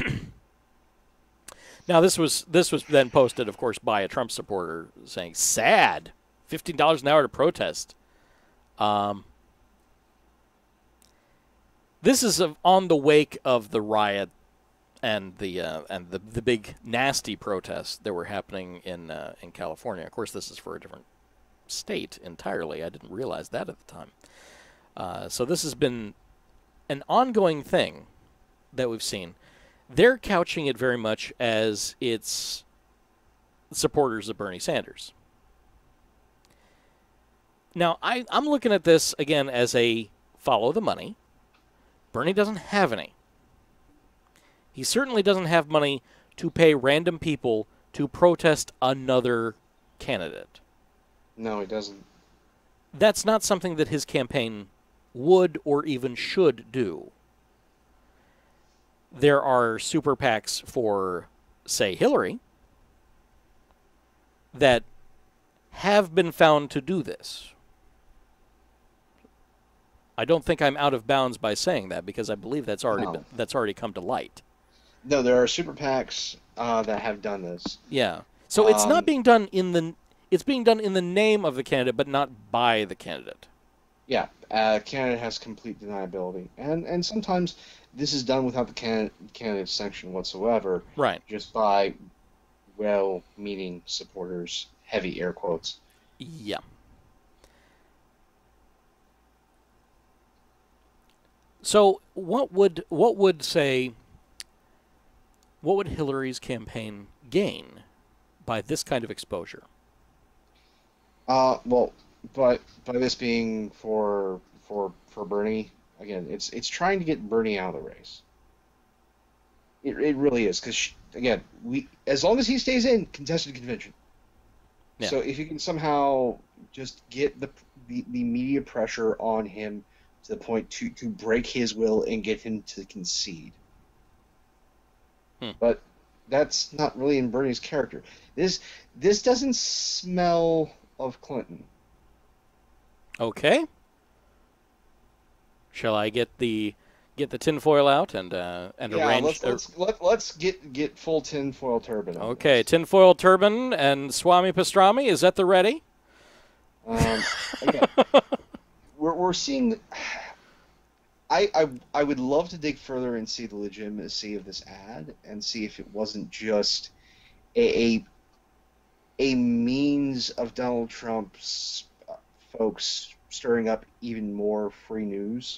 E: now, this was this was then posted, of course, by a Trump supporter saying, sad, fifteen dollars an hour to protest. Um, this is of, on the wake of the riot and the uh, and the the big nasty protests that were happening in uh, in California. Of course, this is for a different state entirely. I didn't realize that at the time. Uh, so this has been an ongoing thing that we've seen. They're couching it very much as it's supporters of Bernie Sanders. Now, I, I'm looking at this, again, as a follow the money. Bernie doesn't have any. He certainly doesn't have money to pay random people to protest another candidate.
G: No, he doesn't.
E: That's not something that his campaign would or even should do. There are super PACs for, say, Hillary, that have been found to do this. I don't think I'm out of bounds by saying that, because I believe that's already
G: No.
E: been, that's already come to light.
G: No, there are super PACs uh, that have done this.
E: Yeah. So it's
G: Um,
E: not being done in the it's being done in the name of the candidate, but not by the candidate.
G: Yeah, uh, candidate has complete deniability, and and sometimes this is done without the candidate candidate's sanction whatsoever.
E: Right.
G: Just by well-meaning supporters, heavy air quotes.
E: Yeah. So what would what would say what would Hillary's campaign gain by this kind of exposure?
G: Uh, well, but by this being for for for Bernie, again, it's it's trying to get Bernie out of the race. It it really is, because again, we as long as he stays in, contested convention.
E: Yeah.
G: So if you can somehow just get the, the the media pressure on him to the point to to break his will and get him to concede.
E: Hmm.
G: But that's not really in Bernie's character. This this doesn't smell of Clinton.
E: Okay. Shall I get the get the tinfoil out and uh, and
G: Yeah,
E: arrange?
G: let's let's let, let's get get full tinfoil turban. on
E: Okay, tinfoil turban and Swami Pastrami. Is at the ready?
G: Um, again, we're we're seeing. I, I I would love to dig further and see the legitimacy of this ad and see if it wasn't just a a, a means of Donald Trump's uh, folks stirring up even more free news.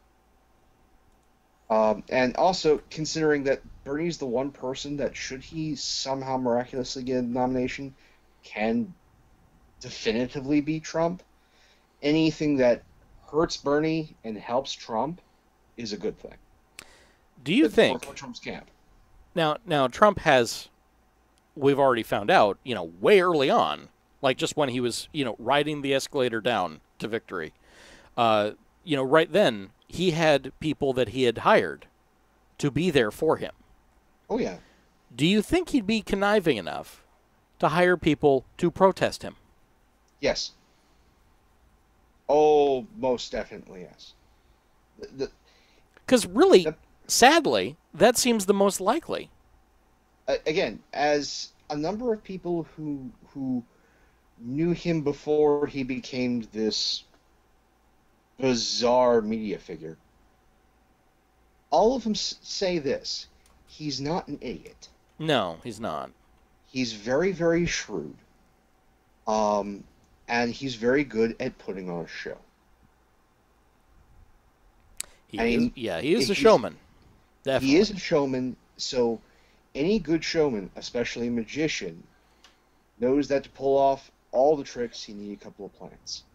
G: Um, and also considering that Bernie's the one person that, should he somehow miraculously get a nomination, can definitively beat Trump. Anything that hurts Bernie and helps Trump is a good thing.
E: Do you
G: For-
E: think
G: for Trump's camp?
E: now? Now Trump has. We've already found out, you know, way early on, like just when he was, you know, riding the escalator down to victory. Uh, you know, right then he had people that he had hired to be there for him.
G: Oh yeah.
E: Do you think he'd be conniving enough to hire people to protest him?
G: Yes. Oh, most definitely yes. The,
E: Because really, sadly, that seems the most likely.
G: the, again, as a number of people who who knew him before he became this bizarre media figure, all of them s- say this: he's not an idiot.
E: No, he's not.
G: He's very, very shrewd. Um, and he's very good at putting on a show.
E: He
G: I
E: is,
G: mean,
E: yeah, he is a
G: he's-
E: showman. Definitely.
G: He is a showman, so any good showman, especially a magician, knows that to pull off all the tricks, you need a couple of plans.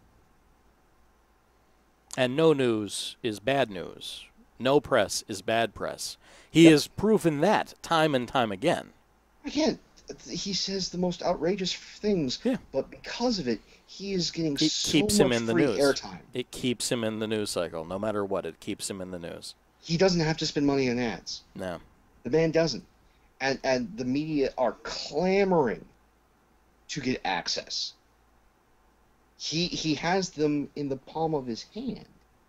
E: And no news is bad news. No press is bad press. He
G: Yep.
E: has proven that time and time again.
G: Again, he says the most outrageous things,
E: Yeah.
G: but because of it, he is getting
E: It
G: so
E: keeps
G: much
E: him in the
G: free
E: news.
G: airtime.
E: It keeps him in the news cycle. No matter what, it keeps him in the news.
G: He doesn't have to spend money on ads.
E: No.
G: The man doesn't. And and the media are clamoring to get access. He he has them in the palm of his hand.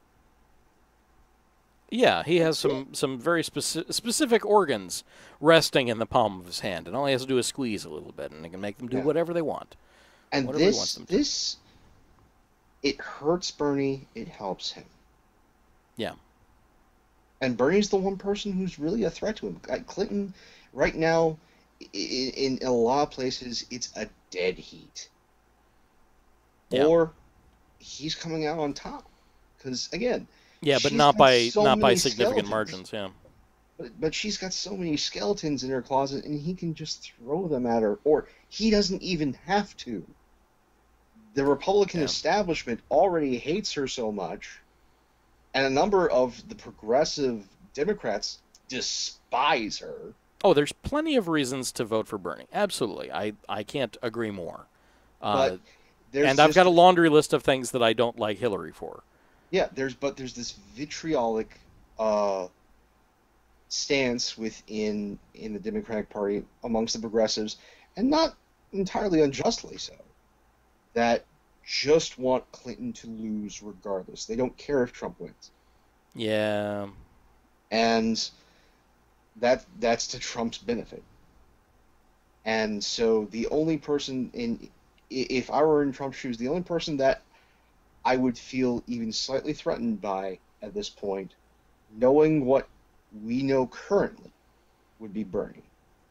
E: Yeah, he has some, some very speci- specific organs resting in the palm of his hand, and all he has to do is squeeze a little bit, and he can make them do
G: Yeah.
E: whatever they want.
G: And
E: Whatever he
G: this
E: wants them to.
G: this it hurts Bernie, it helps him.
E: Yeah.
G: And Bernie's the one person who's really a threat to him. Like Clinton, right now, in, in a lot of places, it's a dead heat.
E: Yeah.
G: Or he's coming out on top. Because, again,
E: Yeah, but
G: she's
E: not
G: got
E: by
G: so
E: not by
G: many
E: significant
G: skeletons.
E: margins. Yeah.
G: But, but she's got so many skeletons in her closet, and he can just throw them at her. Or he doesn't even have to. The Republican
E: Yeah.
G: establishment already hates her so much, and a number of the progressive Democrats despise her.
E: Oh, there's plenty of reasons to vote for Bernie. Absolutely. I, I can't agree more. Uh,
G: But there's
E: and I've
G: just-
E: got a laundry list of things that I don't like Hillary for.
G: Yeah, there's but there's this vitriolic uh, stance within in the Democratic Party amongst the progressives, and not entirely unjustly so, that just want Clinton to lose regardless. They don't care if Trump wins.
E: Yeah.
G: And that that's to Trump's benefit. And so the only person in if I were in Trump's shoes, the only person that I would feel even slightly threatened by at this point, knowing what we know currently, would be Bernie.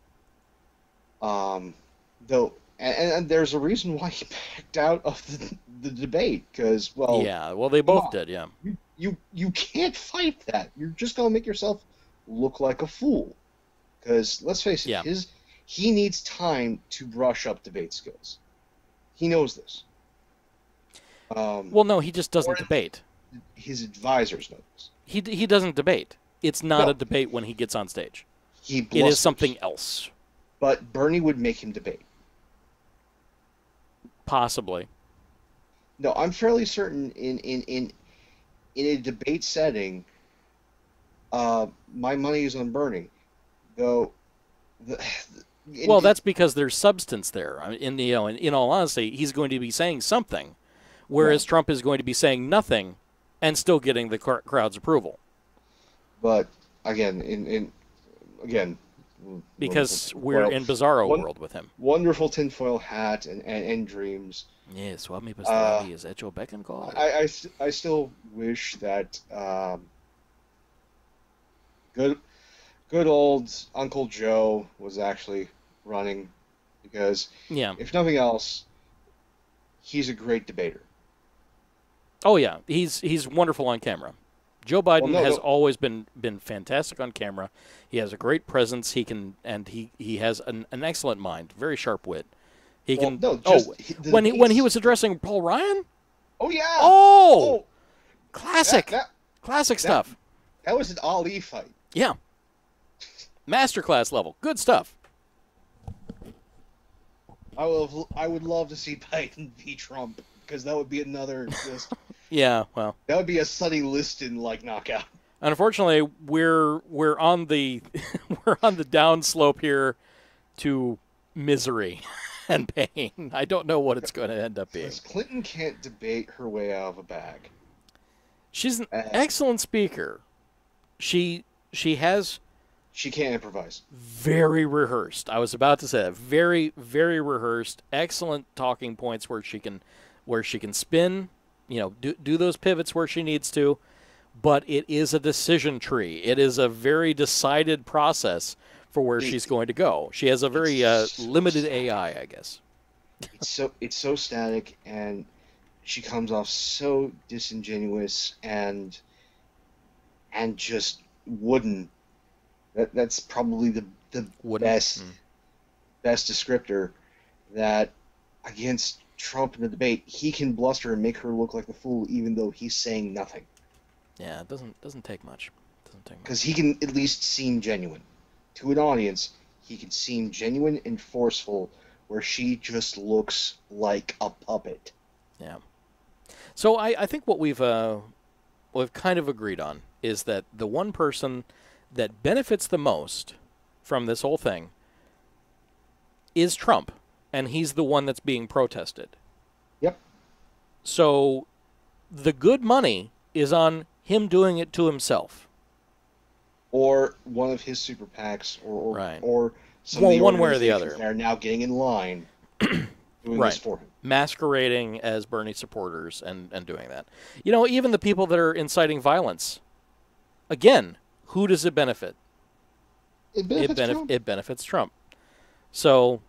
G: Um, though, and, and there's a reason why he backed out of the, the debate, because, well...
E: Yeah, well, they both did, yeah.
G: You, you, you can't fight that. You're just going to make yourself look like a fool. Because, let's face it,
E: Yeah.
G: his he needs time to brush up debate skills. He knows this. Um,
E: Well, no, he just doesn't debate.
G: His advisors know this.
E: He he doesn't debate. It's not
G: No.
E: a debate when he gets on stage.
G: He
E: It is
G: blusters.
E: something else.
G: But Bernie would make him debate.
E: Possibly.
G: No, I'm fairly certain in in in, in a debate setting, uh, my money is on Bernie. Though, the, in-
E: Well, that's because there's substance there. I mean, in the, you know, in, in all honesty, he's going to be saying something, whereas Trump is going to be saying nothing, and still getting the cr- crowd's approval.
G: But again, in in again,
E: Because
G: wonderful-
E: we're
G: well,
E: in Bizarro
G: won-
E: world with him.
G: Wonderful tinfoil hat and, and, and dreams.
E: Yes, Swami
G: Uh,
E: Pastrami is at your beck and call.
G: I, I, st- I still wish that um, good good old Uncle Joe was actually running, because
E: Yeah.
G: if nothing else, he's a great debater.
E: Oh yeah, he's he's wonderful on camera. Joe Biden
G: Well, no,
E: has
G: no.
E: always been been fantastic on camera. He has a great presence. He can and he, he has an, an excellent mind, very sharp wit. He
G: Well,
E: can.
G: no, just
E: oh,
G: he- the
E: when he when he
G: debates-
E: was addressing Paul Ryan.
G: Oh yeah.
E: Oh, classic,
G: That, that,
E: classic
G: that-
E: stuff.
G: that was an Ali fight.
E: Yeah, masterclass level, good stuff.
G: I will. I would love to see Biden beat Trump, because that would be another. Just,
E: Yeah, well,
G: that would be a Sonny Liston like knockout.
E: unfortunately, we're we're on the we're on the downslope here to misery and pain. I don't know what it's going to end up being.
G: Because Clinton can't debate her way out of a bag.
E: She's an
G: Uh,
E: excellent speaker. She she has
G: She can't improvise.
E: very rehearsed. I was about to say that. Very very rehearsed. Excellent talking points where she can where she can spin, you know, do do those pivots where she needs to. But it is a decision tree. It is a very decided process for where she's going to go. She has a very uh, limited A I, I guess.
G: It's so it's so static, and she comes off so disingenuous and and just wooden. That that's probably the the
E: Wooden?
G: best
E: Mm.
G: best descriptor. That against Trump in the debate, he can bluster and make her look like the fool, even though he's saying nothing,
E: Yeah, it doesn't doesn't take much. Doesn't take much.
G: because he can at least seem genuine to an audience. He can seem genuine and forceful, where she just looks like a puppet.
E: Yeah. So I, I think what we've uh, what we've kind of agreed on is that the one person that benefits the most from this whole thing is Trump, and he's the one that's being protested.
G: Yep.
E: So the good money is on him doing it to himself.
G: Or one of his super PACs, or or,
E: Right.
G: or some
E: Well,
G: of the
E: one way or the
G: organizations
E: other.
G: that are now getting in line doing
E: Right.
G: this for him.
E: Masquerading as Bernie supporters and, and doing that. You know, even the people that are inciting violence, again, who does it benefit?
G: It benefits
E: it, benef-
G: Trump.
E: it benefits Trump. So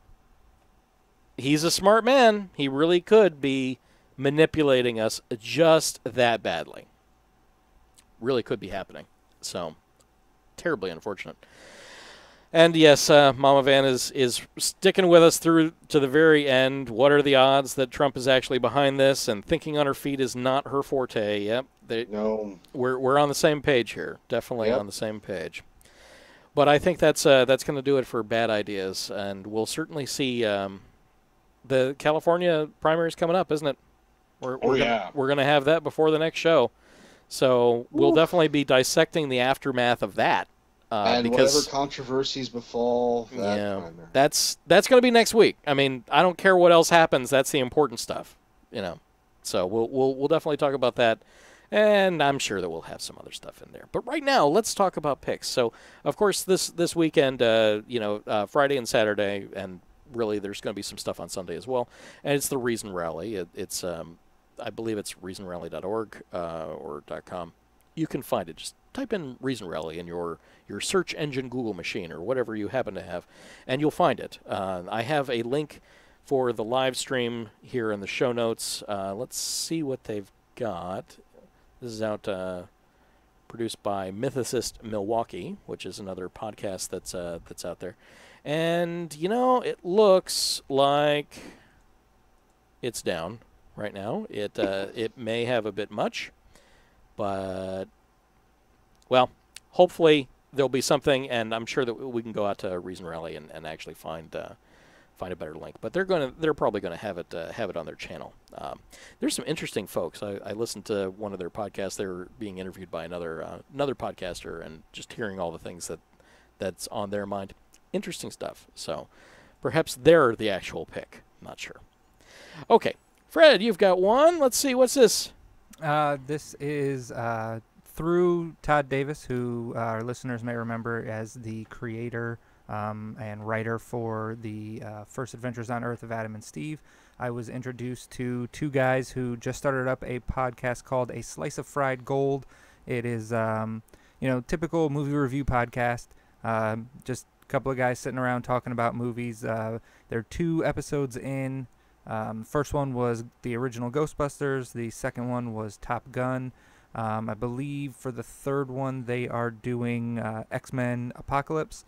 E: he's a smart man. He really could be manipulating us just that badly. Really could be happening. So terribly unfortunate. And yes, uh, Mama Van is, is sticking with us through to the very end. What are the odds that Trump is actually behind this? And thinking on her feet is not her forte. Yep, they,
G: No.
E: we're we're on the same page here. Definitely
G: Yep.
E: on the same page. But I think that's uh, that's going to do it for bad ideas, and we'll certainly see um, the California primaries coming up, isn't it? We're,
G: Oh,
E: we're
G: yeah.
E: Gonna, we're going to have that before the next show. So we'll
G: Oof.
E: definitely be dissecting the aftermath of that. Uh,
G: and
E: because,
G: whatever controversies befall that
E: yeah,
G: primary.
E: that's that's going to be next week. I mean, I don't care what else happens. That's the important stuff, you know. So we'll we'll we'll definitely talk about that, and I'm sure that we'll have some other stuff in there. But right now, let's talk about picks. So of course, this this weekend, uh, you know, uh, Friday and Saturday, and really there's going to be some stuff on Sunday as well. And it's the Reason Rally. It, it's um, I believe it's reason rally dot org uh, or .com. You can find it. Just type in Reason Rally in your, your search engine Google machine or whatever you happen to have, and you'll find it. Uh, I have a link for the live stream here in the show notes. Uh, let's see what they've got. This is out uh, produced by Mythicist Milwaukee, which is another podcast that's uh, that's out there. And, you know, it looks like it's down right now. It uh, it may have a bit much. But, well, hopefully there'll be something, and I'm sure that we can go out to Reason Rally and, and actually find uh, find a better link. But they're going to they're probably going to have it uh, have it on their channel. Um, there's some interesting folks. I, I listened to one of their podcasts. They were being interviewed by another uh, another podcaster, and just hearing all the things that that's on their mind. Interesting stuff. So perhaps they're the actual pick. Not sure. Okay, Fred, you've got one. Let's see. What's this?
D: Uh, this is uh, through Todd Davis, who uh, our listeners may remember as the creator um, and writer for the uh, First Adventures on Earth of Adam and Steve. I was introduced to two guys who just started up a podcast called A Slice of Fried Gold. It is, um, you know, typical movie review podcast. Um, just a couple of guys sitting around talking about movies. Uh, they're two episodes in. Um, first one was the original Ghostbusters. The second one was Top Gun. Um, I believe for the third one they are doing uh, X-Men Apocalypse.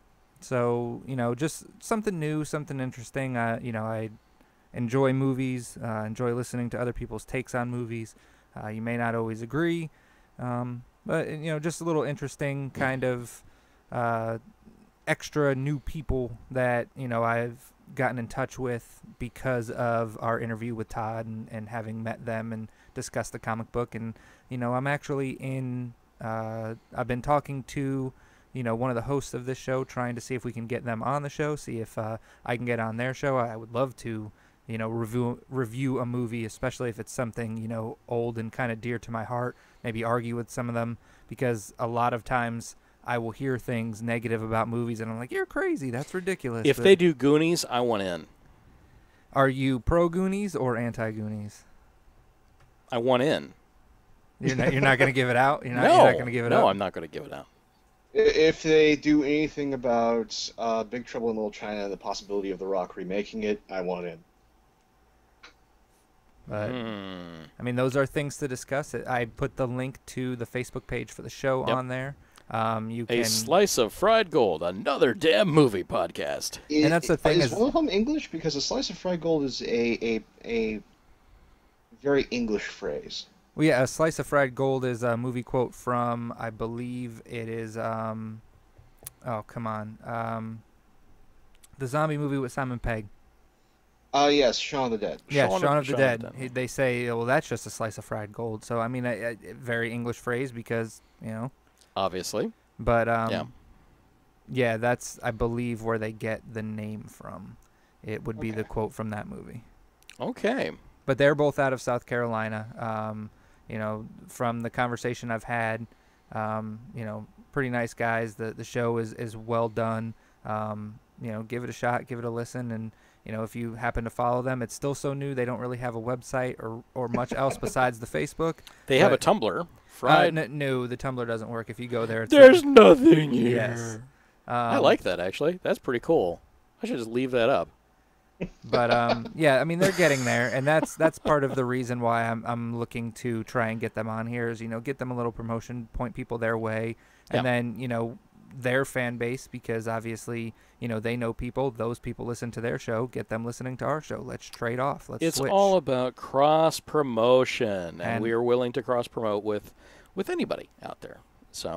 D: So, you know, just something new, something interesting. Uh, you know, I enjoy movies, uh, enjoy listening to other people's takes on movies. Uh, you may not always agree, um, but, you know, just a little interesting kind of uh, extra new people that, you know, I've gotten in touch with because of our interview with Todd and, and having met them and discussed the comic book. And, you know, I'm actually in, uh, I've been talking to, you know, one of the hosts of this show, trying to see if we can get them on the show, see if uh, I can get on their show. I would love to, you know, review review a movie, especially if it's something, you know, old and kind of dear to my heart, maybe argue with some of them, because a lot of times I will hear things negative about movies, and I'm like, you're crazy. That's ridiculous.
E: If
D: but
E: they do Goonies, I want in.
D: Are you pro-Goonies or anti-Goonies?
E: I want in.
D: You're not, you're not going to give it out? You're not,
E: no,
D: you're not going to give it
E: no,
D: up?
E: I'm not going to give it out.
G: If they do anything about uh, Big Trouble in Little China and the possibility of The Rock remaking it, I want in.
D: But,
E: hmm.
D: I mean, those are things to discuss. I put the link to the Facebook page for the show
E: Yep.
D: on there. Um, you
E: A
D: can
E: Slice of Fried Gold, another damn movie podcast.
G: Is,
D: And that's the thing
G: is
D: is-
G: one of them English? Because a slice of fried gold is a a, a very English phrase.
D: Well, yeah, A Slice of Fried Gold is a movie quote from, I believe it is, um, oh, come on, um, the zombie movie with Simon Pegg.
G: Uh, yes, Shaun of the Dead.
D: Yeah,
E: Shaun
D: Shaun,
E: of-
D: of the
E: Shaun of
D: Dead.
E: the Dead.
D: He- They say, well, that's just a slice of fried gold. So, I mean, a, a a very English phrase because, you know.
E: Obviously.
D: But, um,
E: Yeah.
D: yeah, that's, I believe, where they get the name from. It would be the
G: Okay.
D: quote from that movie.
E: Okay.
D: But they're both out of South Carolina. Um, you know, from the conversation I've had, um, you know, pretty nice guys. The the show is, is well done. Um, you know, give it a shot, give it a listen, and you know, if you happen to follow them, it's still so new they don't really have a website or, or much else besides the Facebook.
E: They have a
D: But,
E: Tumblr.
D: uh,
E: Fried.
D: n- no, the Tumblr doesn't work. If you go there, it's
E: There's nothing here.
D: Yes.
E: I
D: Um,
E: like that, actually. That's pretty cool. I should just leave that up.
D: But um, yeah, I mean they're getting there, and that's that's part of the reason why I'm I'm looking to try and get them on here is you know get them a little promotion, point people their way, and
E: Yeah.
D: then you know their fan base because obviously you know they know people, those people listen to their show, get them listening to our show. Let's trade off. Let's
E: It's
D: switch.
E: all about cross promotion, and,
D: And-
E: we are willing to cross promote with with anybody out there. So,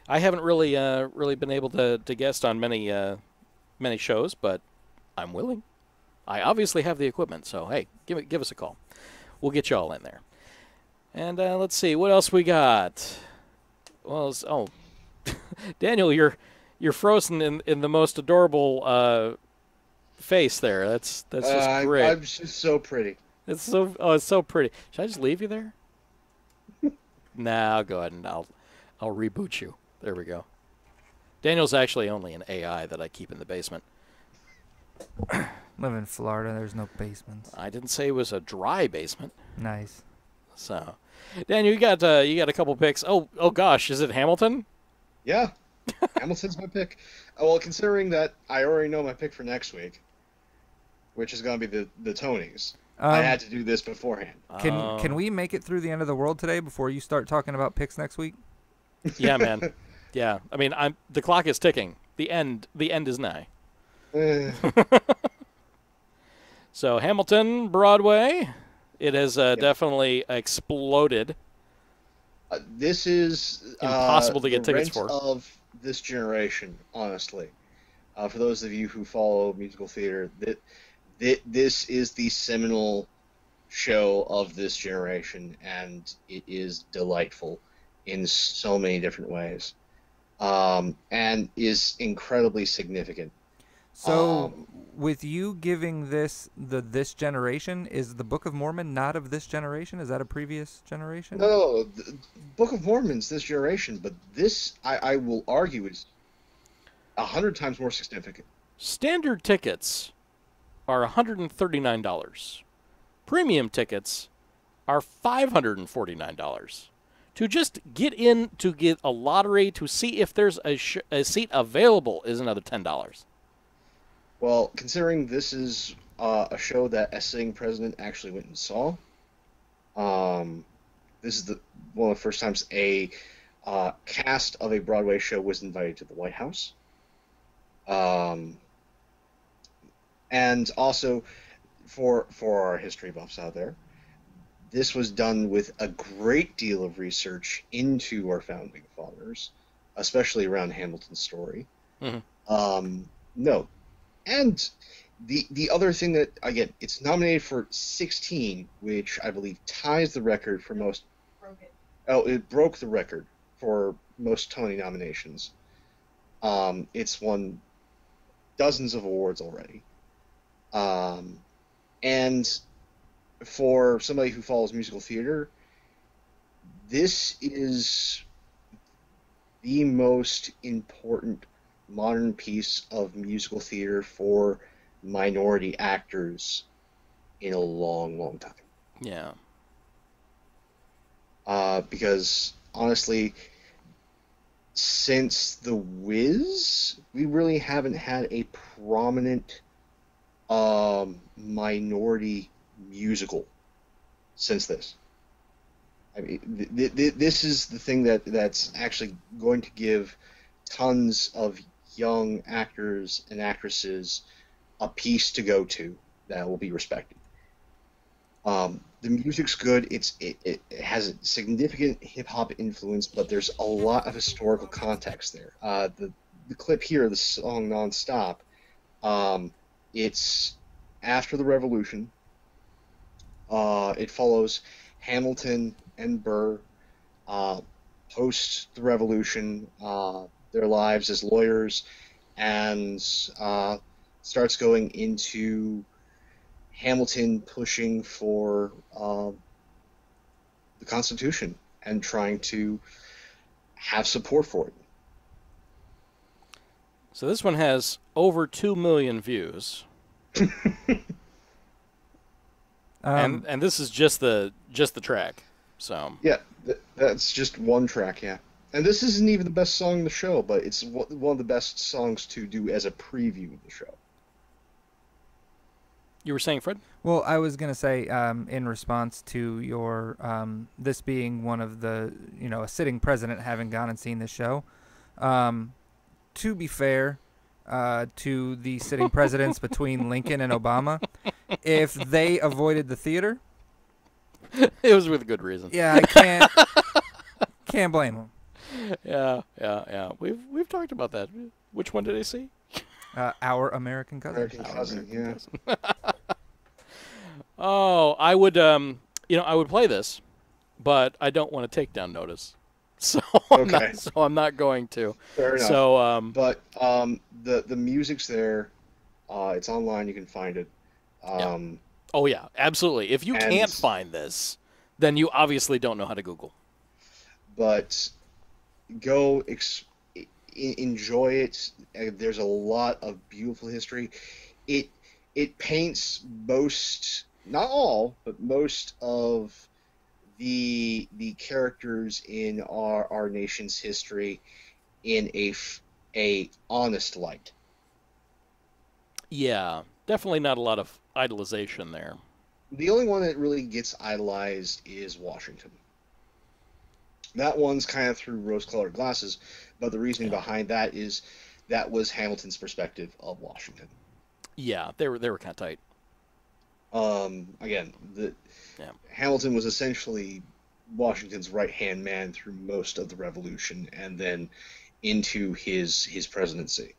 E: I haven't really uh, really been able to, to guest on many uh, many shows, but I'm willing. I obviously have the equipment, so hey, give it give us a call. We'll get you all in there. And uh, let's see what else we got. Well, it's, oh, Daniel, you're you're frozen in, in the most adorable uh, face there. That's that's just
G: uh,
E: great.
G: I'm just so pretty.
E: It's so oh, it's so pretty. Should I just leave you there? Nah, I'll go ahead and I'll I'll reboot you. There we go. Daniel's actually only an A I that I keep in the basement.
D: Live in Florida. There's no basements.
E: I didn't say it was a dry basement.
D: Nice.
E: So, Daniel, you got uh, you got a couple picks. Oh oh gosh, is it Hamilton?
G: Yeah, Hamilton's my pick. Uh, well, considering that I already know my pick for next week, which is going to be the the Tonys.
D: Um,
G: I had to do this beforehand.
D: Can
E: Oh.
D: can we make it through the end of the world today before you start talking about picks next week?
E: Yeah, man. Yeah, I mean, I'm the clock is ticking. The end the end is nigh.
G: Eh.
E: So Hamilton, Broadway, it has uh, definitely exploded.
G: Uh, this is uh,
E: Impossible to get
G: the
E: tickets
G: rent
E: for.
G: of this generation, honestly. Uh, for those of you who follow musical theater, that th- this is the seminal show of this generation, and it is delightful in so many different ways, um, and is incredibly significant.
D: So,
G: Um,
D: with you giving this the this generation, is the Book of Mormon not of this generation? Is that a previous generation?
G: No, the Book of Mormon's this generation, but this, I, I will argue, is a hundred times more significant.
E: Standard tickets are one hundred thirty-nine dollars. Premium tickets are five hundred forty-nine dollars. To just get in to get a lottery to see if there's a, sh- a seat available is another ten dollars.
G: Well, considering this is uh, a show that a sitting president actually went and saw, um, this is the one of the first times a uh, cast of a Broadway show was invited to the White House. Um, and also, for for our history buffs out there, this was done with a great deal of research into our founding fathers, especially around Hamilton's story.
E: Mm-hmm.
G: Um, no. And the the other thing that, again, it's nominated for sixteen, which I believe ties the record for most.
K: Broke it.
G: Oh, it broke the record for most Tony nominations. Um, it's won dozens of awards already. Um, and for somebody who follows musical theater, this is the most important modern piece of musical theater for minority actors in a long, long time.
E: Yeah.
G: Uh, because, honestly, since The Wiz, we really haven't had a prominent um, minority musical since this. I mean, th- th- this is the thing that, that's actually going to give tons of young actors and actresses a piece to go to that will be respected. Um, the music's good. It's it, it has a significant hip hop influence, but there's a lot of historical context there. Uh, the the clip here, the song "Nonstop," um, it's after the Revolution. Uh, it follows Hamilton and Burr uh, post the Revolution. Uh, their lives as lawyers, and uh, starts going into Hamilton pushing for uh, the Constitution and trying to have support for it.
E: So this one has over two million views.
D: Um,
E: and and this is just the just the track. So
G: Yeah, th- that's just one track, yeah. And this isn't even the best song in the show, but it's one of the best songs to do as a preview of the show.
E: You were saying, Fred?
D: Well, I was gonna say, um, in response to your um, this being one of the, you know, a sitting president having gone and seen this show. Um, to be fair, uh, to the sitting presidents between Lincoln and Obama, if they avoided the theater,
E: it was with good reason.
D: yeah, I can't can't blame them.
E: Yeah, yeah, yeah. We've we've talked about that. Which one did I see?
D: Uh, Our American Cousin.
G: American Cousin, yeah.
E: Cousin. Oh, I would, um, you know, I would play this, but I don't want to take down notice, so I'm
G: Okay.
E: not, so I'm not going to.
G: Fair enough.
E: So, um,
G: but um, the the music's there. Uh, it's online. You can find it. Um,
E: oh yeah, absolutely. If you
G: and-
E: can't find this, then you obviously don't know how to Google.
G: But go ex- e- enjoy it. Uh, There's a lot of beautiful history. It it paints most, not all, but most of the the characters in our our nation's history in a f- a honest light.
E: Yeah, definitely not a lot of idolization there.
G: The only one that really gets idolized is Washington. That one's kind of through rose-colored glasses, but the reasoning behind that is that was Hamilton's perspective of Washington.
E: Yeah, they were they were kind of tight.
G: Um, again, the
E: Yeah.
G: Hamilton was essentially Washington's right-hand man through most of the Revolution, and then into his his presidency.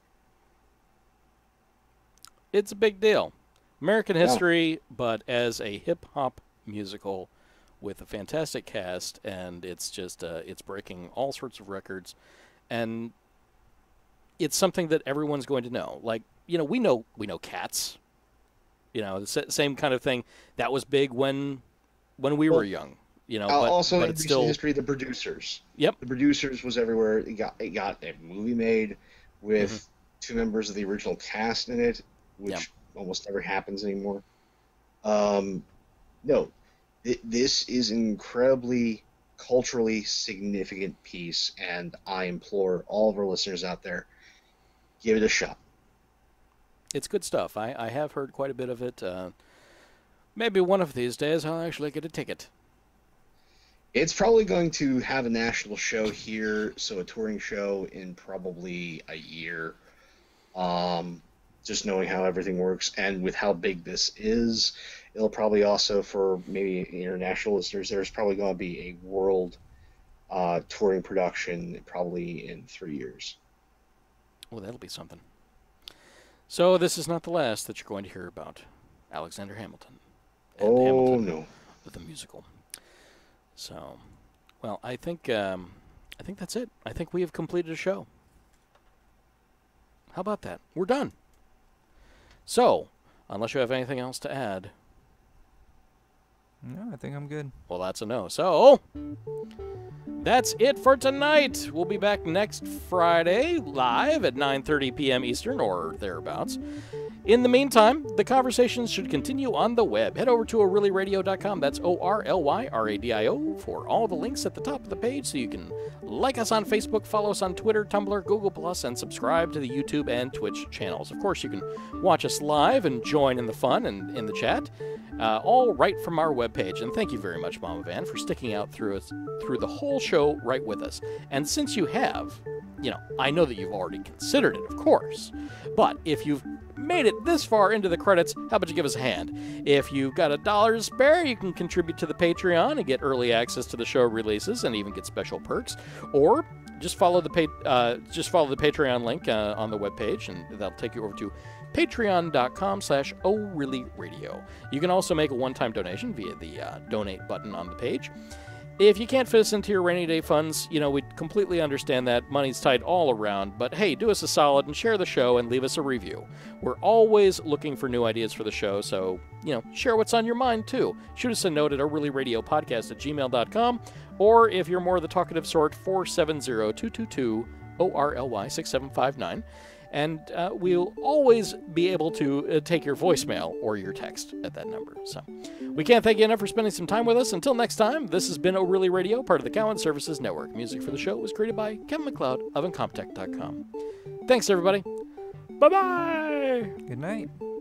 E: It's a big deal. American
G: Yeah.
E: history, but as a hip-hop musical with a fantastic cast, and it's just uh, it's breaking all sorts of records, and it's something that everyone's going to know. Like, you know, we know we know Cats. You know, the sa- same kind of thing that was big when when we were
G: Well,
E: young. You know,
G: Uh,
E: but,
G: also
E: but
G: in
E: it's
G: recent
E: still
G: history, the producers.
E: Yep.
G: The producers was everywhere. It got it got a movie made with
E: Mm-hmm.
G: two members of the original cast in it, which
E: Yeah.
G: almost never happens anymore. Um, no, th- this is an incredibly culturally significant piece, and I implore all of our listeners out there, give it a shot.
E: it's good stuff. I, I have heard quite a bit of it. Uh, maybe one of these days I'll actually get a ticket.
G: It's probably going to have a national show here, so a touring show in probably a year. Um, just knowing how everything works, and with how big this is, it'll probably also, for maybe international listeners, there's probably going to be a world uh, touring production probably in three years.
E: Well, that'll be something. So this is not the last that you're going to hear about Alexander Hamilton. And
G: Oh,
E: Hamilton,
G: no.
E: the musical. So, well, I think um, I think that's it. I think we have completed a show. How about that? We're done. So, unless you have anything else to add,
D: No, I think I'm good.
E: well, that's a no. So, that's it for tonight. We'll be back next Friday live at nine thirty p.m. Eastern or thereabouts. In the meantime, the conversations should continue on the web. Head over to orly radio dot com. That's O R L Y R A D I O for all the links at the top of the page, so you can like us on Facebook, follow us on Twitter, Tumblr, Google Plus, and subscribe to the YouTube and Twitch channels. Of course, you can watch us live and join in the fun and in the chat, uh, all right from our webpage. And thank you very much, Mama Van, for sticking out through us through the whole show right with us. And since you have, you know, I know that you've already considered it, of course, but if you've made it this far into the credits, how about you give us a hand? If you've got a dollar to spare, you can contribute to the Patreon and get early access to the show releases and even get special perks, or just follow the pa- uh, just follow the Patreon link uh, on the webpage, and that'll take you over to patreon dot com slash oh really radio. You can also make a one-time donation via the uh, donate button on the page. If you can't fit us into your rainy day funds, you know, we completely understand that. Money's tight all around, but hey, do us a solid and share the show and leave us a review. We're always looking for new ideas for the show, so, you know, share what's on your mind, too. Shoot us a note at orlyRadioPodcast at gmail dot com, or if you're more the talkative sort, four seven zero, two two two, O R L Y six seven five nine. And uh, we'll always be able to uh, take your voicemail or your text at that number. So we can't thank you enough for spending some time with us. Until next time, this has been O'Reilly Radio, part of the Cowan Services Network. Music for the show was created by Kevin MacLeod of Incompetech dot com. Thanks, everybody. Bye-bye.
D: Good night.